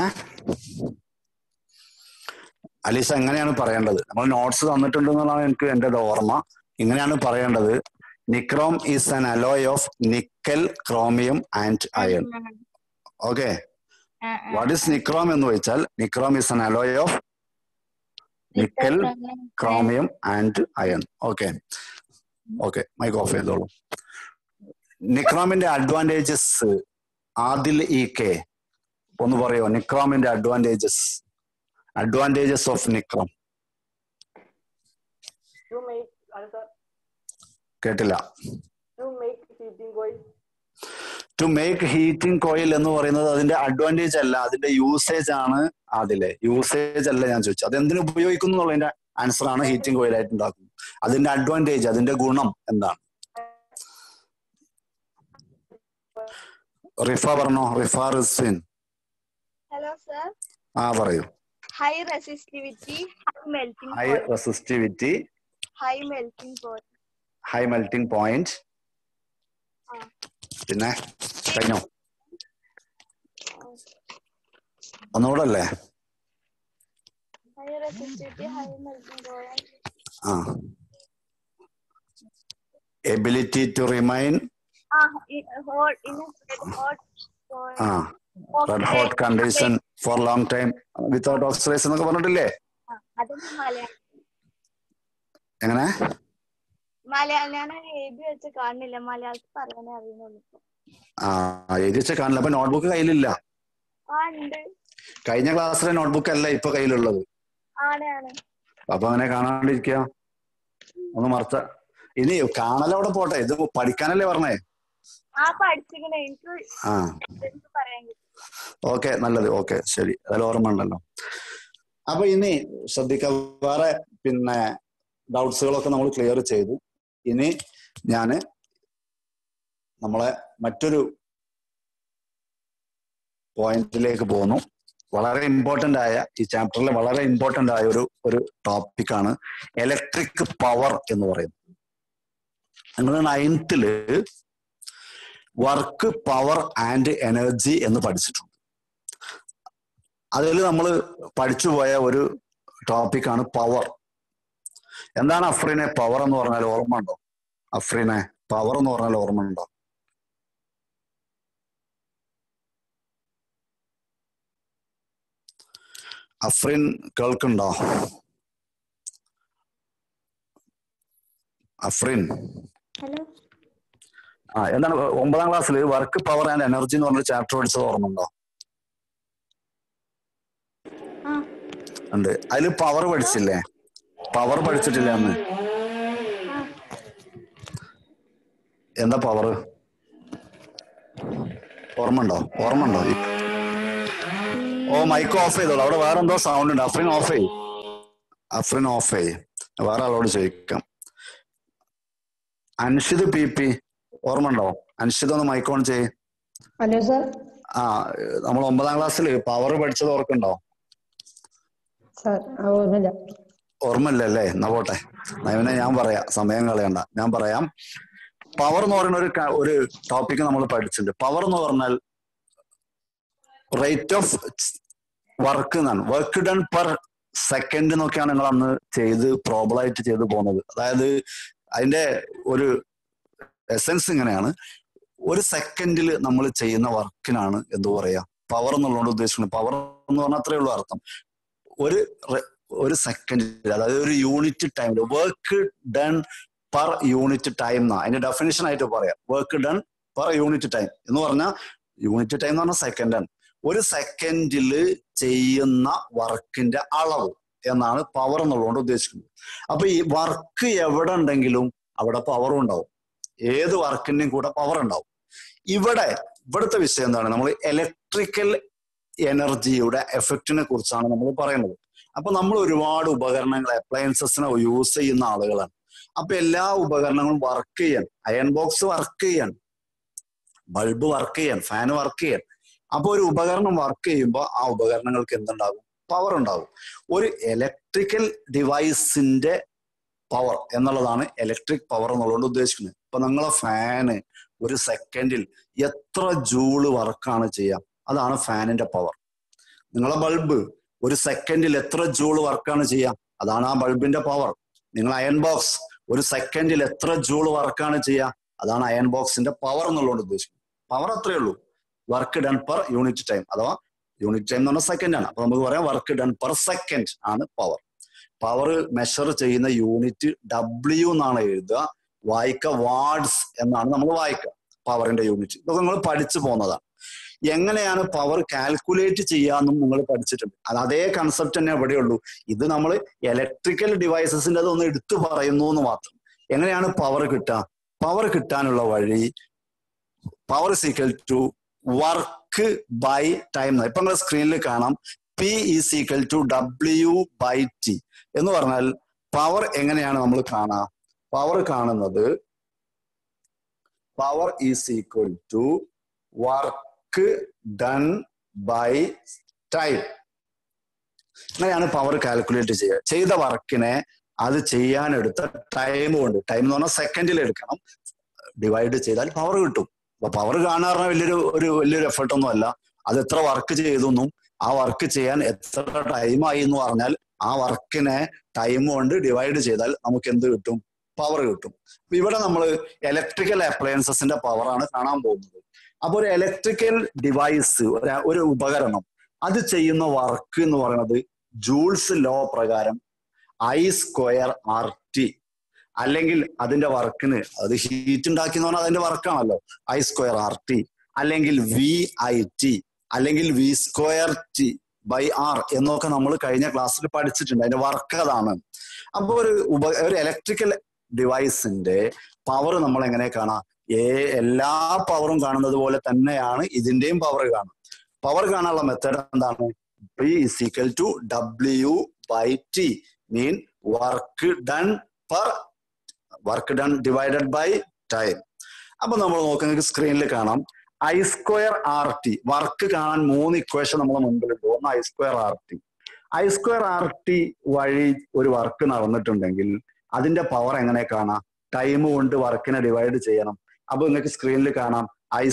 അലീഷ എങ്ങനെയാണ് പറയേണ്ടത്? നമ്മൾ നോട്ട്സ് തന്നിട്ടുണ്ടെന്നുള്ളതാണ് എനിക്ക് എന്റെ ഓർമ്മ. ഇങ്ങനെയാണ് പറയേണ്ടത്. Nichrome is an alloy of nickel, chromium and iron. Okay. What is nichrome എന്ന് ചോദിച്ചാൽ nichrome is an alloy of nickel, chromium and iron. Okay. Mike off ചെയ്തോളൂ. നിക്രോമിന്റെ അഡ്വാൻറ്റേജസ് ആദിൽ കെ ഒന്ന് പറയോ? നിക്രോമിന്റെ അഡ്വാൻറ്റേജസ് ഓഫ് നിക്രോം. കേട്ടില്ല. ടു മേക്ക് ഹീറ്റിംഗ് കോയിൽ എന്ന് പറയുന്നത് അതിന്റെ അഡ്വാൻറ്റേജ് അല്ല, അതിന്റെ യൂസേജ് ആണ്. അതിലെ യൂസേജ് അല്ല ഞാൻ ചോദിച്ചു. അത് എന്തിനു ഉപയോഗിക്കുന്നു എന്നുള്ളതിന്റെ ആൻസർ ആണ് ഹീറ്റിംഗ് കോയിൽ ആയിട്ട് ഉണ്ടാക്കുന്നത്. അതിന്റെ അഡ്വാൻറ്റേജ്, അതിന്റെ ഗുണം എന്താണ്? റിഫ പറഞ്ഞോ. റിഫ റിസ്വിൻ. Hello sir. പറയൂ. High resistivity, high melting point. പിന്നെ കഴിഞ്ഞോ? ഒന്നുകൂടെ അല്ലേ? high resistivity, high melting point. Ability to remain Hot in a red hot point. red hot condition for long time without oxidation എന്നൊക്കെ പറഞ്ഞിട്ടില്ലേ? അതൊന്നും മലയാളം എങ്ങനെ ഞാൻ എഴുതി വെച്ച് കാണുന്നില്ല, മലയാളത്തിൽ പറയാനേ അറിയുന്നുള്ളൂ. എഴുതി വെച്ച കാണില്ല. അപ്പൊ നോട്ട്ബുക്ക് കയ്യിലില്ല? ഉണ്ട്. കഴിഞ്ഞ ക്ലാസ്സിലെ നോട്ട്ബുക്ക് അല്ല ഇപ്പൊ കയ്യിലുള്ളത്. അപ്പൊ അങ്ങനെ കാണാണ്ടിരിക്കുക, ഒന്ന് മറച്ച. ഇനി കാണലവിടെ പോട്ടെ, ഇത് പഠിക്കാനല്ലേ പറഞ്ഞേ? ഓക്കെ, നല്ലത്. ഓക്കെ, ശരി, അതിൽ ഓർമ്മ ഉണ്ടല്ലോ. അപ്പൊ ഇനി ശ്രദ്ധിക്ക, വേറെ പിന്നെ ഡൗട്ട്സുകളൊക്കെ നമ്മൾ ക്ലിയർ ചെയ്തു. ഇനി ഞാന് നമ്മളെ മറ്റൊരു പോയിന്റിലേക്ക് പോകുന്നു. വളരെ ഇമ്പോർട്ടന്റ് ആയ, ഈ ചാപ്റ്ററിൽ വളരെ ഇമ്പോർട്ടന്റ് ആയ ഒരു ടോപ്പിക്കാണ് ഇലക്ട്രിക് പവർ എന്ന് പറയുന്നത്. നിങ്ങൾ 9th work, power and energy എന്ന് പഠിച്ചിട്ടുണ്ട്. അതിൽ നമ്മൾ പഠിച്ചുപോയ ഒരു ടോപ്പിക്കാണ് പവർ. എന്താണ് അഫ്രീനെ പവർ എന്ന് പറഞ്ഞാൽ ഓർമ്മ ഉണ്ടോ? അഫ്രീനെ പവർ എന്ന് പറഞ്ഞാൽ ഓർമ്മ ഉണ്ടോ? അഫ്രീൻ കേൾക്കുന്നുണ്ടോ? അഫ്രീൻ, എന്താണ് 9ാം ക്ലാസ്സിൽ വർക്ക്, പവർ ആൻഡ് എനർജി എന്ന് പറഞ്ഞ ചാപ്റ്റർ പഠിച്ചത് ഓർമ്മ ഉണ്ടോ? ഉണ്ട്. അതിൽ പവർ പഠിച്ചില്ലേ? പവർ പഠിച്ചിട്ടില്ല അന്ന്? എന്താ പവർ? ഓർമ്മ ഉണ്ടോ? ഓ, മൈക്ക് ഓഫ് ചെയ്തോളൂ. അവിടെ വേറെ എന്തോ സൗണ്ട് ഉണ്ട്. അഫ്രീൻ ഓഫ് ചെയ്യും. വേറെ ആളോട് ചോദിക്കാം. അൻഷിദ് PP ഓർമ്മ ഉണ്ടോ? അൻഷിദ് ഒന്ന് മൈക്ക് ഓൺ ചെയ്യ്. നമ്മൾ 9ാം ക്ലാസ്സിൽ പവർ പഠിച്ചത് ഓർക്കുണ്ടോ? ഓർമ്മയില്ലല്ലേ? എന്നാ പോട്ടെ, പിന്നെ ഞാൻ പറയാം, സമയം കളയണ്ട, ഞാൻ പറയാം. പവർ എന്ന് പറയുന്ന ഒരു ടോപ്പിക് നമ്മൾ പഠിച്ചിട്ടുണ്ട്. പവർ എന്ന് പറഞ്ഞാൽ റേറ്റ് ഓഫ് വർക്ക് എന്നാണ്. വർക്ക് ഡൺ പെർ സെക്കൻഡ് എന്നൊക്കെയാണ് നിങ്ങൾ അന്ന് പ്രോബ്ലം ആയിട്ട് ചെയ്ത് പോകുന്നത്. അതായത് അതിന്റെ ഒരു എസെൻസ് ഇങ്ങനെയാണ്: ഒരു സെക്കൻഡിൽ നമ്മൾ ചെയ്യുന്ന വർക്കിനാണ് എന്ത് പറയാ, പവർ എന്നുള്ളതുകൊണ്ട് ഉദ്ദേശിക്കുന്നത്. പവർ എന്ന് പറഞ്ഞാൽ അത്രയേ ഉള്ളൂ അർത്ഥം. ഒരു സെക്കൻഡിൽ, അതായത് ഒരു യൂണിറ്റ് ടൈമിൽ, work done per unit time എന്നാ അതിന്റെ ഡെഫിനിഷൻ ആയിട്ട് പറയാം. Work done per unit time എന്ന് പറഞ്ഞാൽ, യൂണിറ്റ് ടൈം എന്ന് പറഞ്ഞാൽ സെക്കൻഡാണ്. ഒരു സെക്കൻഡിൽ ചെയ്യുന്ന വർക്കിന്റെ അളവ് എന്നാണ് പവർ എന്നുള്ളതുകൊണ്ട് ഉദ്ദേശിക്കുന്നത്. അപ്പൊ ഈ വർക്ക് എവിടെ ഉണ്ടെങ്കിലും അവിടെ പവറും ഉണ്ടാവും. ഏത് വർക്കിന്റെയും കൂടെ പവർ ഉണ്ടാവും. ഇവിടുത്തെ വിഷയം എന്താണ്? നമ്മൾ ഇലക്ട്രിക്കൽ എനർജിയുടെ എഫക്റ്റിനെ കുറിച്ചാണ് നമ്മൾ പറയുന്നത്. അപ്പൊ നമ്മൾ ഒരുപാട് ഉപകരണങ്ങൾ, അപ്ലയൻസസിനെ യൂസ് ചെയ്യുന്ന ആളുകളാണ്. അപ്പൊ എല്ലാ ഉപകരണങ്ങളും വർക്ക് ചെയ്യാൻ, അയൺ ബോക്സ് വർക്ക് ചെയ്യാൻ, ബൾബ് വർക്ക് ചെയ്യാൻ, ഫാൻ വർക്ക് ചെയ്യാൻ. അപ്പൊ ഒരു ഉപകരണം വർക്ക് ചെയ്യുമ്പോൾ ആ ഉപകരണങ്ങൾക്ക് എന്തുണ്ടാകും? പവർ ഉണ്ടാകും. ഒരു ഇലക്ട്രിക്കൽ ഡിവൈസിന്റെ പവർ എന്നുള്ളതാണ് ഇലക്ട്രിക് പവർ എന്നുള്ളതുകൊണ്ട് ഉദ്ദേശിക്കുന്നത്. ഇപ്പൊ നിങ്ങളെ ഫാന് ഒരു സെക്കൻഡിൽ എത്ര ജൂള് വർക്കാണ് ചെയ്യാം, അതാണ് ഫാനിന്റെ പവർ. നിങ്ങളെ ബൾബ് ഒരു സെക്കൻഡിൽ എത്ര ജൂള് വർക്കാണ് ചെയ്യാം, അതാണ് ആ ബൾബിന്റെ പവർ. നിങ്ങൾ അയൺ ബോക്സ് ഒരു സെക്കൻഡിൽ എത്ര ജൂള് വർക്കാണ് ചെയ്യാം, അതാണ് അയൺ ബോക്സിന്റെ പവർ എന്നുള്ളതുകൊണ്ട് ഉദ്ദേശിക്കുന്നത്. പവർ അത്രയേ ഉള്ളൂ. Work done per unit time, അഥവാ യൂണിറ്റ് ടൈം എന്ന് പറഞ്ഞാൽ സെക്കൻഡ് ആണ്. അപ്പൊ നമുക്ക് പറയാം വർക്ക് ഡൺ പെർ സെക്കൻഡ് ആണ് പവർ. പവർ മെഷർ ചെയ്യുന്ന യൂണിറ്റ് W എന്നാണ് എഴുതുക. വായിക്ക വാട്ട്സ് എന്നാണ് നമ്മൾ വായിക്കുക. പവറിന്റെ യൂണിറ്റ് ഇതൊക്കെ നിങ്ങൾ പഠിച്ചു പോകുന്നതാണ്. എങ്ങനെയാണ് പവർ കാൽക്കുലേറ്റ് ചെയ്യാന്നും നിങ്ങൾ പഠിച്ചിട്ടുണ്ട്. അതേ കൺസെപ്റ്റ് തന്നെ എവിടെയുള്ളൂ. ഇത് നമ്മൾ ഇലക്ട്രിക്കൽ ഡിവൈസസിന്റെ അതൊന്ന് എടുത്തു പറയുന്നു എന്ന് മാത്രം. എങ്ങനെയാണ് പവർ കിട്ടുക? പവർ കിട്ടാനുള്ള വഴി power is equal to work by time. ഇപ്പൊ നിങ്ങൾ സ്ക്രീനിൽ കാണാം P is equal to W/T എന്ന് പറഞ്ഞാൽ പവർ എങ്ങനെയാണ് നമ്മൾ കാണുക? പവർ കാണുന്നത് power is equal to work done by time. അങ്ങനെയാണ് പവർ കാൽക്കുലേറ്റ് ചെയ്യുക. ചെയ്ത വർക്കിനെ അത് ചെയ്യാനെടുത്ത ടൈം കൊണ്ട്, ടൈം എന്ന് പറഞ്ഞാൽ സെക്കൻഡിൽ എടുക്കണം, ഡിവൈഡ് ചെയ്താൽ പവർ കിട്ടും. അപ്പൊ പവർ കാണാൻ വലിയൊരു എഫർട്ട് ഒന്നും അല്ല. അത് എത്ര വർക്ക് ചെയ്തു എന്നും ആ വർക്ക് ചെയ്യാൻ എത്ര ടൈമായി എന്ന് പറഞ്ഞാൽ ആ വർക്കിനെ ടൈം കൊണ്ട് ഡിവൈഡ് ചെയ്താൽ നമുക്ക് എന്ത് കിട്ടും? പവർ കിട്ടും. ഇവിടെ നമ്മൾ ഇലക്ട്രിക്കൽ അപ്ലയൻസസിന്റെ പവറാണ് കാണാൻ പോകുന്നത്. അപ്പൊ ഒരു ഇലക്ട്രിക്കൽ ഡിവൈസ്, ഒരു ഉപകരണം, അത് ചെയ്യുന്ന വർക്ക് എന്ന് പറയുന്നത് ജൂൾസ് ലോ പ്രകാരം I²RT, അല്ലെങ്കിൽ അതിന്റെ വർക്കിന്, അത് ഹീറ്റ് ഉണ്ടാക്കി എന്ന് പറഞ്ഞാൽ അതിന്റെ വർക്കാണല്ലോ, I²RT, അല്ലെങ്കിൽ VIT, അല്ലെങ്കിൽ V²T/R എന്നൊക്കെ നമ്മൾ കഴിഞ്ഞ ക്ലാസ്സിൽ പഠിച്ചിട്ടുണ്ട്. അതിന്റെ വർക്ക് അതാണ്. അപ്പോൾ ഒരു ഇലക്ട്രിക്കൽ ഡിവൈസിന്റെ പവർ നമ്മൾ എങ്ങനെ കാണാം? എല്ലാ പവറും കാണുന്നത് പോലെ തന്നെയാണ് ഇതിന്റെയും പവർ കാണും. പവർ കാണാനുള്ള മെത്തേഡ് എന്താണ്? P = W/T, mean work done divided by time. അപ്പൊ നമ്മൾ നോക്കുന്നത് സ്ക്രീനിൽ കാണാം I²RT. വർക്ക് കാണാൻ 3 ഇക്വേഷൻ നമ്മളെ മുൻപിലുണ്ട്. ഒന്ന് I²RT വഴി ഒരു വർക്ക് നടന്നിട്ടുണ്ടെങ്കിൽ അതിന്റെ പവർ എങ്ങനെ കാണാം? ടൈം കൊണ്ട് വർക്കിനെ ഡിവൈഡ് ചെയ്യണം. അപ്പൊ നിങ്ങൾക്ക് സ്ക്രീനിൽ കാണാം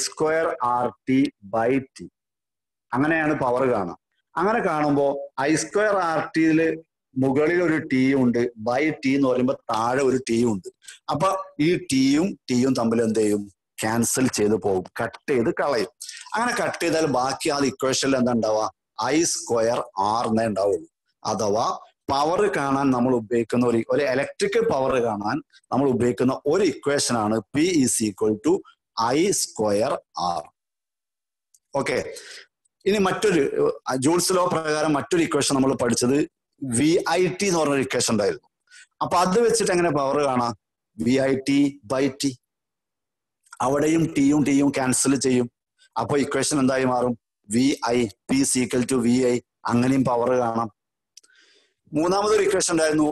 I²RT/T. അങ്ങനെയാണ് പവർ കാണാം. അങ്ങനെ കാണുമ്പോൾ I²RT മുകളിൽ ഒരു T ഉണ്ട്, T എന്ന് പറയുമ്പോൾ താഴെ ഒരു T ഉണ്ട്. അപ്പൊ ഈ ടിയും തമ്മിൽ എന്ത് ചെയ്യും? ക്യാൻസൽ ചെയ്ത് പോകും, കട്ട് ചെയ്ത് കളയും. അങ്ങനെ കട്ട് ചെയ്താൽ ബാക്കി ആ ഇക്വേഷനിൽ എന്താ ഉണ്ടാവുക? I²R എന്നേ ഉണ്ടാവുള്ളൂ. അഥവാ പവർ കാണാൻ നമ്മൾ ഉപയോഗിക്കുന്ന ഒരു ഇലക്ട്രിക്കൽ പവർ കാണാൻ നമ്മൾ ഉപയോഗിക്കുന്ന ഒരു ഇക്വേഷൻ ആണ് P = I²R. ഓക്കെ. ഇനി മറ്റൊരു ജൂൾസ് ലോ പ്രകാരം മറ്റൊരു ഇക്വേഷൻ നമ്മൾ പഠിച്ചത് VIT എന്ന് പറഞ്ഞൊരു ഇക്വേഷൻ ഉണ്ടായിരുന്നു. അപ്പൊ അത് വെച്ചിട്ട് എങ്ങനെ പവർ കാണാം? VIT/T. അവിടെയും ടിയും ക്യാൻസൽ ചെയ്യും. അപ്പൊ ഇക്വേഷൻ എന്തായി മാറും? VI, P = VI. അങ്ങനെയും പവർ കാണാം. മൂന്നാമതൊരു ഇക്വേഷൻ ഉണ്ടായിരുന്നു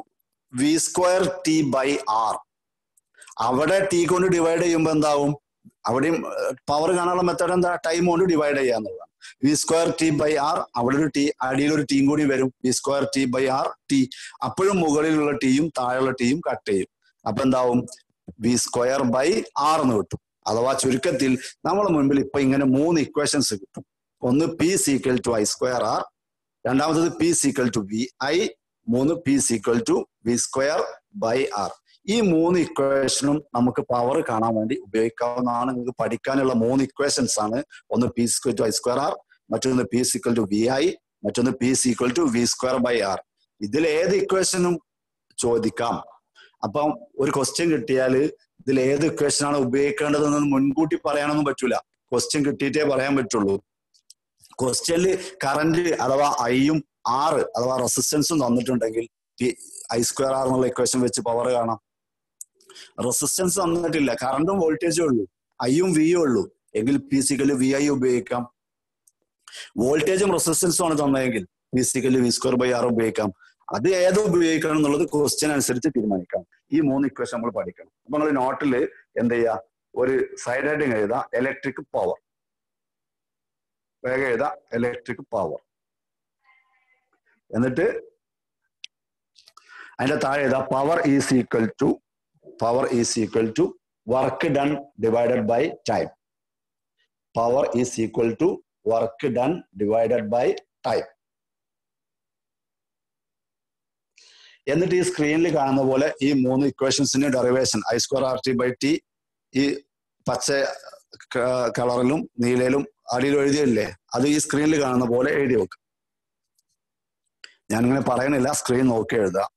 V²T/R. അവിടെ T കൊണ്ട് ഡിവൈഡ് ചെയ്യുമ്പോൾ എന്താവും? അവിടെയും പവർ കാണാനുള്ള മെത്തേഡ് എന്താ? ടൈം കൊണ്ട് ഡിവൈഡ് ചെയ്യാന്നുള്ളതാണ്. V²T/R, അവിടെ ഒരു T, അടിയിലൊരു ടീം കൂടി വരും, V²T/R/T. അപ്പോഴും മുകളിലുള്ള ടിയും താഴെയുള്ള ടിയും കട്ട് ചെയ്യും. അപ്പൊ എന്താവും? V²/R എന്ന് കിട്ടും. അഥവാ ചുരുക്കത്തിൽ നമ്മളെ മുൻപിൽ ഇപ്പൊ ഇങ്ങനെ 3 ഇക്വേഷൻസ് കിട്ടും. ഒന്ന് P = I²R, രണ്ടാമത്തത് P = VI, 3 P = V²/R. ഈ 3 ഇക്വേഷനും നമുക്ക് പവർ കാണാൻ വേണ്ടി ഉപയോഗിക്കാവുന്നതാണ്. നിങ്ങൾക്ക് പഠിക്കാനുള്ള 3 ഇക്വേഷൻസ് ആണ്. ഒന്ന് P = I²R, മറ്റൊന്ന് P = VI, മറ്റൊന്ന് P = V²/R. ഇതിൽ ഏത് ഇക്വേഷനും ചോദിക്കാം. അപ്പം ഒരു ക്വസ്റ്റ്യൻ കിട്ടിയാൽ ഇതിൽ ഏത് ഇക്വേഷനാണ് ഉപയോഗിക്കേണ്ടതെന്ന് മുൻകൂട്ടി പറയാനൊന്നും പറ്റൂല. ക്വസ്റ്റ്യൻ കിട്ടിയിട്ടേ പറയാൻ പറ്റുള്ളൂ. ക്വസ്റ്റ്യനിൽ കറന്റ് അഥവാ Iയും R അഥവാ റെസിസ്റ്റൻസും തന്നിട്ടുണ്ടെങ്കിൽ I²R എന്നുള്ള ഇക്വേഷൻ വെച്ച് പവർ കാണാം. റെസിസ്റ്റൻസ് തന്നിട്ടില്ല, കറണ്ടും വോൾട്ടേജും ഉള്ളൂ, Iയും Vയും ഉള്ളൂ, എങ്കിൽ P = VI ഉപയോഗിക്കാം. വോൾട്ടേജും റെസിസ്റ്റൻസും ആണ് തന്നതെങ്കിൽ P = V²/R ഉപയോഗിക്കാം. അത് ഏത് ഉപയോഗിക്കണം എന്നുള്ളത് ക്വസ്റ്റ്യൻ അനുസരിച്ച് തീരുമാനിക്കാം. ഈ 3 ഇക്വേഷൻ നമ്മൾ പഠിക്കണം. അപ്പൊ നിങ്ങൾ നോട്ടില് എന്ത് ചെയ്യുക? ഒരു സൈഡ് ഹെഡിങ് എഴുതാം, ഇലക്ട്രിക് പവർ. വേഗം എഴുതാം, ഇലക്ട്രിക് പവർ. എന്നിട്ട് അതിന്റെ താഴെ എഴുതാം power is equal to work done divided by time. Power is equal to work done divided by time. എന്നിട്ട് ഈ സ്ക്രീനിൽ കാണുന്ന പോലെ ഈ 3 ഇക്വേഷൻസിന്റെ ഡെറിവേഷൻ I²RT/T ഈ പച്ച കളറിലും നീലയിലും അടിയിലും എഴുതിയില്ലേ, അത് ഈ സ്ക്രീനിൽ കാണുന്ന പോലെ എഴുതി വെക്കും. ഞാനിങ്ങനെ പറയണില്ല, സ്ക്രീൻ നോക്കി എഴുതാം.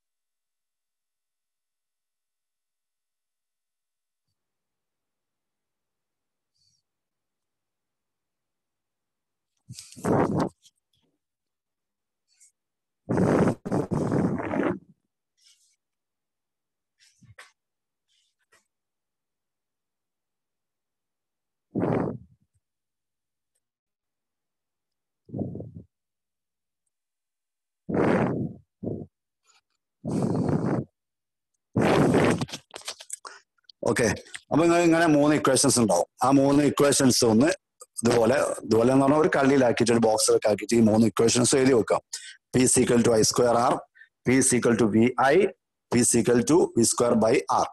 ഓക്കെ. അപ്പൊ ഇങ്ങനെ 3 ഇക്വേഷൻസ് ഉണ്ടാവും. ആ 3 ഇക്വേഷൻസ് ഒന്ന് ഇതുപോലെ എന്ന് പറഞ്ഞാൽ ഒരു കള്ളിയിലാക്കിയിട്ട് ഒരു ബോക്സിലൊക്കെ ആക്കിയിട്ട് ഈ 3 ഇക്വേഷൻസ് എഴുതി വെക്കാം. P = I²R, P = VI, P = V²/R.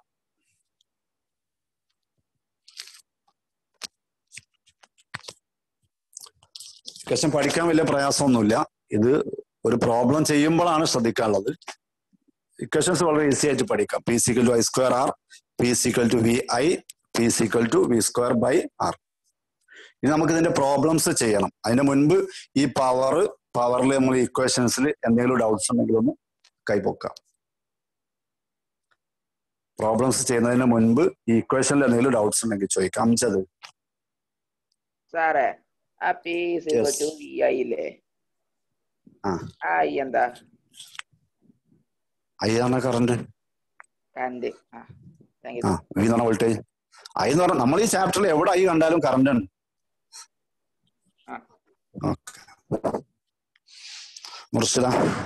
Equation പഠിക്കാൻ വലിയ പ്രയാസമൊന്നുമില്ല. ഇത് ഒരു പ്രോബ്ലം ചെയ്യുമ്പോഴാണ് ശ്രദ്ധിക്കാനുള്ളത്. ഇക്വേഷൻസ് വളരെ ഈസി ആയിട്ട് പഠിക്കാം. P is equal to I square R, P is equal to VI, P is equal to V square by R. ഇനി നമുക്ക് ഇതിന്റെ പ്രോബ്ലംസ് ചെയ്യണം. അതിന് മുൻപ് ഈ പവറിൽ നമ്മൾ ഇക്വേഷൻസിൽ എന്തെങ്കിലും ഡൗട്ട്സ് ഉണ്ടെങ്കിൽ ഒന്ന് കൈപ്പൊക്കാം. പ്രോബ്ലംസ് ചെയ്യുന്നതിന് മുൻപ് ഈ ഇക്വേഷനിൽ എന്തെങ്കിലും ഡൗട്ട്സ് ഉണ്ടെങ്കിൽ ചോദിക്കാം. അംജദ് സാറേ ആ P is equal to VI ഇല്ലേ? I എന്താ? I ആണ് കറണ്ട്. V എന്നാണ് വോൾട്ടേജ്. I എന്ന് പറഞ്ഞാൽ നമ്മൾ ഈ ചാപ്റ്ററിൽ എവിടെ I കണ്ടാലും കറണ്ട് ഉണ്ട്. മുർഷിദ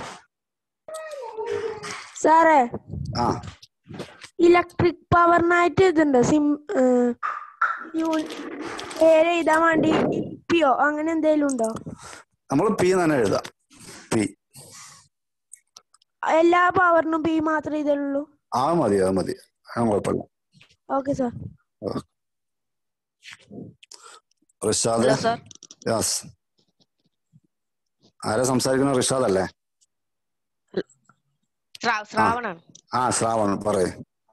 സാറേ ഇലക്ട്രിക് പവറിനായിട്ട് ഇതുണ്ട് പേര് എഴുതാൻ വേണ്ടി പിയോ അങ്ങനെ എന്തെങ്കിലും ഉണ്ടോ? നമ്മൾ P തന്നെ എഴുതാം. P എല്ലാ പവറിനും P മാത്രമേ ഇതുള്ളൂ? മതി കുഴപ്പമില്ല. Okay sir. റിഷാദ് യെസ്. ആരാ സംസാരിക്കുന്ന? റിഷാദ് അല്ലേ? ശ്രാവൺ പറയേ.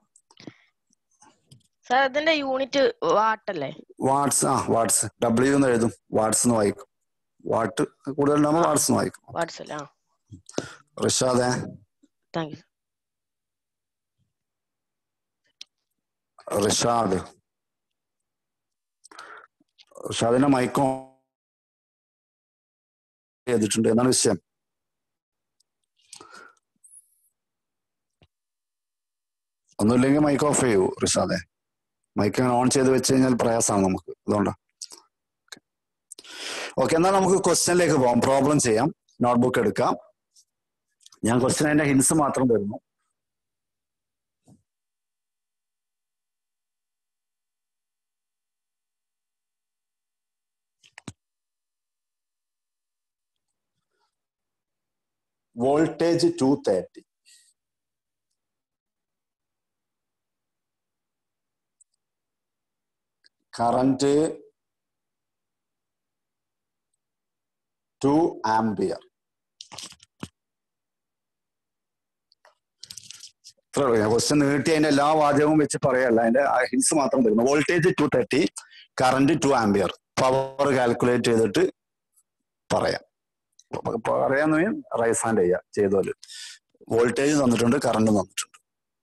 സാർ ഇതിന്റെ യൂണിറ്റ് വാട്ട് അല്ലേ? വാട്ട്സ് W എന്ന് എഴുതും, വാട്ട്സ് എന്ന് വായിക്കും. വാട്ട് കൂടുതലുണ്ടാകുമ്പോൾ വാട്ട്സ് എന്ന് വായിക്കും. വാട്ട്സ് അല്ലേ? റിഷാദേ താങ്ക് യു. റിഷാദിന്റെ മൈക്കോ ചെയ്തിട്ടുണ്ട്. എന്നാണ് വിഷയം? ഒന്നുമില്ലെങ്കിൽ മൈക്ക് ഓഫ് ചെയ്യൂ റിഷാദെ. മൈക്ക് ഓൺ ചെയ്ത് വെച്ച് കഴിഞ്ഞാൽ പ്രയാസമാണ് നമുക്ക്, അതുകൊണ്ടാണ്. ഓക്കെ, എന്നാൽ നമുക്ക് ക്വസ്റ്റ്യനിലേക്ക് പോകാം. പ്രോബ്ലം ചെയ്യാം. നോട്ട്ബുക്ക് എടുക്കാം. ഞാൻ ക്വസ്റ്റ്യൻ അതിന്റെ ഹിൻസ് മാത്രം തരുന്നു. Voltage 230, current 2 ampere. ക്വസ്റ്റ്യൻ നീട്ടി അതിന്റെ എല്ലാ വാചകവും വെച്ച് പറയല്ല, അതിന്റെ ഹിൻസ് മാത്രം തരുന്നു. Voltage 230, current 2 ampere. Power calculate ചെയ്തിട്ട് പറയാം. പറയാന്ന് റൈസ് ഹാൻഡ് ചെയ്തോല്. വോൾട്ടേജ് തന്നിട്ടുണ്ട്, കറണ്ട് തന്നിട്ടുണ്ട്.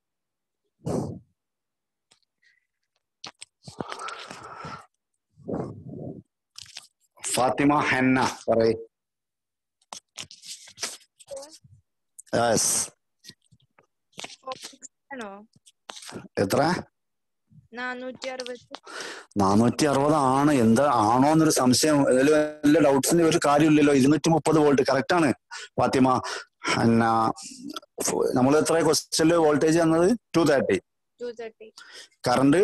ഫാത്തിമ ഹന്ന പറയ്. എത്ര? 460 ആണ്. എന്താ ആണോ എന്നൊരു സംശയം, അതിൽ വല്ല ഡൗട്ട്സിന് ഒരു കാര്യമില്ലല്ലോ. 230 വോൾട്ട് കറക്റ്റ് ആണ് ഫാത്തിമ. നമ്മൾ എത്ര ക്വസ്റ്റ്യനില് വോൾട്ടേജ് തന്നത്? 230, കറണ്ട്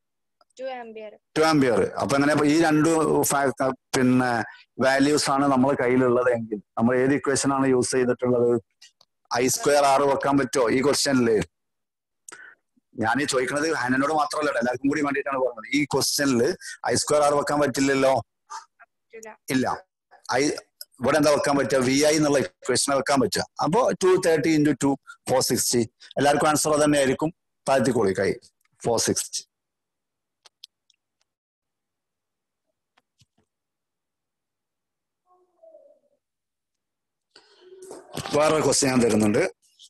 2 ആംപിയർ. അപ്പൊ എങ്ങനെ ഈ രണ്ട് പിന്നെ വാല്യൂസ് ആണ് നമ്മളെ കയ്യിലുള്ളത് എങ്കിൽ നമ്മൾ ഏത് ഇക്വേഷൻ ആണ് യൂസ് ചെയ്തിട്ടുള്ളത്? I square R വെക്കാൻ പറ്റുമോ ഈ ക്വസ്റ്റ്യനില്? ഞാൻ ഈ ചോദിക്കുന്നത് ഹനനോട് മാത്രമല്ല, എല്ലാവർക്കും കൂടി വേണ്ടിയിട്ടാണ് പറഞ്ഞത്. ഈ ക്വസ്റ്റ്യനിൽ I square R വെക്കാൻ പറ്റില്ലല്ലോ. ഇല്ല. ഇവിടെ എന്താ വെക്കാൻ പറ്റുക? VI എന്നുള്ള ഇക്വേഷനെ വെക്കാൻ പറ്റുക. അപ്പൊ 230 × 2 460. എല്ലാവർക്കും ആൻസർ അത് തന്നെ ആയിരിക്കും. താഴ്ത്തിക്കോളി കൈ. 460. വേറൊരു ക്വസ്റ്റ്യൻ ഞാൻ തരുന്നുണ്ട്.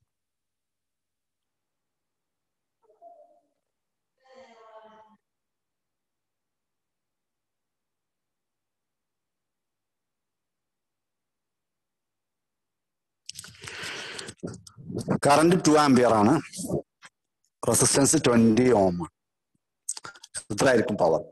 കറന്റ് 2 ആംപിയർ ആണ്, റെസിസ്റ്റൻസ് 20 ഓം. എത്ര ആയിരിക്കും പവർ?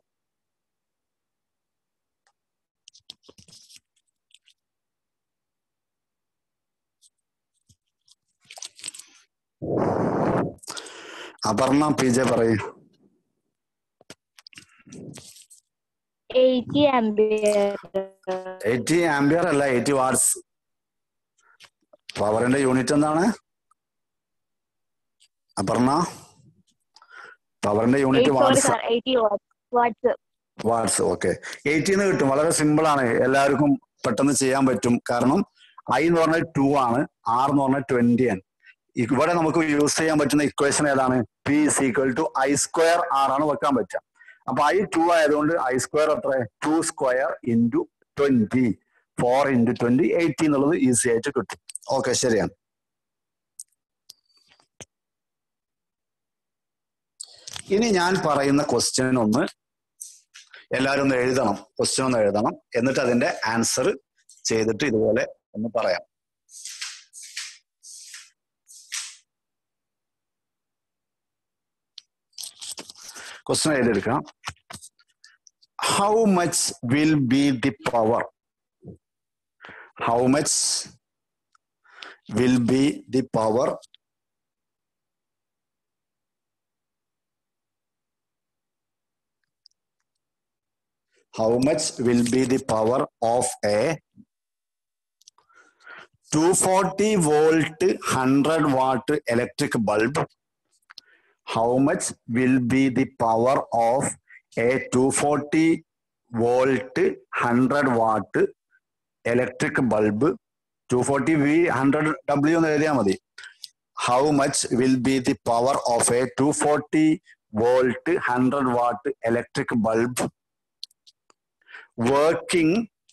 അപർണ PJ പറയൂ. 80 ആംപിയർ. 80 ആംപിയർ അല്ല, 80 വാട്ട്സ്. പവറിന്റെ യൂണിറ്റ് എന്താണ് അപർണ? പവറിന്റെ യൂണിറ്റ് വാട്ട്സ്. ഓക്കെ, 80 കിട്ടും. വളരെ സിമ്പിൾ ആണ്, എല്ലാവർക്കും പെട്ടെന്ന് ചെയ്യാൻ പറ്റും. കാരണം I എന്ന് പറഞ്ഞാൽ 2 ആണ്, R എന്ന് പറഞ്ഞാൽ 20 ആണ്. ഇവിടെ നമുക്ക് യൂസ് ചെയ്യാൻ പറ്റുന്ന ഇക്വേഷൻ ഏതാണ്? P is equal to I square R ആണ് വെക്കാൻ പറ്റുക. അപ്പൊ I 2 ആയതുകൊണ്ട് I square എത്ര? 2 square into 20. 4 into 20, 80 എന്നുള്ളത് ഈസി ആയിട്ട് കിട്ടും. ഓക്കെ, ശരിയാണ്. ഇനി ഞാൻ പറയുന്ന ക്വസ്റ്റ്യൻ ഒന്ന് എല്ലാവരും ഒന്ന് എഴുതണം. ക്വസ്റ്റ്യൻ ഒന്ന് എഴുതണം. എന്നിട്ട് അതിന്റെ ആൻസർ ചെയ്തിട്ട് ഇതുപോലെ ഒന്ന് പറയാം. ക്വസ്റ്റ്യൻ എഴുതിയെടുക്കാം. How much will be the power? How much will be the power how much will be the power of a 240 volt 100 watt electric bulb? How much will be the power of a 240 volt 100 watt electric bulb? 240 V 100 W എന്ന് എഴുതിയാൽ മതി. How much will be the power of a 240 volt 100 watt electric bulb working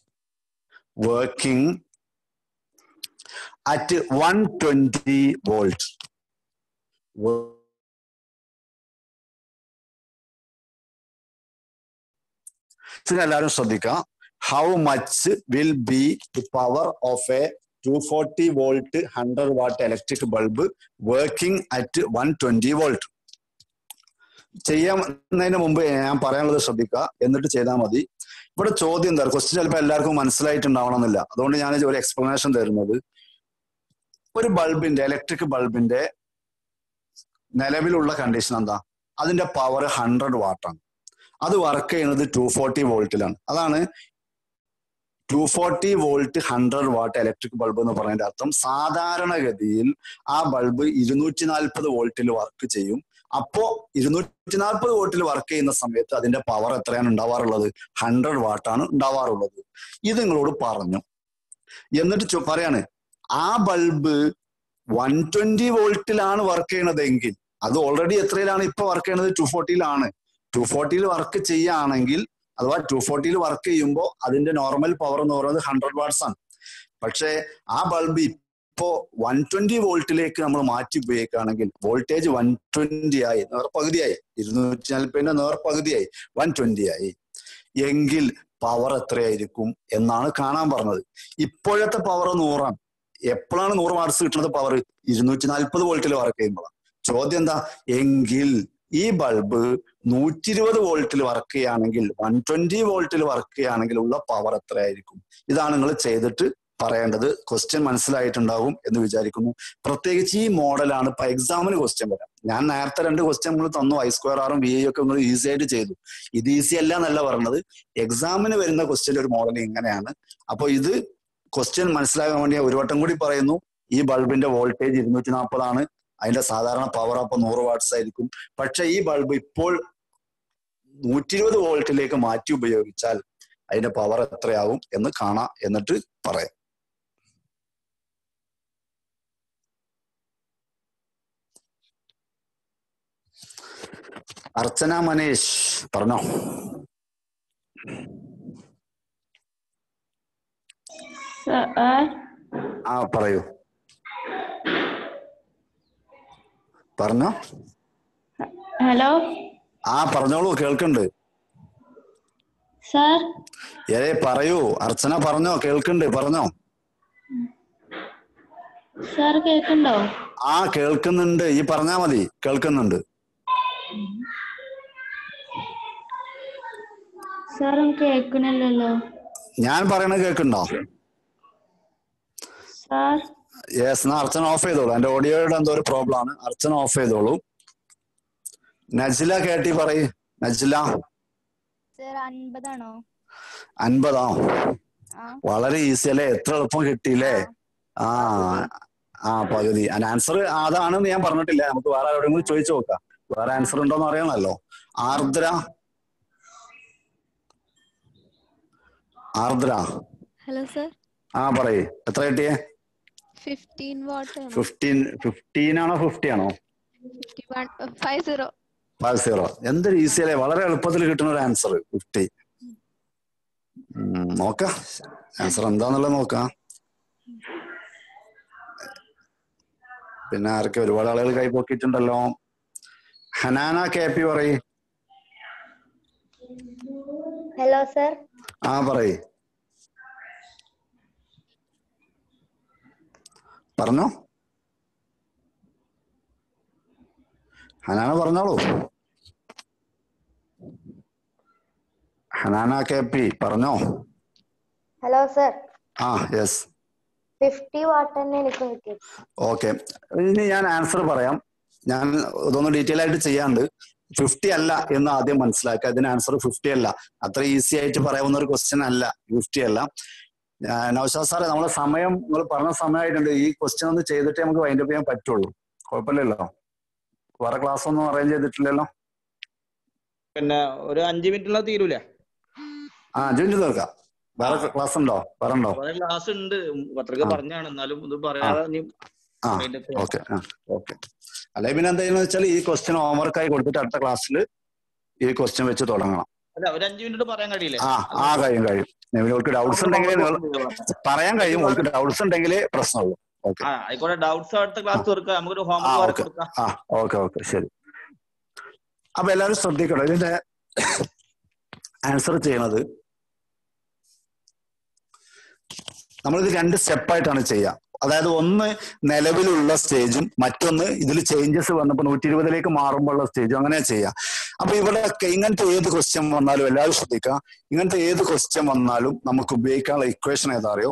at 120 volts? എല്ലാവരും ശ്രദ്ധിക്കാം. How much will be the power of a 240 volt 100 watt electric bulb working at 120 volt? ചെയ്യുന്നതിന് മുമ്പ് ഞാൻ പറയാനുള്ളത് ശ്രദ്ധിക്കുക, എന്നിട്ട് ചെയ്താൽ മതി. ഇവിടെ ചോദ്യം എന്താ? ക്വസ്റ്റ്യൻ ചിലപ്പോൾ എല്ലാവർക്കും മനസ്സിലായിട്ടുണ്ടാവണമെന്നില്ല. അതുകൊണ്ട് ഞാൻ ഒരു എക്സ്പ്ലനേഷൻ തരുന്നത്, ഒരു ബൾബിന്റെ ഇലക്ട്രിക് ബൾബിന്റെ നിലവിലുള്ള കണ്ടീഷൻ എന്താ? അതിന്റെ പവർ 100 വാട്ടാണ്. അത് വർക്ക് ചെയ്യുന്നത് 240 വോൾട്ടിലാണ്. അതാണ് 240 വോൾട്ട് 100 വാട്ട് ഇലക്ട്രിക് ബൾബ് എന്ന് പറയുന്നതിന്റെ അർത്ഥം. സാധാരണഗതിയിൽ ആ ബൾബ് 240 വോൾട്ടിൽ വർക്ക് ചെയ്യും. അപ്പോ 240 വോൾട്ടിൽ വർക്ക് ചെയ്യുന്ന സമയത്ത് അതിന്റെ പവർ എത്രയാണ് ഉണ്ടാവാറുള്ളത്? 100 വാട്ടാണ് ഉണ്ടാവാറുള്ളത്. ഇത് നിങ്ങളോട് പറഞ്ഞു. എന്നിട്ട് പറയാണ്, ആ ബൾബ് 120 വോൾട്ടിലാണ് വർക്ക് ചെയ്യണതെങ്കിൽ അത് ഓൾറെഡി എത്രയിലാണ് ഇപ്പൊ വർക്ക് ചെയ്യണത്? 240ലാണ്. 240 വർക്ക് ചെയ്യുകയാണെങ്കിൽ, അഥവാ 240 വർക്ക് ചെയ്യുമ്പോൾ അതിന്റെ നോർമൽ പവർ എന്ന് പറയുന്നത് 100 വാട്ട്സ് ആണ്. പക്ഷേ ആ ബൾബ് ഇപ്പോ 120 വോൾട്ടിലേക്ക് നമ്മൾ മാറ്റി ഉപയോഗിക്കുകയാണെങ്കിൽ വോൾട്ടേജ് 120 ആയി, നേർപകുതിയായി, 240 നേർപകുതിയായി 120 ആയി എങ്കിൽ പവർ എത്രയായിരിക്കും എന്നാണ് കാണാൻ പറഞ്ഞത്. ഇപ്പോഴത്തെ പവർ 100ആണ്. എപ്പോഴാണ് 100 വാട്ട്സ് കിട്ടുന്നത്? പവർ 240 വോൾട്ടിൽ വർക്ക് ചെയ്യുമ്പോഴാണ്. ചോദ്യം എന്താ? എങ്കിൽ ഈ ബൾബ് 120 വോൾട്ടിൽ വർക്ക് ചെയ്യുകയാണെങ്കിൽ, 120 വോൾട്ടിൽ വർക്ക് ചെയ്യുകയാണെങ്കിൽ ഉള്ള പവർ എത്രയായിരിക്കും? ഇതാണ് നിങ്ങൾ ചെയ്തിട്ട് പറയേണ്ടത്. ക്വസ്റ്റ്യൻ മനസ്സിലായിട്ടുണ്ടാവും എന്ന് വിചാരിക്കുന്നു. പ്രത്യേകിച്ച് ഈ മോഡലാണ് ഇപ്പൊ എക്സാമിന് ക്വസ്റ്റ്യൻ വരാം. ഞാൻ നേരത്തെ 2 ക്വസ്റ്റ്യൻ നിങ്ങൾ തന്നു, I square R ഉം VI ഒക്കെ നിങ്ങൾ ഈസി ആയിട്ട് ചെയ്തു. ഇത് ഈസി അല്ല എന്നല്ല പറഞ്ഞത്, എക്സാമിന് വരുന്ന ക്വസ്റ്റ്യൻ ഒരു മോഡൽ ഇങ്ങനെയാണ്. അപ്പൊ ഇത് ക്വസ്റ്റ്യൻ മനസ്സിലാകാൻ വേണ്ടി ഒരു വട്ടം കൂടി പറയുന്നു. ഈ ബൾബിന്റെ വോൾട്ടേജ് 240 ആണ്. അതിന്റെ സാധാരണ പവർ അപ്പൊ 100 വാട്ട്സ് ആയിരിക്കും. പക്ഷെ ഈ ബൾബ് ഇപ്പോൾ 120 വോൾട്ടിലേക്ക് മാറ്റി ഉപയോഗിച്ചാൽ അതിന്റെ പവർ എത്രയാവും എന്ന് കാണാം, എന്നിട്ട് പറയാം. അർച്ചന മനേഷ് പറഞ്ഞോ. ആ പറയൂ, പറഞ്ഞോ. ഹലോ. ആ പറഞ്ഞോളൂ, കേൾക്കുന്നുണ്ട്. സാർ പറയൂ അർച്ചന, പറഞ്ഞോ, കേൾക്കുന്നുണ്ട്, പറഞ്ഞോ. സാർ കേൾക്കുന്നുണ്ടോ? ആ കേൾക്കുന്നുണ്ട്, ഈ പറഞ്ഞാ മതി, കേൾക്കുന്നുണ്ട്. സാർ കേൾക്കണില്ലല്ലോ. ഞാൻ പറയണത് കേൾക്കുന്നുണ്ടോ? സാർ യെസ്, എന്നാ അർച്ചന ഓഫ് ചെയ്തോളൂ. എന്റെ ഓഡിയോയുടെ എന്തോ ഒരു പ്രോബ്ലം ആണ്. അർച്ചന ഓഫ് ചെയ്തോളൂ. നജ്ല കേട്ടി പറയ്. നജ്ല 50 വളരെ ഈസി അല്ലേ? എത്ര എളുപ്പം കിട്ടിയില്ലേ? പകുതി. ആൻസർ അതാണെന്ന് ഞാൻ പറഞ്ഞിട്ടില്ല. നമുക്ക് വേറെ എവിടെയെങ്കിലും ചോദിച്ചു നോക്കാം. വേറെ ആൻസർ ഉണ്ടോന്ന് അറിയണല്ലോ. ആർദ്ര ഹലോ സർ. പറയേ, എത്ര കിട്ടിയേ? 15 വാട്ട്. 15 ആണോ 50 ആണോ? 50. എന്തൊരു ഈസി അല്ലേ, വളരെ എളുപ്പത്തിൽ കിട്ടുന്ന ഒരു ആൻസർ 50. നോക്കാം ആൻസർ എന്താന്നുള്ളത് നോക്കാം. പിന്നെ ആരൊക്കെ ഒരുപാട് ആളുകൾ കൈ പൊക്കിയിട്ടുണ്ടല്ലോ. ഹനാന KP പറയ്. Hello sir. പറയ്, പറഞ്ഞോ ഹനാന, പറഞ്ഞോളൂ. ഹനാന KP പറഞ്ഞോ. Hello sir. യെസ്. 50 വാട്ട് തന്നെ എനിക്ക് കിട്ടിയത്. ഓക്കെ, ഇനി ഞാൻ ആൻസർ പറയാം. ഞാൻ ഇതൊന്ന് ഡീറ്റെയിൽ ആയിട്ട് ചെയ്യാണ്ട്. 50 അല്ല എന്ന് ആദ്യം മനസ്സിലാക്കുക. ഇതിന് ആൻസർ 50 അല്ല. അത്ര ഈസി ആയിട്ട് പറയാവുന്ന ഒരു ക്വസ്റ്റ്യൻ അല്ല, 50 അല്ല. നൗഷാദ് സാറേ, നമ്മുടെ സമയം നിങ്ങൾ പറഞ്ഞ സമയമായിട്ടുണ്ട്. ഈ ക്വസ്റ്റ്യൻ ഒന്ന് ചെയ്തിട്ടേ നമുക്ക് വൈൻഡപ്പ് ചെയ്യാൻ പറ്റുള്ളൂ. കുഴപ്പമില്ലല്ലോ? വേറെ ക്ലാസ് ഒന്നും അറേഞ്ച് ചെയ്തിട്ടില്ലല്ലോ? പിന്നെ ഒരു 5 മിനിറ്റുള്ള തീരൂലേ? 5 മിനിറ്റ് തീർക്കാം. വേറെ ക്ലാസ് ഉണ്ടോ? വേറെണ്ടോ? ക്ലാസ് ഉണ്ട്, പത്രിക പറഞ്ഞാണ്, എന്നാലും ഇത് പറയാതെ. ഓക്കെ. അല്ലെ പിന്നെ എന്താണെന്ന് വെച്ചാൽ ഈ ക്വസ്റ്റ്യൻ ഹോംവർക്ക് ആയി കൊടുത്തിട്ട് അടുത്ത ക്ലാസ്സിൽ ഈ ക്വസ്റ്റ്യൻ വെച്ച് തുടങ്ങണം. ഒരു 5 മിനിറ്റ് പറയാൻ കഴിയില്ലേ? കഴിയും. നിങ്ങൾക്ക് ഡൗട്ട്സ് ഉണ്ടെങ്കിൽ പറയാൻ കഴിയും. നിങ്ങൾക്ക് ഡൗട്ട്സ് ഉണ്ടെങ്കിലേ പ്രശ്നമുള്ളൂ. ആയിക്കോട്ടെ, ഡൗട്ട്സ് അടുത്ത ക്ലാസ് തീർക്കാം. നമുക്കൊരു ഹോംവർക്ക് കൊടുക്കാം. ഓക്കെ ശരി. അപ്പൊ എല്ലാവരും ശ്രദ്ധിക്കണം. ഇതിന്റെ ആൻസർ ചെയ്യണത് നമ്മളിത് 2 സ്റ്റെപ്പായിട്ടാണ് ചെയ്യുക. അതായത് ഒന്ന് നിലവിലുള്ള സ്റ്റേജും മറ്റൊന്ന് ഇതിൽ ചേഞ്ചസ് വന്നപ്പോൾ 120ലേക്ക് മാറുമ്പോഴുള്ള സ്റ്റേജും അങ്ങനെ ചെയ്യാം. അപ്പൊ ഇവിടെ ഇങ്ങനത്തെ ഏത് ക്വസ്റ്റ്യൻ വന്നാലും എല്ലാവരും ശ്രദ്ധിക്കുക. ഇങ്ങനത്തെ ഏത് ക്വസ്റ്റ്യൻ വന്നാലും നമുക്ക് ഉപയോഗിക്കാനുള്ള ഇക്വേഷൻ ഏതാ അറിയോ?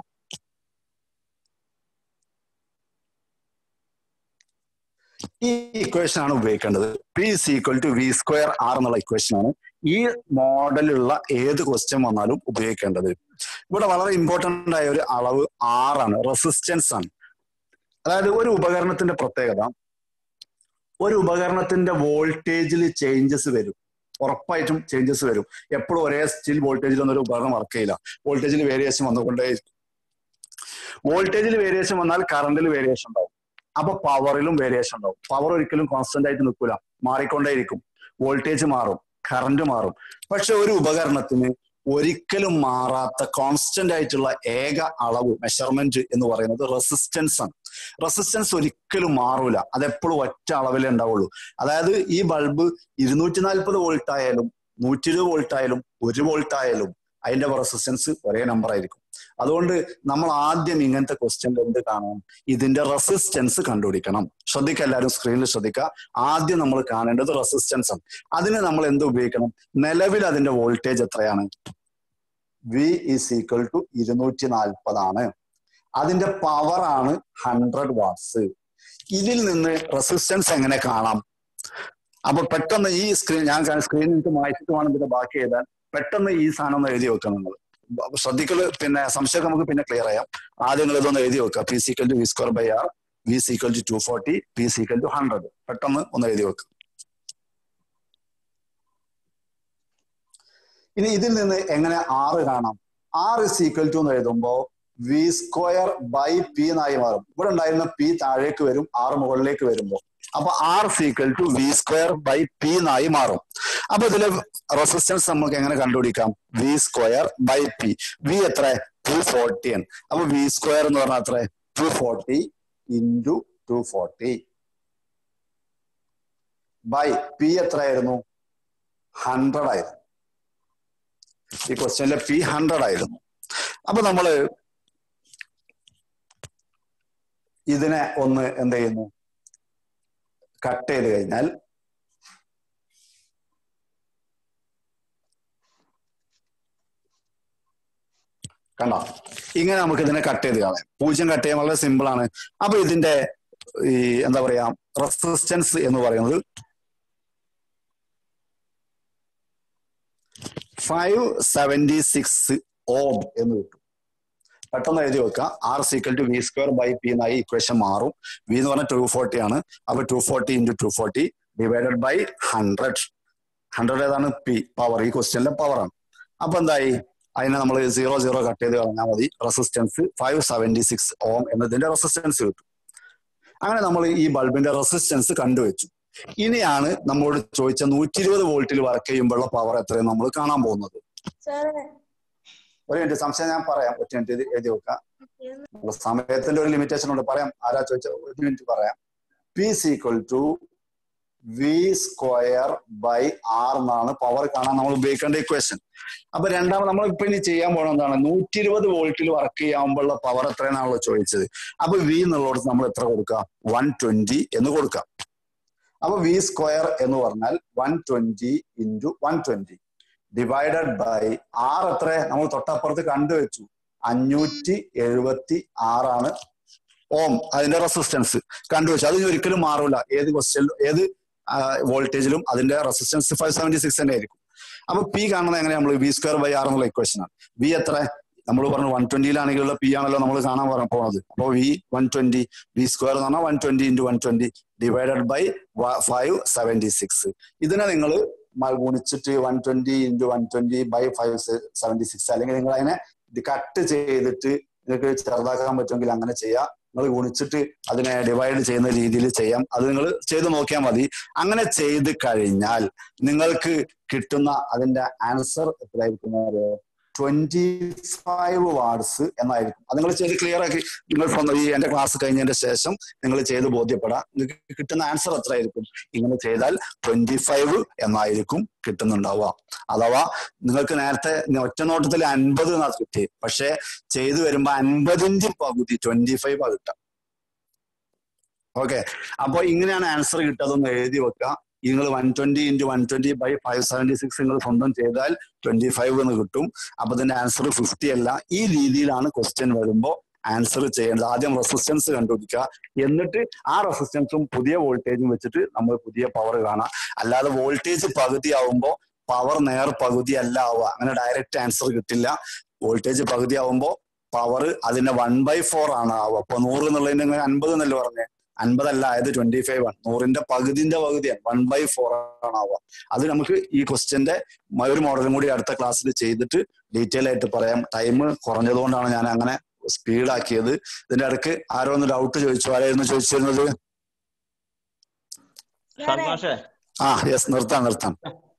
ഈ ഇക്വേഷൻ ആണ് ഉപയോഗിക്കേണ്ടത്. P = V²R എന്നുള്ള ഇക്വേഷൻ ആണ് ഈ മോഡലുള്ള ഏത് ക്വസ്റ്റ്യൻ വന്നാലും ഉപയോഗിക്കേണ്ടത്. ഇവിടെ വളരെ ഇമ്പോർട്ടന്റ് ആയ ഒരു അളവ് R ആണ്, റെസിസ്റ്റൻസ് ആണ്. അതായത് ഒരു ഉപകരണത്തിന്റെ പ്രത്യേകത, ഒരു ഉപകരണത്തിന്റെ വോൾട്ടേജിൽ ചേഞ്ചസ് വരും, ഉറപ്പായിട്ടും ചേഞ്ചസ് വരും. എപ്പോഴും ഒരേ സ്റ്റിൽ വോൾട്ടേജിലൊന്നും ഒരു ഉപകരണം വർക്ക് ചെയ്യില്ല. വോൾട്ടേജിൽ വേരിയേഷൻ വന്നുകൊണ്ടേയിരിക്കും. വോൾട്ടേജിൽ വേരിയേഷൻ വന്നാൽ കറണ്ടിൽ വേരിയേഷൻ ഉണ്ടാവും. അപ്പൊ പവറിലും വേരിയേഷൻ ഉണ്ടാവും. പവർ ഒരിക്കലും കോൺസ്റ്റന്റ് ആയിട്ട് നിൽക്കില്ല, മാറിക്കൊണ്ടേയിരിക്കും. വോൾട്ടേജ് മാറും, കറണ്ട് മാറും. പക്ഷെ ഒരു ഉപകരണത്തിന് ഒരിക്കലും മാറാത്ത കോൺസ്റ്റന്റ് ആയിട്ടുള്ള ഏക അളവ് മെഷർമെന്റ് എന്ന് പറയുന്നത് റെസിസ്റ്റൻസ് ആണ്. റെസിസ്റ്റൻസ് ഒരിക്കലും മാറൂല, അതെപ്പോഴും ഒറ്റ അളവിലേ ഉണ്ടാവുള്ളൂ. അതായത് ഈ ബൾബ് 240 വോൾട്ട് ആയാലും 120 വോൾട്ട് ആയാലും 1 വോൾട്ട് ആയാലും അതിന്റെ റെസിസ്റ്റൻസ് ഒരേ നമ്പർ ആയിരിക്കും. അതുകൊണ്ട് നമ്മൾ ആദ്യം ഇങ്ങനത്തെ ക്വസ്റ്റ്യൻ എന്ത് കാണണം? ഇതിന്റെ റെസിസ്റ്റൻസ് കണ്ടുപിടിക്കണം. ശ്രദ്ധിക്കുക, എല്ലാവരും സ്ക്രീനിൽ ശ്രദ്ധിക്കുക. ആദ്യം നമ്മൾ കാണേണ്ടത് റെസിസ്റ്റൻസ് ആണ്. അതിന് നമ്മൾ എന്ത് ഉപയോഗിക്കണം? നിലവിൽ അതിന്റെ വോൾട്ടേജ് എത്രയാണ്? V = 240 ആണ്. അതിന്റെ പവർ ആണ് 100 വാട്ട്സ്. ഇതിൽ നിന്ന് റെസിസ്റ്റൻസ് എങ്ങനെ കാണാം? അപ്പൊ പെട്ടെന്ന് ഈ ഞാൻ സ്ക്രീൻ എനിക്ക് മാറ്റിട്ട് വേണം ഇതിന്റെ ബാക്കി എഴുതാൻ. പെട്ടെന്ന് ഈ സാധനം ഒന്ന് എഴുതി വെക്കണം നിങ്ങൾ. ശ്രദ്ധിക്കല്, പിന്നെ സംശയം നമുക്ക് പിന്നെ ക്ലിയർ ചെയ്യാം. ആദ്യം നിങ്ങൾ ഇതൊന്ന് എഴുതി വെക്കുക. P = V²R, V = 240, P = 100. പെട്ടെന്ന് ഒന്ന് എഴുതി വെക്കുക. ഇനി ഇതിൽ നിന്ന് എങ്ങനെ R കാണാം? R = എന്ന് എഴുതുമ്പോ V²/P എന്നായി മാറും. ഇവിടെ ഉണ്ടായിരുന്ന P താഴേക്ക് വരും, R മുകളിലേക്ക് വരുമ്പോ. അപ്പൊ R = V²/P എന്നായി മാറും. അപ്പൊ ഇതിലെ റെസിസ്റ്റൻസ് നമുക്ക് എങ്ങനെ കണ്ടുപിടിക്കാം? V²/P. V എത്ര? 240 ആണ്. അപ്പൊ V² എന്ന് പറഞ്ഞാൽ എത്ര? 240 × 240 / P എത്രയായിരുന്നു? 100 ആയിരുന്നു. ഈ ക്വസ്റ്റ്യനിലെ P 100 ആയിരുന്നു. അപ്പൊ നമ്മള് ഇതിനെ ഒന്ന് എന്ത് ചെയ്യുന്നു? കട്ട് ചെയ്ത് കഴിഞ്ഞാൽ കണ്ടോ, ഇങ്ങനെ നമുക്ക് ഇതിനെ കട്ട് ചെയ്ത് കളയാം. 0 കട്ട് ചെയ്യാൻ വളരെ സിമ്പിൾ ആണ്. അപ്പൊ ഇതിന്റെ ഈ എന്താ പറയാ റെസിസ്റ്റൻസ് എന്ന് പറയുന്നത് 576 ഓം എന്ന് കിട്ടും. പെട്ടെന്ന് എഴുതി വെക്കുക. R = V²/P എന്നായി ഇക്വേഷൻ മാറും. V എന്ന് പറഞ്ഞാൽ 240 ആണ്. അപ്പൊ 240 × 240 / 100. 100 ഏതാണ്? P, power. ഈ ക്വസ്റ്റ്യനിലെ പവർ ആണ്. അപ്പൊ എന്തായി? അതിനെ നമ്മൾ 0 കട്ട് ചെയ്ത് കളഞ്ഞാൽ മതി. റെസിസ്റ്റൻസ് 576 ഓം എന്നതിന്റെ റെസിസ്റ്റൻസ് കിട്ടും. അങ്ങനെ നമ്മൾ ഈ ബൾബിന്റെ റെസിസ്റ്റൻസ് കണ്ടുവച്ചു. ഇനിയാണ് നമ്മളോട് ചോദിച്ച 120 വോൾട്ടിൽ വർക്ക് ചെയ്യുമ്പോഴുള്ള പവർ എത്രയും നമ്മൾ കാണാൻ പോകുന്നത്. ഒരു മിനിറ്റ്, സംശയം ഞാൻ പറയാം. ഒറ്റ മിനിറ്റ് എഴുതി വെക്കാം. സമയത്തിന്റെ ഒരു ലിമിറ്റേഷൻ ഉണ്ട്. പറയാം, ആരാ ചോദിച്ച, ഒരു മിനിറ്റ് പറയാം. P = V² by R എന്നാണ് പവർ കാണാൻ നമ്മൾ ഉപയോഗിക്കേണ്ട ഇക്വേഷൻ. അപ്പൊ രണ്ടാമത് നമ്മൾ ഇപ്പൊ ഇനി ചെയ്യാൻ പോകണം എന്താണ്, 120 വോൾട്ടിൽ വർക്ക് ചെയ്യാകുമ്പോഴുള്ള പവർ എത്രയെന്നാണല്ലോ ചോദിച്ചത്. അപ്പൊ V എന്നുള്ളടത്ത് നമ്മൾ എത്ര കൊടുക്കാം? 120 എന്ന് കൊടുക്കാം. അപ്പൊ V² എന്ന് പറഞ്ഞാൽ 120 × 120 ഡിവൈഡഡ് ബൈ R എത്ര നമ്മൾ തൊട്ടപ്പുറത്ത് കണ്ടുവച്ചു, 576 ആണ് ഓം അതിന്റെ റെസിസ്റ്റൻസ് കണ്ടുവച്ചു. അത് ഒരിക്കലും മാറൂല. ഏത് ക്വസ്റ്റ്യനിലും ഏത് വോൾട്ടേജിലും അതിന്റെ റെസിസ്റ്റൻസ് 576 തന്നെ ആയിരിക്കും. അപ്പൊ P കാണുന്നത് എങ്ങനെയാ? നമ്മൾ V² by R എന്നുള്ള ഇക്വേഷൻ ആണ്. V എത്ര നമ്മൾ പറഞ്ഞു 120-ലാണെങ്കിലുള്ള P ആണല്ലോ നമ്മൾ കാണാൻ പോകുന്നത്. അപ്പോൾ V 120, V² എന്ന് പറഞ്ഞാൽ 120 × 120 ഡിവൈഡഡ് ബൈ 576. ഇതിനെ നിങ്ങൾ ഗുണിച്ചിട്ട് 120 × 120 by 576, അല്ലെങ്കിൽ നിങ്ങൾ അതിനെ കട്ട് ചെയ്തിട്ട് നിങ്ങൾക്ക് ചെറുതാക്കാൻ പറ്റുമെങ്കിൽ അങ്ങനെ ചെയ്യാം. നിങ്ങൾ ഗുണിച്ചിട്ട് അതിനെ ഡിവൈഡ് ചെയ്യുന്ന രീതിയിൽ ചെയ്യാം. അത് നിങ്ങൾ ചെയ്ത് നോക്കിയാൽ മതി. അങ്ങനെ ചെയ്ത് കഴിഞ്ഞാൽ നിങ്ങൾക്ക് കിട്ടുന്ന അതിന്റെ ആൻസർ എത്രയായിരിക്കും? 25 വാട്ട്സ് എന്നായിരിക്കും. അത് നിങ്ങൾ ചെയ്ത് ക്ലിയർ ആക്കി നിങ്ങൾ ഈ എന്റെ ക്ലാസ് കഴിഞ്ഞതിന്റെ ശേഷം നിങ്ങൾ ചെയ്ത് ബോധ്യപ്പെടാം. നിങ്ങൾക്ക് കിട്ടുന്ന ആൻസർ എത്രയായിരിക്കും? ഇങ്ങനെ ചെയ്താൽ 25 എന്നായിരിക്കും കിട്ടുന്നുണ്ടാവുക. അഥവാ നിങ്ങൾക്ക് നേരത്തെ ഒറ്റ നോട്ടത്തിൽ 50 എന്നാ കിട്ടി, പക്ഷെ ചെയ്തു വരുമ്പോ 50ന്റെ പകുതി 25 കിട്ടാം. ഓക്കെ, അപ്പൊ ഇങ്ങനെയാണ് ആൻസർ കിട്ടാതൊന്ന് എഴുതി വെക്കുക. നിങ്ങൾ 120 × 120 by 576 നിങ്ങൾ സ്വന്തം ചെയ്താൽ 25 എന്ന് കിട്ടും. അപ്പൊ ഇതിന്റെ ആൻസർ 50 അല്ല. ഈ രീതിയിലാണ് ക്വസ്റ്റ്യൻ വരുമ്പോൾ ആൻസർ ചെയ്യേണ്ടത്. ആദ്യം റെസിസ്റ്റൻസ് കണ്ടുപിടിക്കുക, എന്നിട്ട് ആ റെസിസ്റ്റൻസും പുതിയ വോൾട്ടേജും വെച്ചിട്ട് നമ്മൾ പുതിയ പവർ കാണാം. അല്ലാതെ വോൾട്ടേജ് പകുതി ആവുമ്പോൾ പവർ നേർ പകുതി അല്ല ആവുക. അങ്ങനെ ഡയറക്റ്റ് ആൻസർ കിട്ടില്ല. വോൾട്ടേജ് പകുതി ആവുമ്പോൾ പവർ അതിന്റെ 1/4 ആണ് ആവുക. അപ്പൊ 100 എന്നുള്ളതിന്റെ 50 എന്നല്ലേ പറഞ്ഞേ? 50 അല്ല, ആയത് 25 ആണ്. 100ന്റെ പകുതിന്റെ പകുതിയാണ്, 1/4 ആണ് ആവുക. അത് നമുക്ക് ഈ ക്വസ്റ്റ്യന്റെ ഒരു മോഡലും കൂടി അടുത്ത ക്ലാസ്സിൽ ചെയ്തിട്ട് ഡീറ്റെയിൽ ആയിട്ട് പറയാം. ടൈം കുറഞ്ഞതുകൊണ്ടാണ് ഞാൻ അങ്ങനെ സ്പീഡാക്കിയത്. ഇതിന്റെ ഇടയ്ക്ക് ആരോ ഒന്ന് ഡൗട്ട് ചോദിച്ചു. ആരായിരുന്നു ചോദിച്ചിരുന്നത്? യെസ്, നിർത്താം.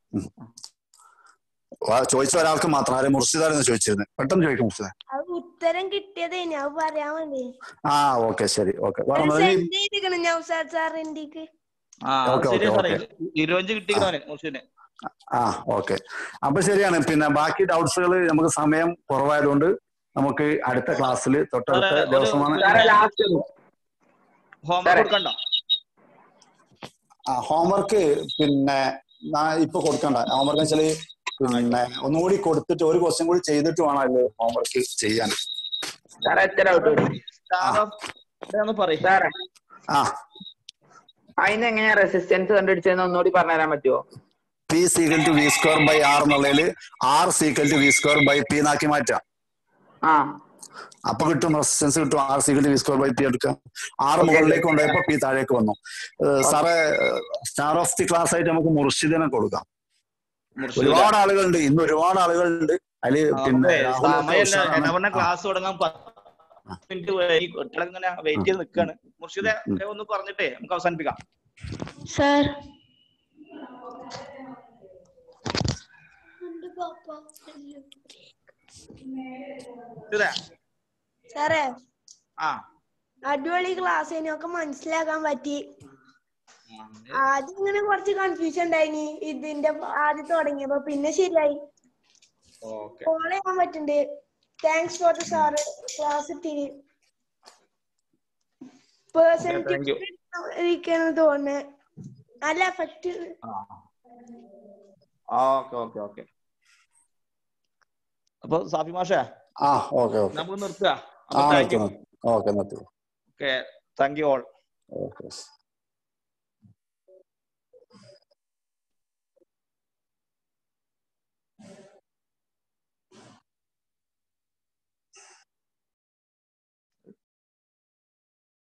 ചോദിച്ച ഒരാൾക്ക് മാത്രം. ആരെ? മുർഷിദായിരുന്നു ചോദിച്ചിരുന്നത്. പെട്ടെന്ന് ചോദിക്കും മുർഷിദ. ഉത്തരം കിട്ടിയത് പറയാൻ മതി. ഓക്കെ, ശരി. ഓക്കെ, ഓക്കെ. അപ്പൊ ശരിയാണ്. പിന്നെ ബാക്കി ഡൗട്ട്സുകൾ നമുക്ക് സമയം കുറവായതുകൊണ്ട് നമുക്ക് അടുത്ത ക്ലാസ്സിൽ തൊട്ടടുത്ത ദിവസമാണ്. ഹോംവർക്ക് പിന്നെ ഇപ്പൊ കൊടുക്കണ്ട. ഹോംവർക്ക് വെച്ചാല് പിന്നെ ഒന്നുകൂടി കൊടുത്തിട്ട് ഒരു ക്വസ്റ്റ്യൻ കൂടി ചെയ്തിട്ട് വേണമല്ലോ ഹോംവർക്ക് ചെയ്യാൻ. അതിനെങ്ങനെയാ റെസിസ്റ്റൻസ് കണ്ടുപിടിച്ചതെന്ന് ഒന്നുകൂടി പറഞ്ഞുതരാൻ പറ്റുമോ? P = V² by R എന്നുള്ളതിൽ R = V² by P എന്നാക്കി മാറ്റാം. അപ്പൊ കിട്ടും, റെസിസ്റ്റൻസ് കിട്ടും. R = V² by P എടുക്കാം. R മുകളിലേക്ക് കൊണ്ടുപോയപ്പോ P താഴേക്ക് വന്നു. സാറേ, സ്റ്റാർ ഓഫ് ദി ക്ലാസ് ആയിട്ട് നമുക്ക് മുർഷിദിനെ കൊടുക്കാം. ഒരുപാട് ആളുകളുണ്ട്, ഇന്ന് ഒരുപാട് ആളുകളുണ്ട് അതില്. പിന്നെ ക്ലാസ് തുടങ്ങാൻ 10 മിനിറ്റ് വെയിറ്റ് ചെയ്ത് നിൽക്കാണ്. മുർഷിദെ ഒന്ന് പറഞ്ഞിട്ടേ നമുക്ക് അവസാനിപ്പിക്കാം. സർ, സാറേ, അടിപൊളി ക്ലാസ് ഒക്കെ മനസ്സിലാക്കാൻ പറ്റി. ആദ്യം ഇങ്ങനെ കുറച്ച് കൺഫ്യൂഷൻ ഉണ്ടായിനി ഇതിന്റെ ആദ്യം തുടങ്ങിയപ്പോ, പിന്നെ ശരിയായി. ഫോളോ ചെയ്യാൻ പറ്റുന്നുണ്ട്. Thanks for the sir. Class person തോന്നുന്നു. നല്ല എഫക്റ്റ്. അപ്പൊ സാഫി മാഷേ, നമുക്ക് നിർത്തുക. Okay, thank you all.